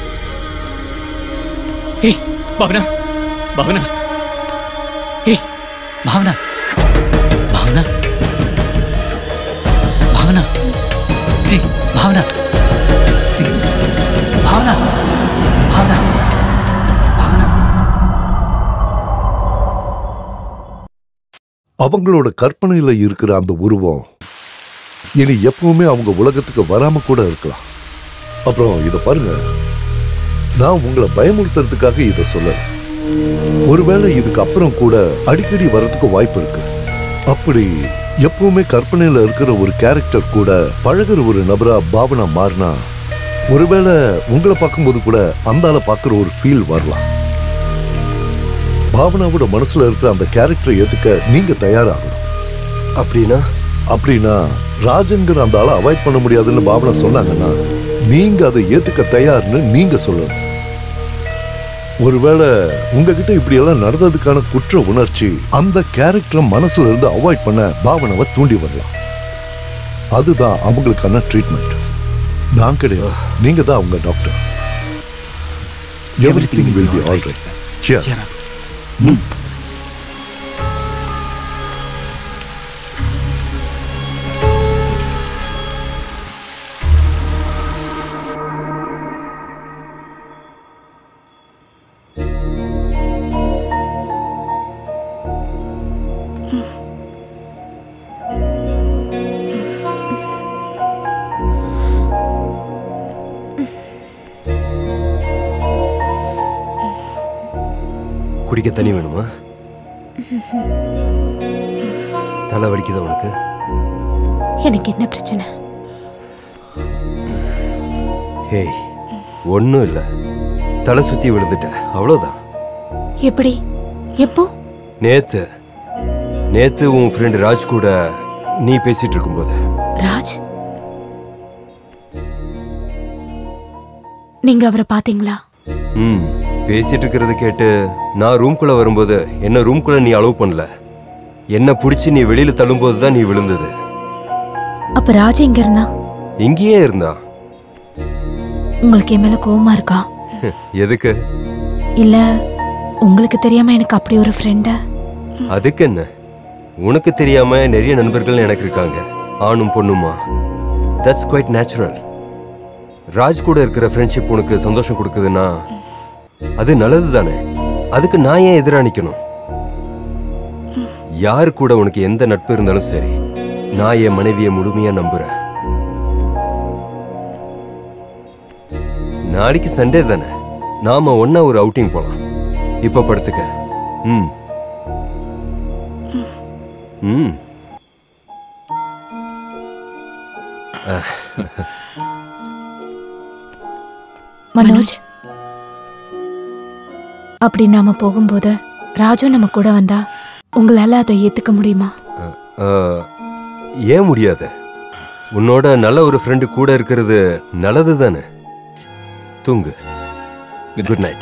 ஏய் பாவனா, பாவனா, ஏய் பாவனா, பாவனா, பாவனா, ஏய் பாவனா, பாவனா, பாவனா. அவங்களோட கற்பனையில இருக்கிற அந்த உருவம் இனி எப்பவுமே அவங்க உலகத்துக்கு வராம கூட இருக்கலாம். அப்புறம் இத பாருங்க, நான் உங்களை பயமுறுத்துறதுக்காக இத சொல்லல. ஒருவேளை இதுக்கு அப்புறம் கூட அடிக்கடி வர்றதுக்கு வாய்ப்பு இருக்கு. அப்படி எப்பவுமே கற்பனையில இருக்கிற ஒரு கேரக்டர் கூட பழகுற ஒரு நபரா பாவனா மாறினா, ஒருவேளை உங்களை பார்க்கும்போது கூட அந்த ஆளை பார்க்குற ஒரு ஃபீல் வரலாம். பாவனாவோட மனசுல இருக்கிற அந்த கேரக்டரை ஏத்துக்க நீங்க தயாராகணும். அப்படின்னா ராஜன்கிற அந்த ஆளை அவாய்ட் பண்ண முடியாதுன்னு பாவனா சொன்னாங்கன்னா நீங்க அதை ஏத்துக்க தயார்னு நீங்க சொல்லணும். ஒருவேளை உங்ககிட்ட இப்படி எல்லாம் நடந்ததுக்கான குற்ற உணர்ச்சி அந்த கேரக்டரை மனசுல இருந்து அவாய்ட் பண்ண பாவனாவை தூண்டி வரலாம். அதுதான் அவங்களுக்கான ட்ரீட்மெண்ட். நான் கிடையாது, நீங்க தான் அவங்க doctor. Everything will be all right. Cheer up. குடிக்க தண்ணி வேணுமா? தலை வலிக்குதா உனக்கு? எனக்கு என்ன பிரச்சனை? ஹேய், ஒன்னும் இல்ல, தலை சுத்தி விழுந்துட்ட, அவ்வளவுதான். எப்படி? எப்போ? நேத்து உன் ஃப்ரெண்ட் ராஜ் கூட நீ பேசிட்டு இருக்கும்போது. ராஜ்? நீங்க அவரை பாத்தீங்களா? பேசிட்டு இருக்கிறது கேட்டு நான் ரூம்குள்ள வரும்போது என்ன ரூம்குள்ள நீ அலோவ் பண்ணல. என்ன புடிச்சு நீ வெளியில தள்ளும்போது தான் நீ விழுந்தது. அப்ப ராஜ் எங்க இருந்தா? இங்கேயே இருந்தா. உங்களுக்கு என் மேல கோவமா இருக்கா? எதுக்கு? இல்ல உங்களுக்கு தெரியாம எனக்கு அப்படி ஒரு ஃப்ரெண்ட? அதுக்கு என்ன, உனக்கு தெரியாம நிறைய நண்பர்கள் எனக்கு இருக்காங்க, ஆணும் பொண்ணுமா. That's quite natural. ராஜ் கூட இருக்கிற ஃப்ரெண்ட்ஷிப் உனக்கு சந்தோஷம் கொடுக்குதுன்னா அது நல்லது தானே. அதுக்கு நான் ஏன் எதிரா நிக்கணும்? யாரு கூட உனக்கு எந்த நட்பு இருந்தாலும் சரி, நான் என் மனைவியை முழுமையா நம்புறேன். நாளைக்கு சண்டே தானே, நாம ஒன்னா ஒரு அவுட்டிங் போலாம். இப்ப படுத்துக்க. மனோஜ், அப்படி நாம போகும்போது ராஜு நம்ம கூட வந்தா உங்களால அதை ஏத்துக்க முடியுமா? ஏன் முடியாது? உன்னோட நல்ல ஒரு ஃப்ரெண்டு கூட இருக்கிறது நல்லது தானே. தூங்கு. Good night.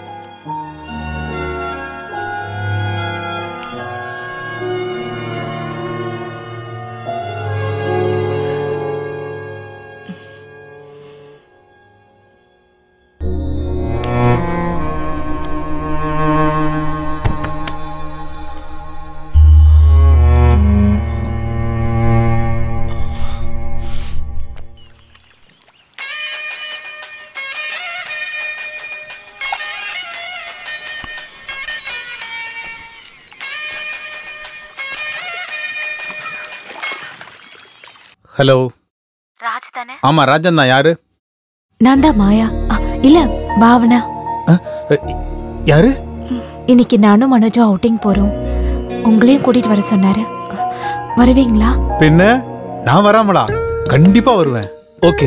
ஹலோ. ராஜ் தானே? ஆமா, ராஜன் தான். யாரு? நான் தான் மாயா. இல்ல, பாவனா. யாரு? இன்னைக்கு நானும் மனோஜும் அவுட்டிங் போறோம். உங்களையும் கூட்டிட்டு வர சொன்னாரு. வருவீங்களா? பின்ன நான் வராமலா? கண்டிப்பா வருவேன். ஓகே.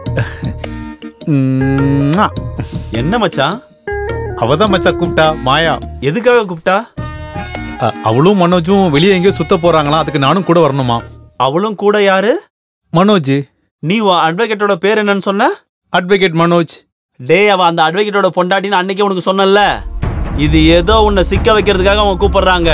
என்ன மச்சான்? அவதான் மச்சான் கூப்பிட்டா. மாயா. எதுக்காக கூப்பிட்டா? அவளும் மனோஜும் வெளியே எங்கேயோ சுத்த போறாங்களா, அதுக்கு நானும் கூட வரணுமா. அவளும் கூட? யாரு? மனோஜ். நீ அட்வொகேட்டோட பேர் என்னன்னு சொன்ன? அட்வொகேட் மனோஜ். டே, அவ அந்த அட்வொகேட்டோட பொண்டாட்டின்னு அன்னைக்கே உனக்கு சொன்னல. இது ஏதோ உன்னை சிக்க வைக்கிறதுக்காக அவங்க கூப்பிடுறாங்க.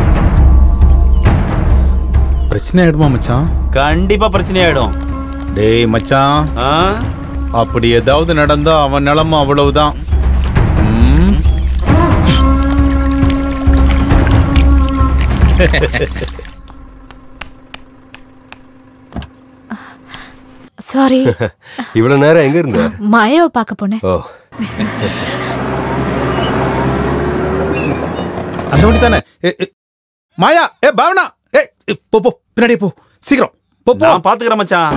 பிரச்சனை ஆயிடுமா மச்சான்? கண்டிப்பா பிரச்சனை ஆயிடும். டேய் மச்சான், அப்படி ஏதாவது நடந்தா அவன் நிலைமை அவ்வளவுதான். சாரி. இவ்வளவு நேரம் எங்க இருந்த? மாயாவை பார்க்க போனேன். ஓ, அந்த வண்டி தானே. மாயா, பாவனா, போ போ, பின்னாடி போ, சீக்கிரம் போ. நான் பாத்துக்கிறேன் மச்சான்.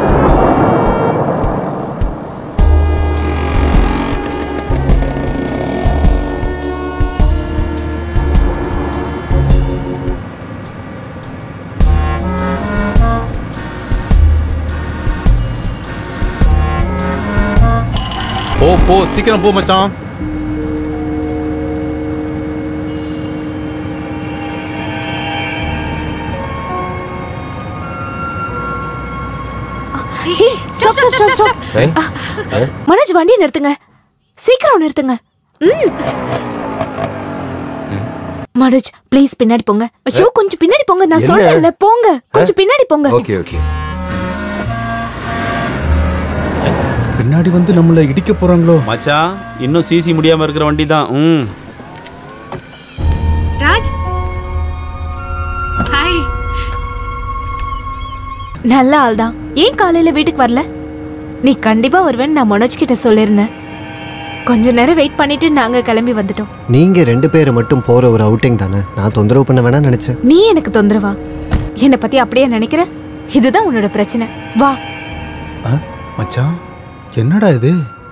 போ போ, சீக்கிரம் போ மச்சான். மனோஜ், வண்டியை நிறுத்துங்க, சீக்கிரம் நிறுத்துங்க. மனோஜ் ப்ளீஸ் பின்னாடி போங்க. ஐயோ, கொஞ்சம் பின்னாடி போங்க. நான் சொல்றேன்ல, போங்க, கொஞ்சம் பின்னாடி போங்க. Okay okay. பின்னாடி வந்து நம்மள இடிக்க போறாங்களோ? மச்சான், இன்னும் சிசி முடியாம இருக்கிற வண்டி தான். ராஜ், ஹாய். நல்ல ஆள் தான். ஏன் காலையில வீட்டுக்கு வரல? நீ கண்டிப்பா வருவேன்னு நான் மனோஜ் கிட்ட சொல்லிருந்தேன். கொஞ்ச நேரம் வெயிட் பண்ணிட்டு நாங்க கிளம்பி வந்துட்டோம். நீங்க 2 பேர் மட்டும் போற ஒரு அவுட்டிங் தானே, நான் தொந்தரவு பண்ண வேணாம்னு நினைச்சேன். நீ எனக்கு தொந்தரவா? என்ன பத்தி அப்படியே நினைக்கிற? இதுதான் உன்னோட பிரச்சனை. வா. மச்சான் என்னடா இது?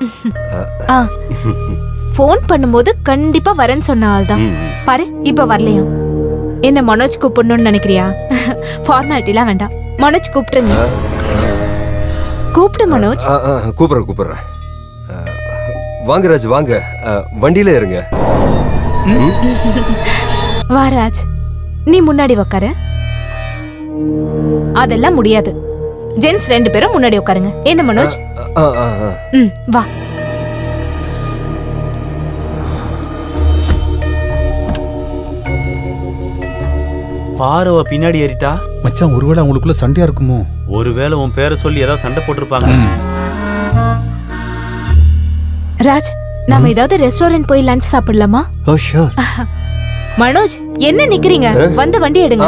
ஃபோன் பண்ணும்போது கண்டிப்பா வரேன்னு சொன்ன ஆள் தான். பாரு இப்ப வரலையா? என்ன மனோஜ் கூப்பிடணும்னு நினைக்கிறியா? ஃபார்மாலிட்டிலாம் வேண்டாம். மனோஜ் கூப்பிட்டுருங்க. கூப்பிடு மனோஜ். கூப்பிடுறேன். வாங்க ராஜ், வாங்க. வண்டியில இருங்க. வா ராஜ், நீ முன்னாடி உட்காரு. அதெல்லாம் முடியாது. ஜென்ஸ் 2 பேரும் முன்னாடி உட்காருங்க. என்ன மனோஜ்? வா. பாரவ பின்னாடி ஏறிட்டா. மச்சான் ஒருவேளை அவங்களுக்குள்ள சண்டையா இருக்குமோ? ஒருவேளை உன் பேரை சொல்லி ஏதாவது சண்டை போட்டிருப்பாங்க. ராஜ், நாம ஏதாவது ரெஸ்டாரண்ட் போய் லஞ்ச் சாப்பிடலாமா? ஓ ஷூர். மனோஜ் என்ன நிக்கிறீங்க? வந்து வண்டி எடுங்க.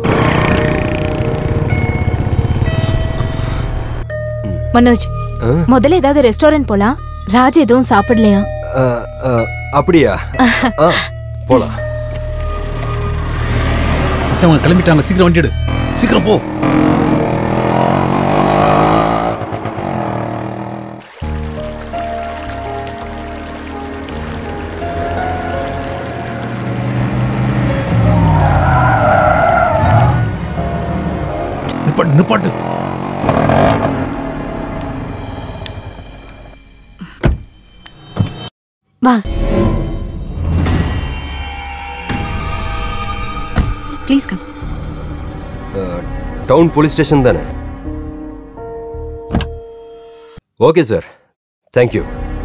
மனோஜ், முதல்ல ஏதாவது ரெஸ்டாரண்ட் போலாம். ராஜ் எதுவும் சாப்பிடலையா? அப்படியா? போலாம். மச்சான் அவங்க கிளம்பிட்டாங்க, சீக்கிரம் வண்டி எடு. சீக்கிரம் போ. நிப்பாட்டு. வா. Please come. Town police station தானே? Okay sir, thank you.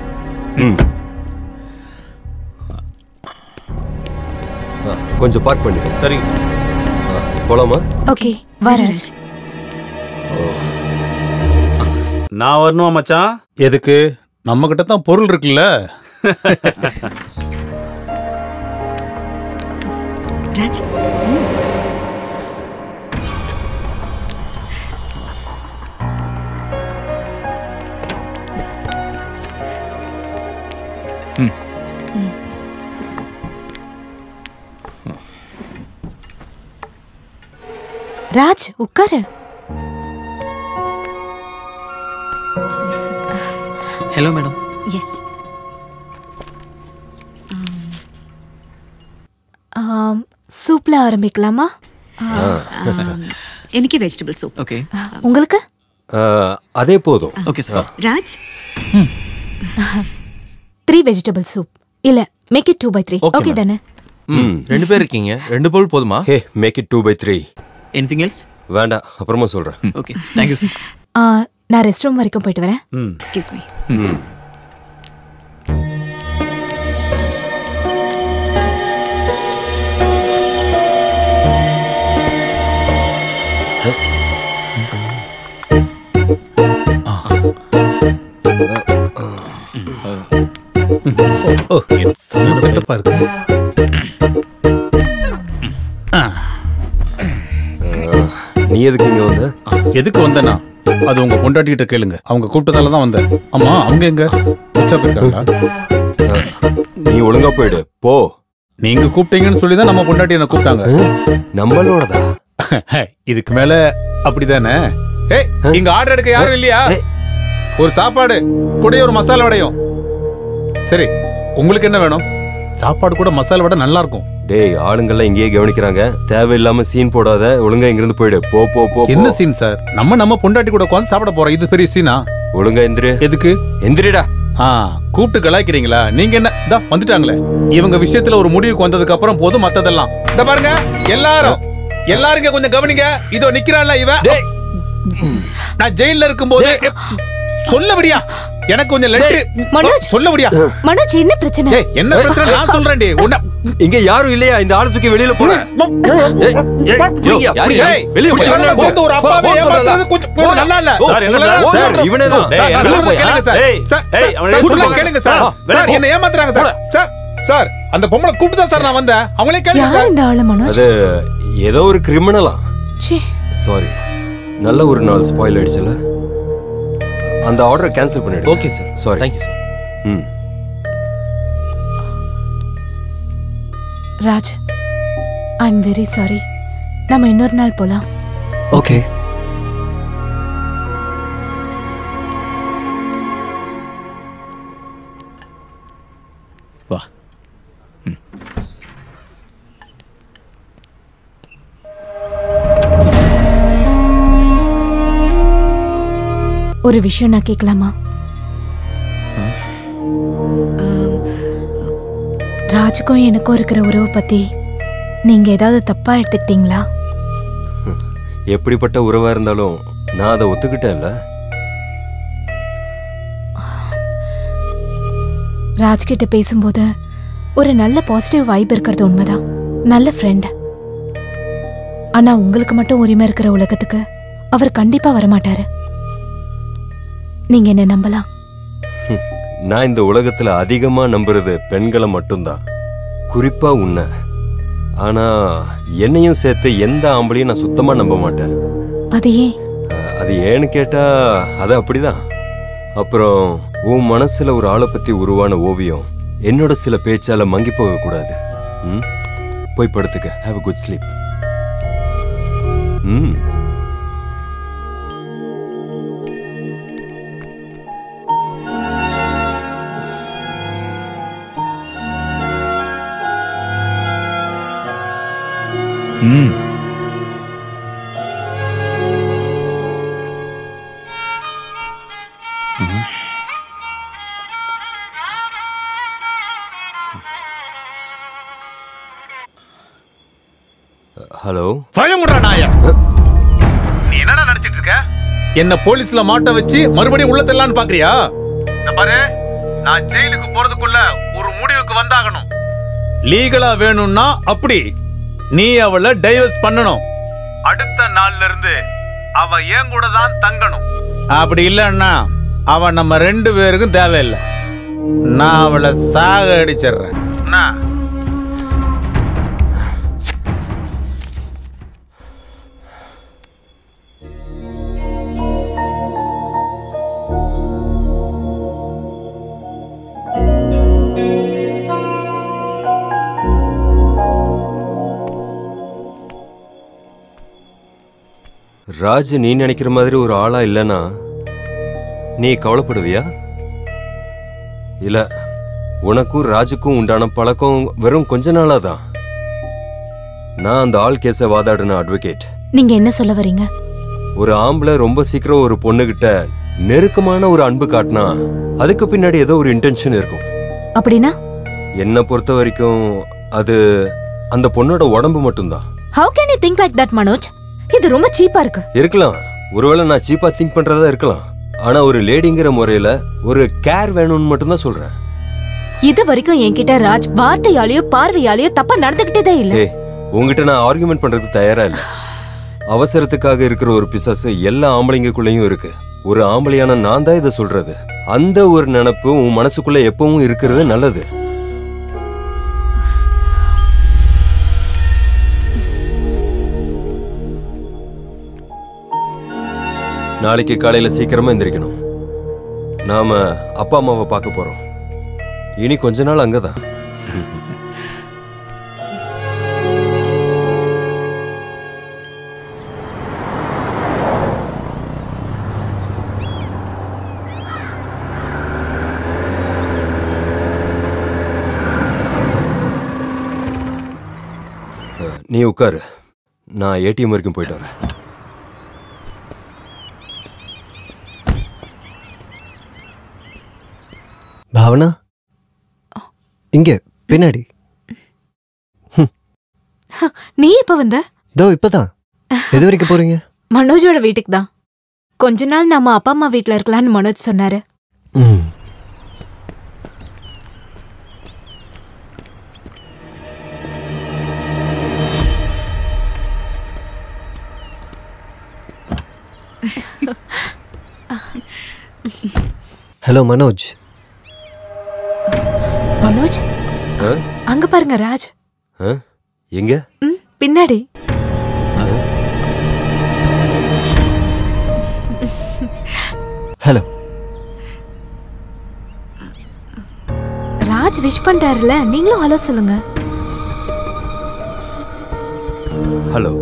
கொஞ்சம் பார்க் பண்ணிடுங்க. சரிங்க சார். போலாமா? ஓகே வா ராஜ். நான் வரணுமா மச்சான்? எதுக்கு? நம்ம கிட்ட தான் பொருள் இருக்குல்ல. ராஜ், ராஜ் உட்காரு. Hello madam. எஸ். சூப்ல ஆரம்பிக்கலாமா? எனக்கு வெஜிடபிள் சூப். ஓகே. உங்களுக்கு? அதே போதும். Okay sir. Raj, 3 vegetable soup. இல்ல மேக் இட் 2/3. ஓகே தானே? 2 பேர் இருக்கீங்க, 2 பவுல் போதுமா? Hey, make it 2/3. Anything else? வேண்டாம், அப்புறமா சொல்றேன். Okay, thank you sir. நான் ரெஸ்ட் ரூம் வரைக்கும் போயிட்டு வரேன். Excuse me. செட்டப்பா இருக்கு. நீ எதுக்கு இங்க வந்த? எதுக்கு வந்தனா? அது உங்க பொண்டாட்டிகிட்ட கேளுங்க. அவங்க கூப்பிட்டதால தான் வந்தேன். அம்மா அவங்க எங்க? உச்சா போயிருக்காங்களா? நீ ஒழுங்கா போயிடு போ. நீங்க கூப்பிட்டீங்கன்னு சொல்லி தான் நம்ம பொண்டாட்டி என்ன கூப்பிட்டாங்க. நம்மளோடதா? இதுக்கு மேல அப்படிதானே? ஏய், இங்க ஆர்டர் எடுக்க யாரும் இல்லையா? ஒரு சாப்பாடு கூட ஒரு மசாலா வடையும். சரி, உங்களுக்கு என்ன வேணும்? சாப்பாடு கூட மசாலா வடை நல்லா இருக்கும். டேய், ஆளுங்கெல்லாம் இங்கேயே கவனிக்கிறாங்க. தேவையில்லாம சீன் போடாத, ஒழுங்கா இங்கிருந்து போயிடு. போ போ போ. என்ன சீன் சார்? நம்ம பொண்டாட்டி கூட உட்கார்ந்து சாப்பிட போறோம். இது பெரிய சீனா? ஒழுங்கா எந்திரு. எதுக்கு? எந்திரிடா. கூப்பிட்டு கலாய்க்கிறீங்களா? நீங்க என்ன வந்துட்டாங்களே. இவங்க விஷயத்துல ஒரு முடிவுக்கு வந்ததுக்கு அப்புறம் போதும் மத்ததெல்லாம். இந்த பாருங்க, எல்லாரும் கொஞ்சம் கவனிங்க. இதோ நிக்கிறான்ல இவன். நான் ஜெயில இருக்கும்போது சொல்லபடியா எனக்கு கொஞ்சம் லெட்டர் சொல்லபடியா. மனோஜ் என்ன பிரச்சனை? என்ன பிரச்சனை நான் சொல்றேன்டி. இங்க யாரும் இல்லையா? இந்த ஆளு தூக்கி வெளியில போற. வெளிய போய் ஒரு அப்பாவே ஏமாத்துறது கொஞ்சம் நல்லா இல்ல சார். இவனே தான் கேளுங்க சார். ஏய், அவனே கேளுங்க சார். சார் என்ன ஏமாத்துறாங்க சார். சார் அந்த பொம்பளை கூப்பிட்டு தான் சார் நான் வந்தேன். அவங்களே கேளுங்க சார். யார் இந்த ஆளு மனோஜ்? அது ஏதோ ஒரு கிரிமினலா. சாரி, நல்ல ஒரு நாள் ஸ்பாயில் ஆயிடுச்சுல. அந்த ஆர்டரை கேன்சல் பண்ணிடு. Okay sir. Sorry. Thank you sir. Raj, I am very sorry. நம்ம இன்னொரு நாள் போலாம். ஓகே. வா. ஒரு விஷயம் நான் கேட்கலாமா? ராஜுக்கும் எனக்கும் இருக்கிற உறவு பத்தி நீங்க ஏதாவது தப்பா எடுத்துக்கிட்டீங்களா? எப்படிப்பட்ட உறவா இருந்தாலும் நான் அதை ஒத்துக்கிட்டேன்ல. ராஜ்கிட்ட பேசும்போது ஒரு நல்ல பாசிட்டிவ் வைப் இருக்கிறது உண்மைதான். நல்ல ஃப்ரெண்ட். ஆனா உங்களுக்கு மட்டும் உரிமை இருக்கிற உலகத்துக்கு அவர் கண்டிப்பா வரமாட்டாரு. நீங்க என்ன நம்பலாம். நான் இந்த உலகத்துல அதிகமா நம்புறது பெண்களை மட்டும்தான், குறிப்பா உன்னை. ஆனா என்னையும் சேர்த்து எந்த ஆம்பளையும் நான் சுத்தமா நம்ப மாட்டேன். அது ஏன்னு கேட்டா அது அப்படிதான். அப்புறம் உன் மனசுல ஒரு ஆளை பத்தி உருவான ஓவியம் என்னோட சில பேச்சால மங்கி போக கூடாது. போய் படுத்துக்க. Have a good sleep. Hello. பயமுடுற நாயா, நீ என்னடா நினைச்சிட்டு இருக்க? என்ன போலீஸ்ல மாட்ட வச்சு மறுபடியும் உள்ள தள்ளலான்னு பாக்குறியா? இந்த பாரு, நான் ஜெயிலுக்கு போறதுக்குள்ள ஒரு முடிவுக்கு வந்தாகணும். லீகலா வேணும்னா அப்படி நீ அவளை டைவர்ஸ் பண்ணணும். அடுத்த நாள்ல இருந்து அவ ஏன் கூட தான் தங்கணும். அப்படி இல்லன்னா அவ நம்ம 2 பேருக்கும் தேவையில்லை. நான் அவளை சாக அடிச்சிடுறேன். ராஜ் நீ நினைக்கிற மாதிரி ஒரு ஆளா இல்லைன்னா நீ கவலைப்படுவியா? இல்ல, உனக்கும் ராஜுக்கும் உண்டான பழக்கம் வெறும் கொஞ்ச நாளாதான். நான் அந்த ஆள் கேஸை வாதாடின அட்வொகேட். நீங்க என்ன சொல்ல வரீங்க? ஒரு ஆம்பளை ரொம்ப சீக்கிரம் ஒரு பொண்ணுகிட்ட நெருக்கமான ஒரு அன்பு காட்டினா அதுக்கு பின்னாடி ஏதோ ஒரு இன்டென்ஷன் இருக்கும். அப்படின்னா என்ன பொறுத்த வரைக்கும் அது அந்த பொண்ணோட உடம்பு மட்டும்தான். How can you think like that, Manoj? இது ரொம்ப சீப்பா இருக்கு. இருக்கலாம், ஒருவேளை நான் சீப்பா திங்க் பண்றதா இருக்கலாம். ஆனா ஒரு லேடிங்கிற முறையில ஒரு கேர் வேணும்னு மட்டும் தான் சொல்றேன். இது வரைக்கும் என்கிட்ட ராஜ் வார்த்தையாலேயோ பார்வையாலேயோ தப்பா நடந்துகிட்டே இல்ல. உங்ககிட்ட நான் ஆர்குமெண்ட் பண்றதுக்கு தயாரா இல்ல. அவசரத்துக்காக இருக்கிற ஒரு பிசாசு எல்லா ஆம்பளைங்களுக்குள்ளயும் இருக்கு. ஒரு ஆம்பளையான நான் தான் இதை சொல்றது. அந்த ஒரு நினைப்பு உன் மனசுக்குள்ள எப்பவும் இருக்கிறது நல்லது. நாளைக்கு காலையில சீக்கிரமா எந்திரிக்கணும். நாம அப்பா அம்மாவை பார்க்க போறோம். இனி கொஞ்ச நாள் அங்கதான். நீ உட்காரு, நான் ஏடிஎம் வரைக்கும் போயிட்டு வரேன். பாவனா, இங்க பின்னாடி. நீ எப்ப வந்த? இப்பதான். எது வரைக்கும் போறீங்க? மனோஜோட வீட்டுக்கு தான். கொஞ்ச நாள் நம்ம அப்பா அம்மா வீட்டுல இருக்கலாம்னு மனோஜ் சொன்னாரு. ஹலோ மனோஜ். மனோஜ், அங்க பாருங்க ராஜ். எங்க? பின்னாடி. ஹலோ. ராஜ் விஷ் பண்றாருல, நீங்களும் ஹலோ சொல்லுங்க. ஹலோ.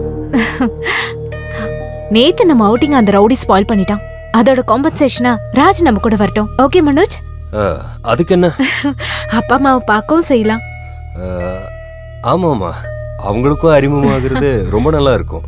நேத்து நம்ம அவுட்டிங் அந்த ரவுடி ஸ்பாயில் பண்ணிட்டான். அதோட காம்பன்சேஷனா ராஜ் நம்ம கூட வரட்டும். ஓகே மனோஜ்? அதுக்கு என்ன? அப்பா அம்மாவை பார்க்கவும் செய்யலாம். ஆமாமா, அவங்களுக்கும் அறிமுகமாகிறது ரொம்ப நல்லா இருக்கும்.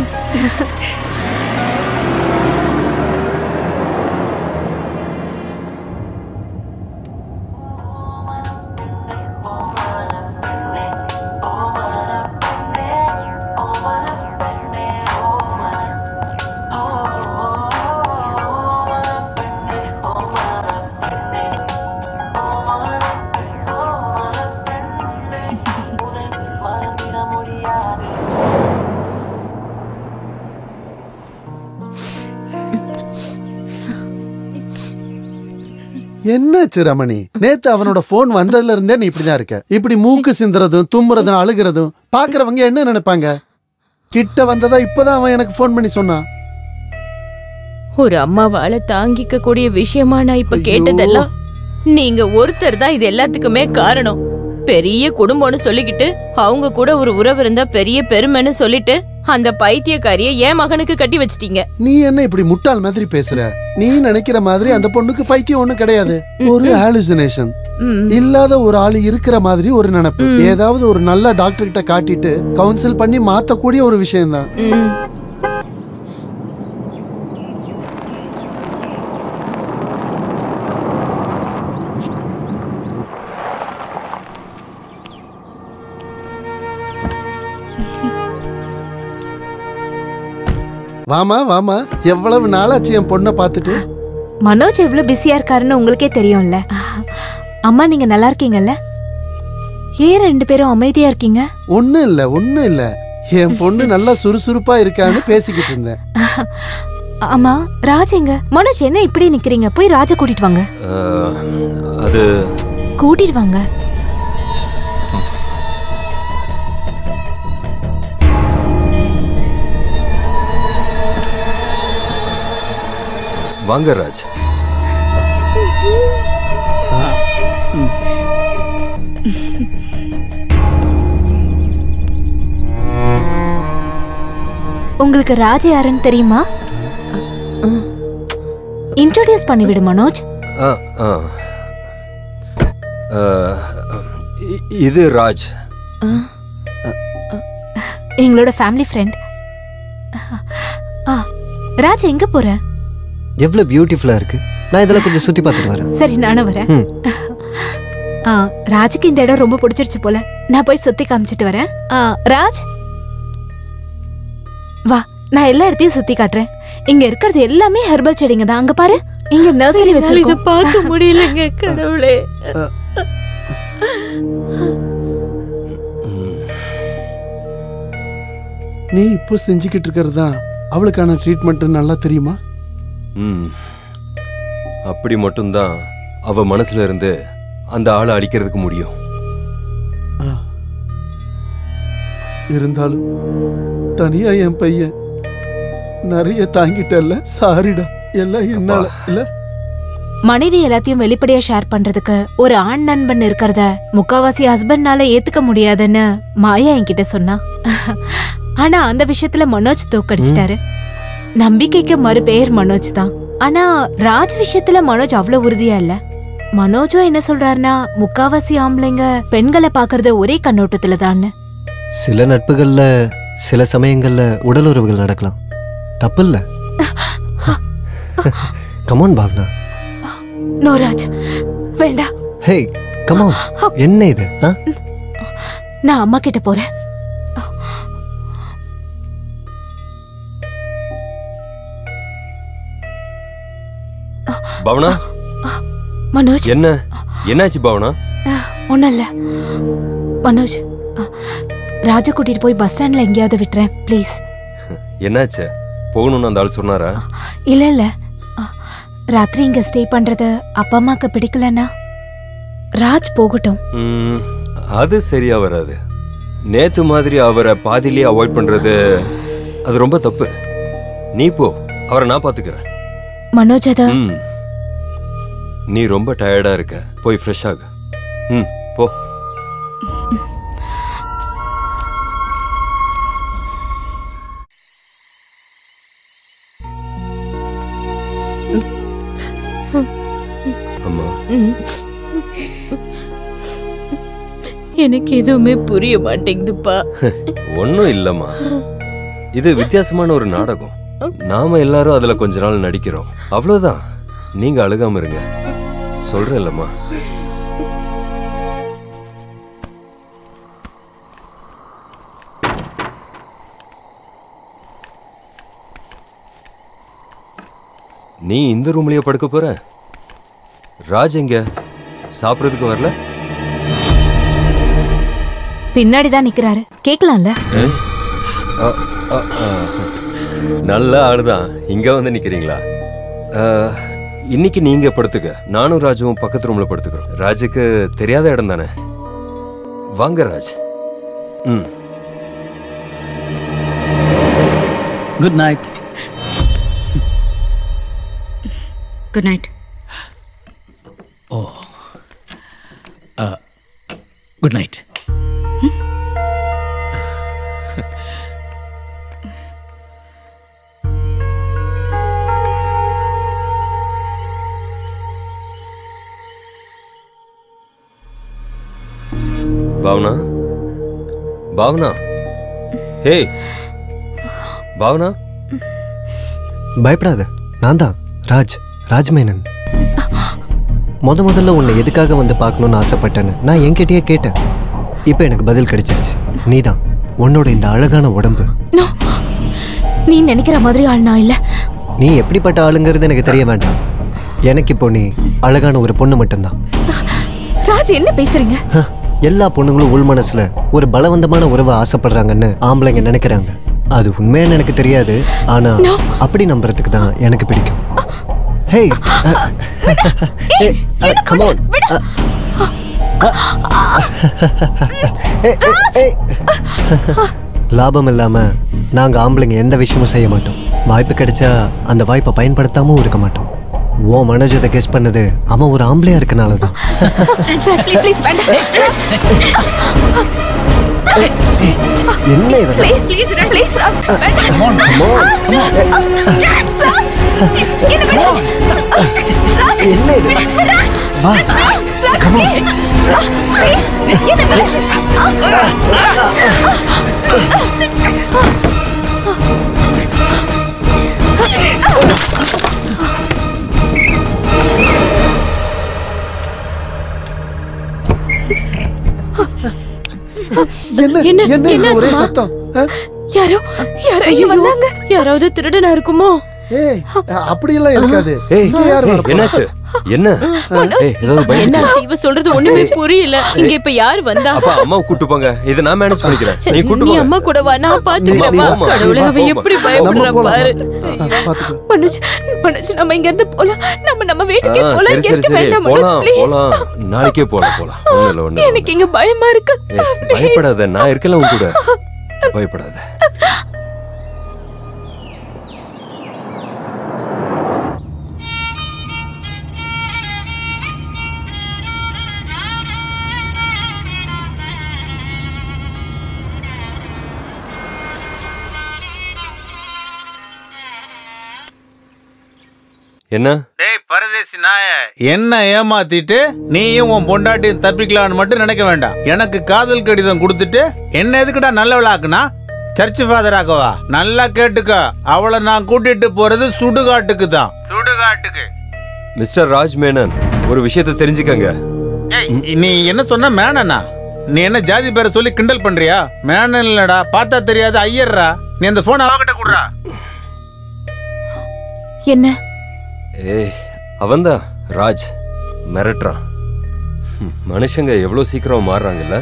என்னாச்சு ரமணி? நேத்து அவனோட போன் வந்ததுல இருந்தே நீ இப்படிதான் இருக்க. இப்படி மூக்கு சிந்துறதும் தும்முறதும் அழுகிறதும் பாக்குறவங்க என்ன நினைப்பாங்க? கிட்ட வந்ததா இப்பதான் அவன் எனக்கு போன் பண்ணி சொன்னான். ஒரு அம்மாவால தாங்கிக்க கூடிய விஷயமா நான் இப்ப கேட்டதெல்லாம் நீங்க ஒருத்தர் தான் இது எல்லாத்துக்குமே காரணம். பெரிய குடும்பம்னு சொல்லிக்கிட்டு அவங்க கூட ஒரு உறவு இருந்தா பெரிய பெருமைன்னு சொல்லிட்டு அந்த பைத்தியக்காரிய என் மகனுக்கு கட்டி வச்சிட்டீங்க. நீ என்ன இப்படி முட்டாள் மாதிரி பேசுற? நீ நினைக்கிற மாதிரி அந்த பொண்ணுக்கு பைத்தியம் ஒண்ணு கிடையாது. ஒரு ஹாலுசினேஷன். இல்லாத ஒரு ஆளு இருக்கிற மாதிரி ஒரு நினைப்பு. ஏதாவது ஒரு நல்ல டாக்டர் கிட்ட காட்டிட்டு கவுன்சில் பண்ணி மாத்தக்கூடிய ஒரு விஷயம் தான். வாமா வாமா, எவ்வளவு நாளாச்சு என் பொண்ணை பார்த்துட்டு. மனோஜ் எவ்வளவு பிஸியா இருக்காருன்னு உங்களுக்கே தெரியும்ல. அம்மா நீங்க நல்லா இருக்கீங்கல்ல? ஏன் ரெண்டு பேரும் அமைதியா இருக்கீங்க? ஒண்ணும் இல்ல. என் பொண்ணு நல்லா சுறுசுறுப்பா இருக்கான்னு பேசிக்கிட்டு இருந்தேன். அம்மா ராஜ் எங்க? மனோஜ் என்ன இப்படி நிக்கிறீங்க? போய் ராஜ கூட்டிட்டு வாங்க. அது கூட்டிட்டு வாங்க. வாங்க ராஜ். உங்களுக்கு ராஜ் யாருன்னு தெரியுமா? இன்ட்ரோடியூஸ் பண்ணிவிடு மனோஜ். இது ராஜ், எங்களோட ஃபேமிலி ஃப்ரெண்ட். ராஜ் எங்க போற? எவ்வளவு பியூட்டிஃபுல்லா இருக்கு. நான் இதெல்லாம் கொஞ்சம் சுத்தி பார்த்துட்டு வரேன். சரி நானும் வரேன். ராஜுக்கு இந்த இடம் ரொம்ப பிடிச்சிருச்சு போல. நான் போய் சுத்தி காமிச்சிட்டு வரேன். ராஜ் வா, நான் எல்லா இடத்தையும் சுத்தி காட்டுறேன். இங்க இருக்கிறது எல்லாமே ஹெர்பல் செடிங்க தான். அங்க பாரு, இங்க நர்சரி வச்சிருக்கோம். இத பார்க்க முடியலங்க கடவுளே. நீ இப்போ செஞ்சுக்கிட்டு இருக்கிறது தான் அவளுக்கான ட்ரீட்மெண்ட் நல்லா தெரியுமா? அப்படி மட்டும்தான் அவ மனசுல இருந்து அந்த ஆளை அடிக்கிறதுக்கு முடியும். இருந்தாலும் தனியா என் பையன் நிறைய தாங்கிட்டல்ல. சாரிடா, எல்லாம் என்னால இல்ல. மனைவி எல்லாத்தையும் வெளிப்படையா ஷேர் பண்றதுக்கு ஒரு ஆண் நண்பன் இருக்கிறத முக்காவாசி ஹஸ்பண்ட்னால ஏத்துக்க முடியாதுன்னு மாயா என்கிட்ட சொன்னா. ஆனா அந்த விஷயத்துல மனோஜ் தோக்கடிச்சிட்டாரு. நம்பிக்கைக்கு மறு பெயர் மனோஜ் தான். ஆனா ராஜ் விஷயத்துல மனோஜ் அவ்வளவு உறுதியா இல்ல. மனோஜும் என்ன சொல்றாருன்னா, முக்காவாசி ஆம்பளைங்க பெண்களை பாக்குறது ஒரே கண்ணோட்டத்துல தான். சில நட்புகள்ல சில சமயங்கள்ல உடல் உறவுகள் நடக்கலாம், தப்பு இல்ல. கமான் பாவனா. நோ ராஜ், வேண்டாம். Hey come on. என்ன இது? நான் அம்மா கிட்ட போறேன். பவனா. மனோஜ் என்னாச்சு பவனா? ஒண்ணும் இல்ல மனோஜ். ராஜா கூட்டிட்டு போய் பஸ் ஸ்டாண்ட்ல எங்கேயாவது விட்டுறேன் ப்ளீஸ். என்னாச்சு? போகணும்னு அந்த ஆள் சொன்னாரா? இல்ல ராத்திரி இங்க ஸ்டே பண்றது அப்பா அம்மாக்கு பிடிக்கலன்னா ராஜ் போகட்டும். அது சரியா வராது. நேத்து மாதிரி அவரை பாதியிலேயே அவாய்ட் பண்றது அது ரொம்ப தப்பு. நீ போ, அவரை நான் பாத்துக்கிறேன். மனோஜ் அத நீ ரொம்ப டயர்டா இருக்க, போய் ஃப்ரெஷ் ஆகு. போ. அம்மா எனக்கு எதுவுமே புரிய மாட்டேங்குதுப்பா. ஒன்னும் இல்லம்மா, இது வித்தியாசமான ஒரு நாடகம். நாம எல்லாரும் அதுல கொஞ்ச நாள் நடிக்கிறோம், அவ்வளவுதான். நீங்க அழுகாம இருங்க, சொல்றேன்லம்மா. நீ இந்த ரூம்லயே படுக்க போற? ராஜ் எங்க? சாப்பிடுறதுக்கு வரல? பின்னாடிதான் நிக்கிறாரு, கேக்கலாம்ல? நல்ல ஆளுதான். இங்க வந்து நிக்கிறீங்களா? இன்னைக்கு நீங்க படுத்துக்க, நானும் ராஜுவும் பக்கத்து ரூம்ல படுத்துக்கிறோம். ராஜுக்கு தெரியாத இடம் தானே. வாங்க Raj. Good night. Good night. Oh. Good night. Bhavana, Bhavana, hey Bhavana. பயப்படாத, நான் தான் ராஜ், ராஜ்மேனன். முதல்ல உன்னை எதுக்காக வந்து பார்க்கணும்னு ஆசைப்பட்டேன்னு நான் என்கிட்டயே கேட்டேன். இப்போ எனக்கு பதில் கிடைச்சிருச்சு. நீதான். உன்னோட இந்த அழகான உடம்பு. நீ நினைக்கிற மாதிரி ஆள் நான் இல்ல. நீ எப்படிப்பட்ட ஆளுங்கிறது எனக்கு தெரிய வேண்டாம். எனக்கு இப்போ நீ அழகான ஒரு பொண்ணு மட்டும்தான். ராஜ், என்ன பேசுறீங்க? எல்லா பொண்ணுங்களும் உள் மனசுல ஒரு பலவந்தமான உறவை ஆசைப்படுறாங்கன்னு ஆம்பளைங்க நினைக்கிறாங்க. அது உண்மையானு எனக்கு தெரியாது, ஆனா அப்படி நம்புறதுக்கு தான் எனக்கு பிடிக்கும். Hey, come on. லாபம் இல்லாம நாங்க ஆம்பளைங்க எந்த விஷயமும் செய்ய மாட்டோம். வாய்ப்பு கிடைச்சா அந்த வாய்ப்பை பயன்படுத்தாம இருக்க மாட்டோம். ஓ மனோஜத்தை கெஸ் பண்ணது அவன் ஒரு ஆம்பளையா இருக்கனாலதான். என்ன இது? ப்ளீஸ் ராஜ், என்ன இது? வா, come on. என்ன ஒரே சத்தம்? யாரோ இங்க வந்தாங்க. யாராவது திருடனா இருக்குமோ? ஏய், அப்படி எல்லாம் இருக்காது. என்னாச்சு? என்ன? இவ சொல்றது ஒண்ணுமே புரியல. இங்க இப்ப யாரு வந்தா? அப்பா அம்மா கூட்டு போங்க, இத நான் மேனேஜ் பண்ணிக்கிறேன். நீ கூட்டு நீ போங்க. அம்மா கூட வா, நான் பாத்துக்கிறேன். கடவுளே, அவ எப்படி பயப்படுறா பாரு. மனுஷ நம்ம இங்க இருந்து போலாம். நம்ம வீட்டுக்கே போலாம். இங்க இருக்க வேண்டாம் மனுஷ, ப்ளீஸ். போலாம், நாளைக்கே போலாம். ஒண்ணு எனக்கு இங்க பயமா இருக்கு. பயப்படாத, நான் இருக்கல உன் கூட. பயப்படாத. என்ன? டேய் பரதேசி நாய, என்ன ஏமாத்திட்டு நீயும் உன் பொண்டாட்டியும் தப்பிக்கலான்னு மட்டும் நினைக்க வேண்டாம். எனக்கு காதல் கடிதம் கொடுத்துட்டு என்ன எதுக்குடா நல்லவளாக்குனா? Search father ஆக்கவா? நல்லா கேட்டுக்க, அவளை நான் கூட்டிட்டு போறது சுடுகாட்டுக்கு தான். சுடுகாட்டுக்கு. மிஸ்டர் ராஜ் மேனன், ஒரு விஷயத்தை தெரிஞ்சுக்கங்க. நீ என்ன சொன்ன? மேனனா? நீ என்ன ஜாதி பேரை சொல்லி கிண்டல் பண்றியா? மேனன் இல்லடா, பார்த்தா தெரியாது ஐயர்ரா. நீ அந்த போன் அவகிட்ட குடுறா. என்ன? ஏய், அவன்தான் ராஜ், மிரட்டுறான். மனுஷங்க எவ்வளவு சீக்கிரம் மாறுறாங்கல்ல.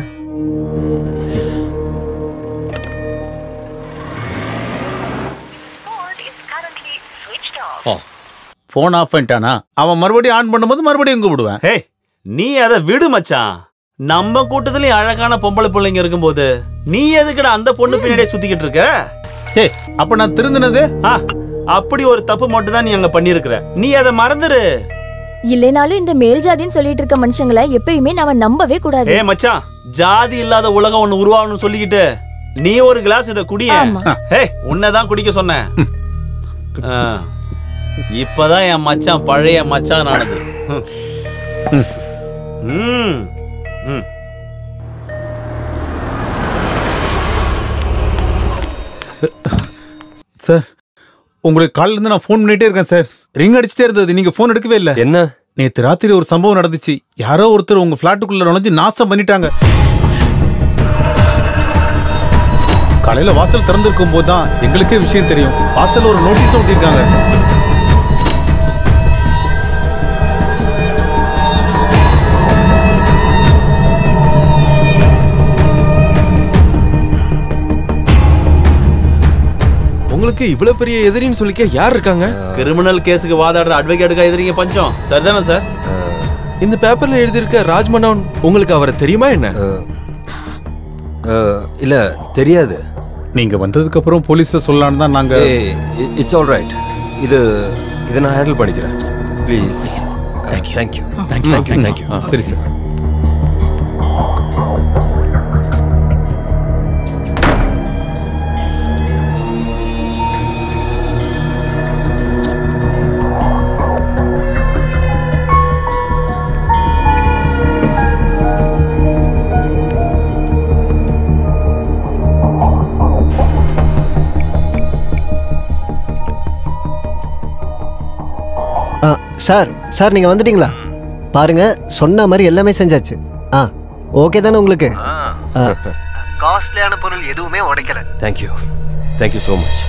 போன் ஆஃப் பண்ணிட்டானா? அவன் மறுபடியும் ஆன் பண்ணும்போது மறுபடியும் கூப்பிடுவேன். ஏய், நீ அதை விடு மச்சான். நம்ம கூட்டத்திலயும் அழகான பொம்பளை பிள்ளைங்க இருக்கும்போது நீ எதுக்குடா அந்த பொண்ணு பின்னாடியே சுத்திக்கிட்டு இருக்க? ஏய், அப்ப நான் திருந்தினது? அப்படி ஒரு தப்பு மட்டும் தான் நீ அங்க பண்ணிருக்கிற. நீ அதை மறந்துரு. இல்லைனாலும் இந்த மேல் ஜாதின்னு சொல்லிட்டு இருக்க மனுஷங்களை எப்பயுமே நாம நம்பவே கூடாது. ஏ மச்சான், ஜாதி இல்லாத உலகம் ஒண்ணு உருவாகணும்னு சொல்லிக்கிட்டு நீ ஒரு கிளாஸ் இத குடிய. ஏய், உன்னதான் குடிக்க சொன்னேன். இப்பதான் என் மச்சான் பழைய மச்சான் ஆனது. சார் உங்களுக்கு காலையில இருந்து நான் ஃபோன் பண்ணிட்டே இருக்கேன் சார். ரிங் அடிச்சுட்டே இருந்தது, நீங்க ஃபோன் எடுக்கவே இல்லை. என்ன? நேற்று ராத்திரி ஒரு சம்பவம் நடந்துச்சு. யாரோ ஒருத்தர் உங்க பிளாட்டுக்குள்ள நுழைஞ்சு நாசம் பண்ணிட்டாங்க. காலையில வாசல் திறந்திருக்கும் போது தான் எங்களுக்கே விஷயம் தெரியும். வாசல் ஒரு நோட்டீஸ் ஒட்டியிருக்காங்க. உங்களுக்கு இவ்வளவு பெரிய எதிரின்னு சொல்லிக்க யார் இருக்காங்க? கிரிமினல் கேஸுக்கு வாதாடுற அட்வொகேட்டுக்கா எதிரிங்க பஞ்சம். சரிதானே சார்? இந்த பேப்பர்ல எழுதியிருக்க ராஜ்மனோன் உங்களுக்கு அவரை தெரியுமா என்ன? இல்ல தெரியாது. நீங்க வந்ததுக்கு அப்புறம் போலீஸ்ல சொல்லலாம்னு தான் நாங்க. It's all right. இதை நான் ஹேண்டில் பண்ணிக்கிறேன். ப்ளீஸ். தேங்க்யூ. தேங்க்யூ. சரி சார். சார் நீங்கள் வந்துட்டீங்களா? பாருங்க, சொன்ன மாதிரி எல்லாமே செஞ்சாச்சு. ஓகே தானே உங்களுக்கு? காஸ்ட்லியான பொருள் எதுவுமே உடைக்கல. Thank you so much.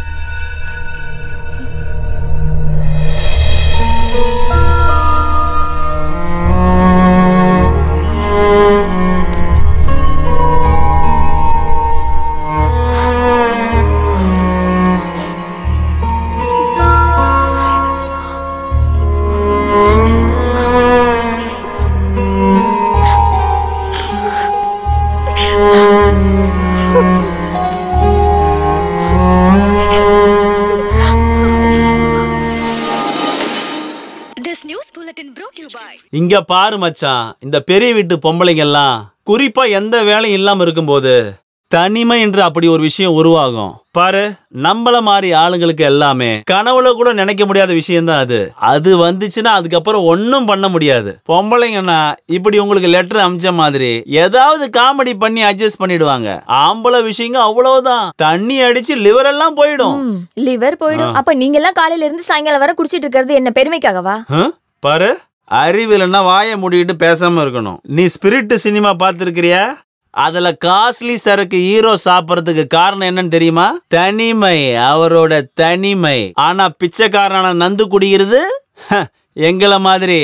இங்க பாரு மச்சான், இந்த பெரிய வீட்டு பொம்பளைங்க எல்லாம் குறிப்பா எந்த வேலையும் இல்லாம இருக்கும்போது தனிமை என்று அப்படி ஒரு விஷயம் உருவாகும் பாரு. நம்மள மாதிரி ஆளுங்களுக்கு எல்லாமே கனவுல கூட நினைக்க முடியாத விஷயம் தான் அது. அது வந்துச்சுன்னா அதுக்கப்புறம் ஒன்னும் பண்ண முடியாது. பொம்பளைங்கன்னா இப்படி உங்களுக்கு லெட்டர் அமிச்ச மாதிரி ஏதாவது காமெடி பண்ணி அட்ஜஸ்ட் பண்ணிடுவாங்க. ஆம்பளை விஷயங்க அவ்வளவுதான், தண்ணி அடிச்சு லிவர் எல்லாம் போயிடும். லிவர் போயிடும்? அப்ப நீங்க எல்லாம் காலையில இருந்து சாயங்காலம் வரை குடிச்சிட்டு இருக்கிறது என்ன பெருமைக்காகவா? பாரு, அறிவில்னா வாயை மூடிட்டு பேசாம இருக்கணும். நீ ஸ்பிரிட் சினிமா பார்த்திருக்கிறியா? அதுல காஸ்ட்லி சரக்கு ஹீரோ சாப்பிடறதுக்கு காரணம் என்னன்னு தெரியுமா? தனிமை, அவரோட தனிமை. ஆனா பிச்சைக்காரன நந்து குடிக்கிறது எங்களை மாதிரி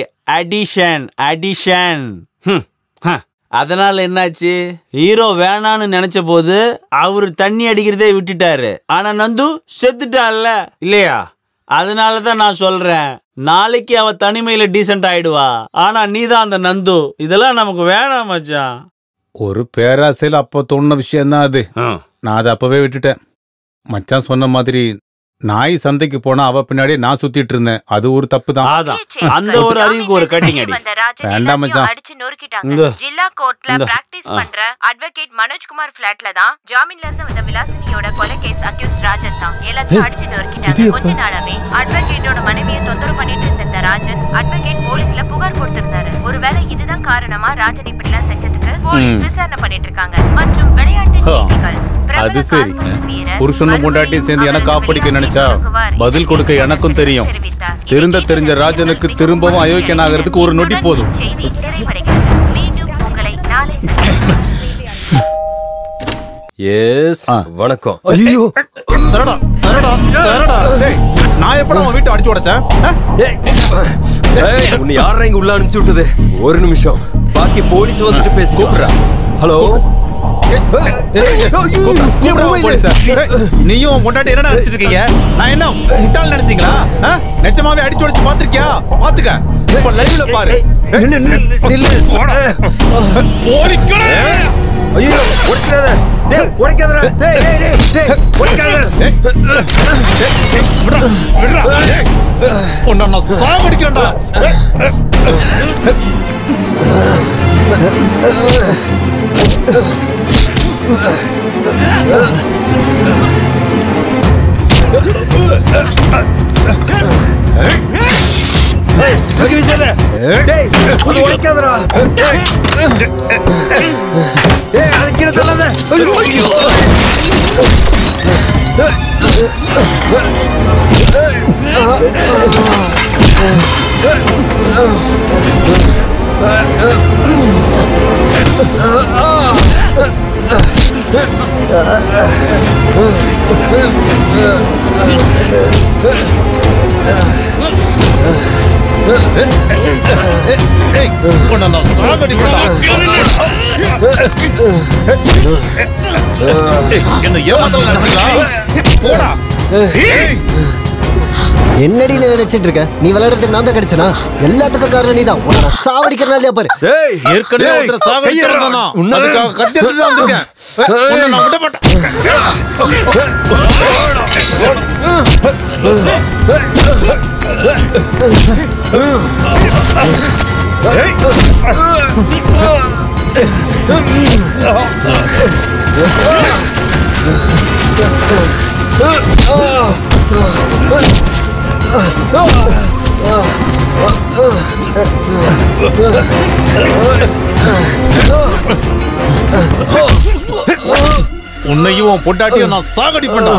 அடிஷன். அதனால என்னாச்சு? ஹீரோ வேணான்னு நினைச்ச போது அவரு தண்ணி அடிக்கிறதே விட்டுட்டாரு. ஆனா நந்து செத்துட்டான்ல இல்லையா? அதனாலதான் நான் சொல்றேன், நாளைக்கு அவ தனிமையில டீசென்ட் ஆயிடுவா. ஆனா நீதான் அந்த நந்து. இதெல்லாம் நமக்கு வேணாம் மச்சான். ஒரு பேராசையில் அப்போ தோணுன விஷயம்தான் அது. நான் அதை அப்பவே விட்டுட்டேன். மச்சான் சொன்ன மாதிரி நாய் சந்தைக்கு போனா அவ பின்னாடியே நான் சுத்திட்டு இருந்தேன். அது ஒரு தப்பு தான். அந்த ஒரு அறிவுக்கு ஒரு கட்டிங் அடி. வேண்டாம் மச்சான். அடிச்சு நொறுக்கிட்டாங்க. ஜில்லா கோர்ட்ல பிராக்டீஸ் பண்ற அட்வொகேட் மனோஜ்குமார் ஃபிளாட்ல தான் ஜாமீன்ல இருந்து வந்த விலாசினியோட கொலை கேஸ் அக்யூஸ்ட் ராஜன் தான் எல்லாத்தையும் அடிச்சு நொறுக்கிட்டாங்க. கொஞ்ச நாளாவே அட்வொகேட்டோட மனைவியை தொந்தரவு பண்ணிட்டு இருந்த ராஜன் அட்வொகேட் போலீஸ்ல புகார் கொடுத்திருந்தாரு. ஒருவேளை இதுதான் காரணமா ராஜன் இப்படி எல்லாம் செஞ்சதுக்கு போலீஸ் விசாரணை பண்ணிட்டு இருக்காங்க. மற்றும் விளையாட்டு செய்திகள். அது சரி, புருஷனும் முண்டாட்டி சேர்ந்து எனக்கு ஆப்படிக்க நினைச்சா பதில் கொடுக்க எனக்கும் தெரியும். தெரிஞ்ச ராஜனுக்கு திரும்பவும் அயோக்கியன் ஆகிறதுக்கு ஒரு நொடி போதும். வணக்கம். ஐயோ, நான் எப்ப உன் வீட்டை அடிச்சு உடைச்சேன்? உன்னை யாரா இங்க உள்ள அனுப்பிச்சு விட்டது? ஒரு நிமிஷம், பாக்கி போலீஸ் வந்துட்டு பேசி கூப்பிடுறா. ஹலோ, நீயும் முன்னாடி என்ன நினைச்சிட்டு இருக்கீங்க? நான் என்ன முட்டாள் நினைச்சீங்களா? நிஜமாவே அடிச்சு உடைச்சு பாத்திருக்கியா? பாத்துக்க, இப்ப லைவ்ல பாரு. ஐயோ, உடைச்சிடாத. டேய், உடைக்காதடா. டேய் டேய் டேய் டேய், உடைக்காத. விட்றா விட்றா. டேய், உன்னை நான் சாவடிக்கிறேன்டா. அது கீழே தள்ளாத. என்ன ஏமாத்தல நினைச்சீங்களா? போடா. என்னடி நீ நினைச்சிட்டு இருக்க? நீ விளையாடுறதுக்கு நான் தான் கிடைச்சனா? எல்லாத்துக்கும் காரணம் நீதான். உன்னை சாவடிக்கிறனா இல்லையா பாரு. ஏற்கனவே ஒருத்தர் சாவடிச்சிருந்தானா? அதுக்காக கத்தி எடுத்து தான் வந்திருக்கேன். உன்னை நான் விட மாட்டேன். உன்னையும் உன் பொண்டாட்டியும் நான் சாகடிப்பேன்டா.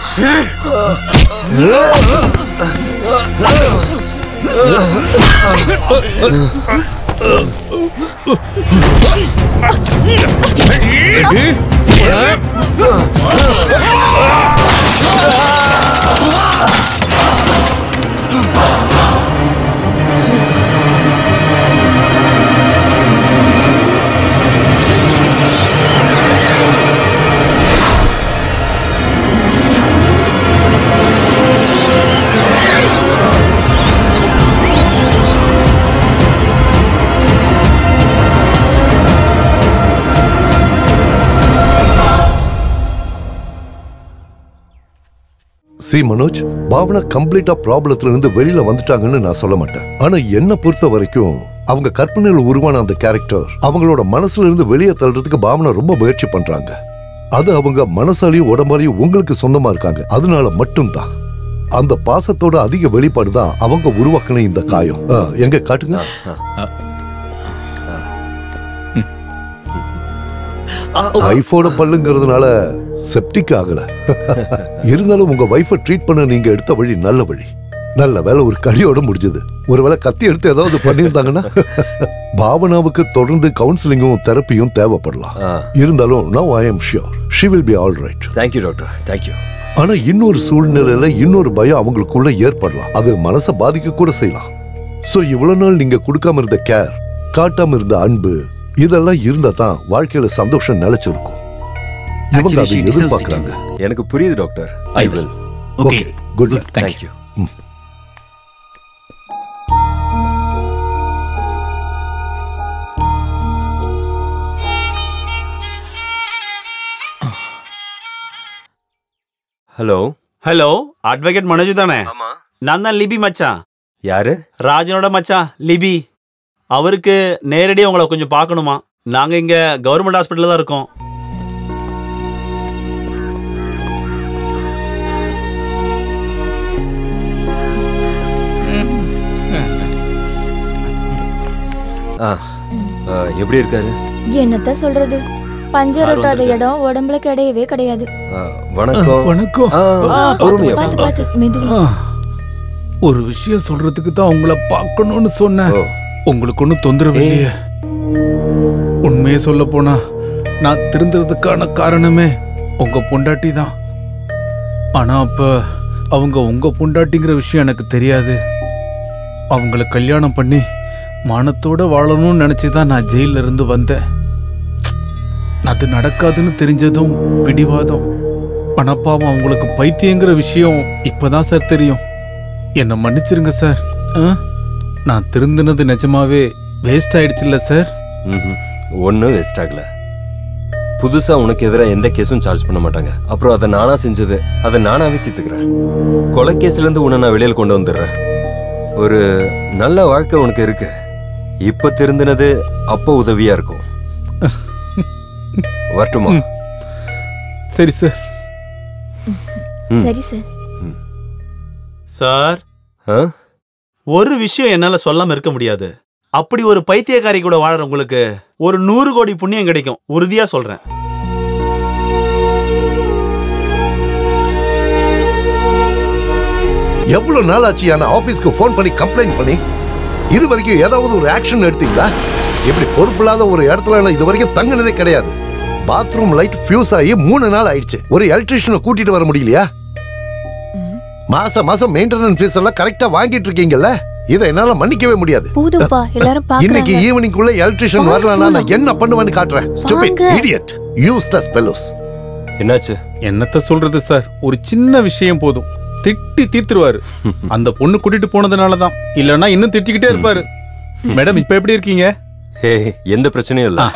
மனோஜ், பாவனா கம்ப்ளீட்டா ப்ராப்ளத்துல இருந்து வெளியில வந்துட்டாங்கன்னு நான் சொல்ல மாட்டேன். ஆனா என்ன பொறுத்த வரைக்கும் அவங்க கற்பனையில உருவான அந்த கேரக்டர் அவங்களோட மனசுல இருந்து வெளியே தள்ளுறதுக்கு பாவனா ரொம்ப முயற்சி பண்றாங்க. அது அவங்க மனசாலையும் உடம்பாலையும் உங்களுக்கு சொந்தமா இருக்காங்க. அதனால மட்டும்தான் அந்த பாசத்தோட அதிக வெளிப்பாடு தான் அவங்க உருவாக்கின இந்த காயம். எங்க காட்டுங்க. வைஃபோட பல்லுங்கிறதுனால செப்டிக் ஆகல. இருந்தாலும் உங்க வைஃபை ட்ரீட் பண்ண நீங்க எடுத்த வழி நல்ல வழி. நல்ல வேலை ஒரு கடியோட முடிஞ்சது. ஒருவேளை கத்தி எடுத்து ஏதாவது பண்ணியிருந்தாங்கன்னா பாவனாவுக்கு தொடர்ந்து கவுன்சிலிங்கும் தெரப்பியும் தேவைப்படலாம். இருந்தாலும் now I am sure she will be all right. Thank you doctor. Thank you. ஆனா இன்னொரு சூழ்நிலையில இன்னொரு பயம் அவங்களுக்குள்ள ஏற்படலாம். அது மனசை பாதிக்க கூட செய்யலாம். சோ இவ்வளவு நாள் நீங்க கொடுக்காம இருந்த கேர், காட்டாம இருந்த அன்பு, இதெல்லாம் இருந்தா தான் வாழ்க்கையில சந்தோஷம் நிலைச்சிருக்கும். இவங்க அதை எதிர்பார்க்கறாங்க. எனக்கு புரியுது doctor. I will. Okay, good luck. Thank you. Hello hello, advocate Manoj தானே? நான் தான் லிபி மச்சான். யாரு? ராஜனோட மச்சான் லிபி. அவருக்கு நேரடியாக உங்களை கொஞ்சம் பார்க்கணுமா? நாங்க இங்க கவர்மெண்ட் ஹாஸ்பிட்டல்ல தான் இருக்கோம். எப்படி இருக்காரு? என்னத்த சொல்றது, பஞ்சர் ஒட்டாத இடம் உடம்புல கிடையவே கிடையாது. வணக்கம். வணக்கம். பாத்து பாத்து மெதுவா. ஒரு விஷயம் சொல்றதுக்கு தான் உங்களை பார்க்கணும்னு சொன்னேன். உங்களுக்கு ஒன்றும் தொந்தரவு இல்லையே? உண்மையே சொல்ல போனா நான் திருந்ததுக்கான காரணமே உங்க பொண்டாட்டி தான். ஆனா அப்ப அவங்க உங்க பொண்டாட்டிங்கிற விஷயம் எனக்கு தெரியாது. அவங்கள கல்யாணம் பண்ணி மானத்தோட வாழணும்னு நினைச்சுதான் நான் ஜெயில இருந்து வந்தேன். அது நடக்காதுன்னு தெரிஞ்சதும் பிடிவாதம். ஆனாப்பாவும் அவங்களுக்கு பைத்தியங்கிற விஷயம் இப்பதான் சார் தெரியும். என்ன மன்னிச்சிருங்க சார். நான் திருந்தினது நிஜமாவே வேஸ்ட் ஆயிடுச்சுல்ல சார்? ஒன்னும் வேஸ்ட் ஆகல. புதுசா உனக்கு எதிராக எந்த கேஸும் சார்ஜ் பண்ண மாட்டாங்க. அப்புறம் அதை நானா செஞ்சது, அதை நானாவே தீர்த்துக்கிறேன். கொலை கேஸ்ல இருந்து உன்னை நான் வெளியில் கொண்டு வந்துடுறேன். ஒரு நல்ல வாழ்க்கை உனக்கு இருக்கு. இப்ப திருந்தினது அப்போ உதவியா இருக்கும். வரட்டுமா? சரி சார். சரி சார். சார், ஒரு விஷயம் என்னால சொல்லாம இருக்க முடியாது. அப்படி ஒரு பைத்தியக்காரி கூட வாழற உங்களுக்கு ஒரு 100 கோடி புண்ணியம் கிடைக்கும், உறுதியா சொல்றேன். எவ்வளவு நாள் ஆச்சு ஆபீஸ்க்கு போன் பண்ணி கம்ப்ளைண்ட் பண்ணி? இது வரைக்கும் ஏதாவது ஒரு ஆக்ஷன் எடுத்தீங்களா? இப்படி பொறுப்பில்லாத ஒரு இடத்துல நான் இது வரைக்கும் தங்கினதே கிடையாது. பாத்ரூம் லைட் ஃபியூஸ் ஆகி 3 நாள் ஆயிடுச்சு. ஒரு எலக்ட்ரீஷியனை கூட்டிட்டு வர முடியலையா? மாசம் மெயின்டெனன்ஸ் ஃபீஸ் எல்லாம் கரெக்டா வாங்கிட்டு இருக்கீங்கல்ல, இதை என்னால மன்னிக்கவே முடியாது. போதும்பா, எல்லாரும் பாக்குறாங்க. இன்னைக்கு ஈவினிங்குள்ள எலக்ட்ரீஷியன் வரலனா நான் என்ன பண்ணுவேன்னு காட்டுறேன். Stupid idiot useless fellows. என்னாச்சு? என்னத்த சொல்றது சார், ஒரு சின்ன விஷயம் போதும் திட்டி தீத்துருவாரு. அந்த பொண்ணு கூட்டிட்டு போனதுனாலதான், இல்லன்னா இன்னும் திட்டிக்கிட்டே இருப்பாரு. மேடம் இப்ப எப்படி இருக்கீங்க? எந்த பிரச்சனையும் இல்ல.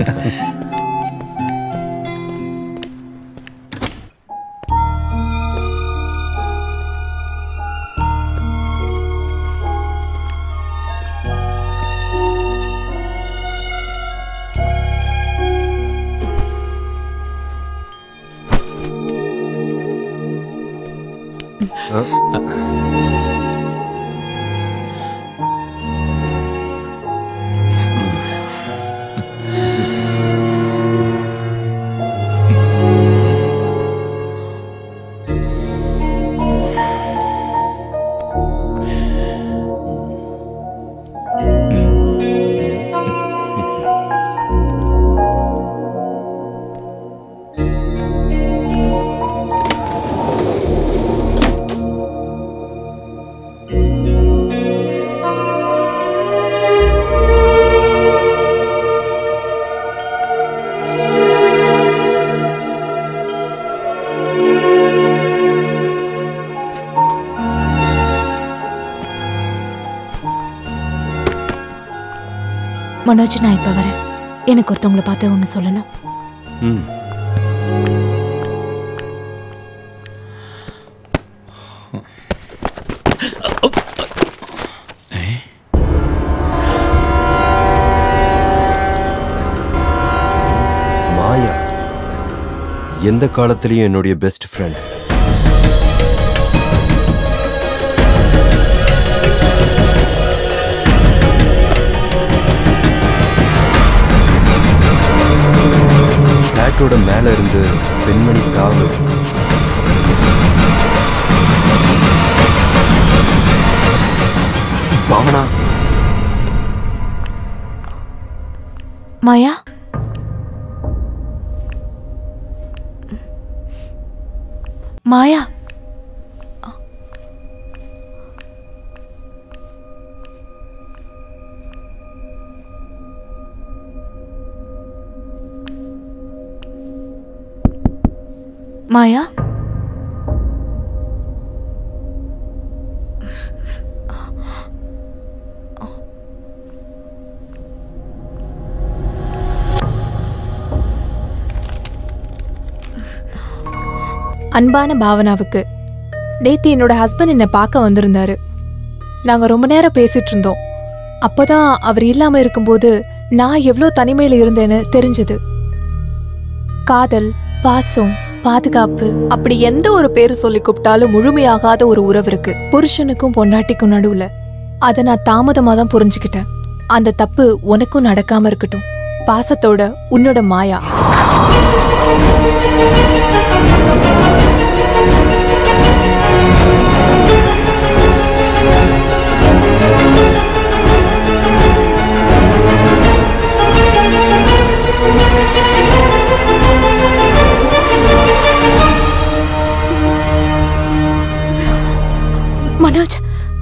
மனோஜ், நான் இப்ப வரேன். எனக்கு ஒருத்தவங்களை பார்த்து ஒண்ணு சொல்லணும். மாயா எந்த காலத்திலயும் என்னுடைய பெஸ்ட் ஃப்ரெண்ட். பிளாட்டோட மேல இருந்து பெண்மணி சாவு. பாவனா, மாயா, மாயா, மாயா, அன்பான பாவனாவுக்கு நேத்து என்னோட ஹஸ்பண்ட் என்னை பார்க்க வந்திருந்தாரு. நாங்க ரொம்ப நேரம் பேசிட்டு இருந்தோம். அப்பதான் அவர் இல்லாம இருக்கும்போது நான் எவ்வளோ தனிமையில இருந்தேன்னு தெரிஞ்சது. காதல், பாசம், பாதுகாப்பு, அப்படி எந்த ஒரு பேரு சொல்லி கூப்பிட்டாலும் முழுமையாகாத ஒரு உறவு இருக்கு புருஷனுக்கும் பொண்டாட்டிக்கும் நடுவுல. அதை நான் தாமதமா தான் புரிஞ்சுக்கிட்டேன். அந்த தப்பு உனக்கும் நடக்காம இருக்கட்டும். பாசத்தோட உன்னோட மாயா. மனோஜ்,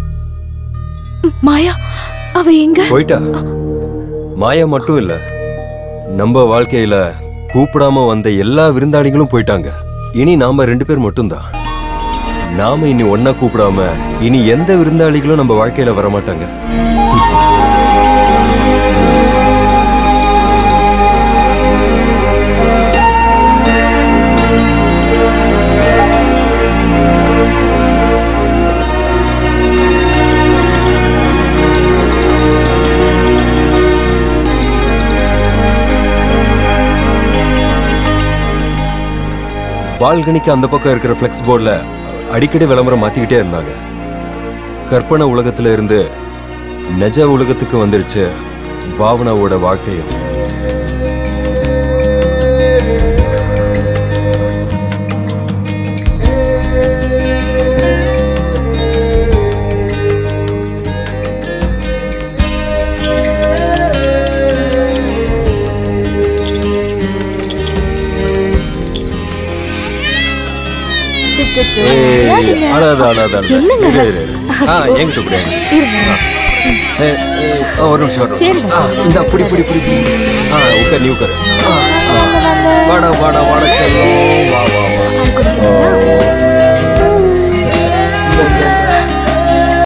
மாயா அவ எங்க போயிட்டா? மாயா மட்டும் இல்ல, நம்ம வாழ்க்கையில கூப்பிடாம வந்த எல்லா விருந்தாளிகளும் போயிட்டாங்க. இனி நாம 2 பேர் மட்டும்தான். நாம இனி ஒன்னா கூப்பிடாம இனி எந்த விருந்தாளிகளும் நம்ம வாழ்க்கையில வரமாட்டாங்க. பால்கனிக்கு அந்த பக்கம் இருக்கிற ஃப்ளெக்ஸ் போர்டில் அடிக்கடி விளம்பரம் மாத்திக்கிட்டே இருந்தாங்க. கற்பனை உலகத்துல இருந்து நிஜ உலகத்துக்கு வந்துருச்சு பாவனாவோட வாழ்க்கையும். ஒரு நிமிஷம் இந்த புடி புடி புடி புடி உட்கார் நீ உட்காரு. வாடா வாடா வாடா செல்லம் வா வா வா.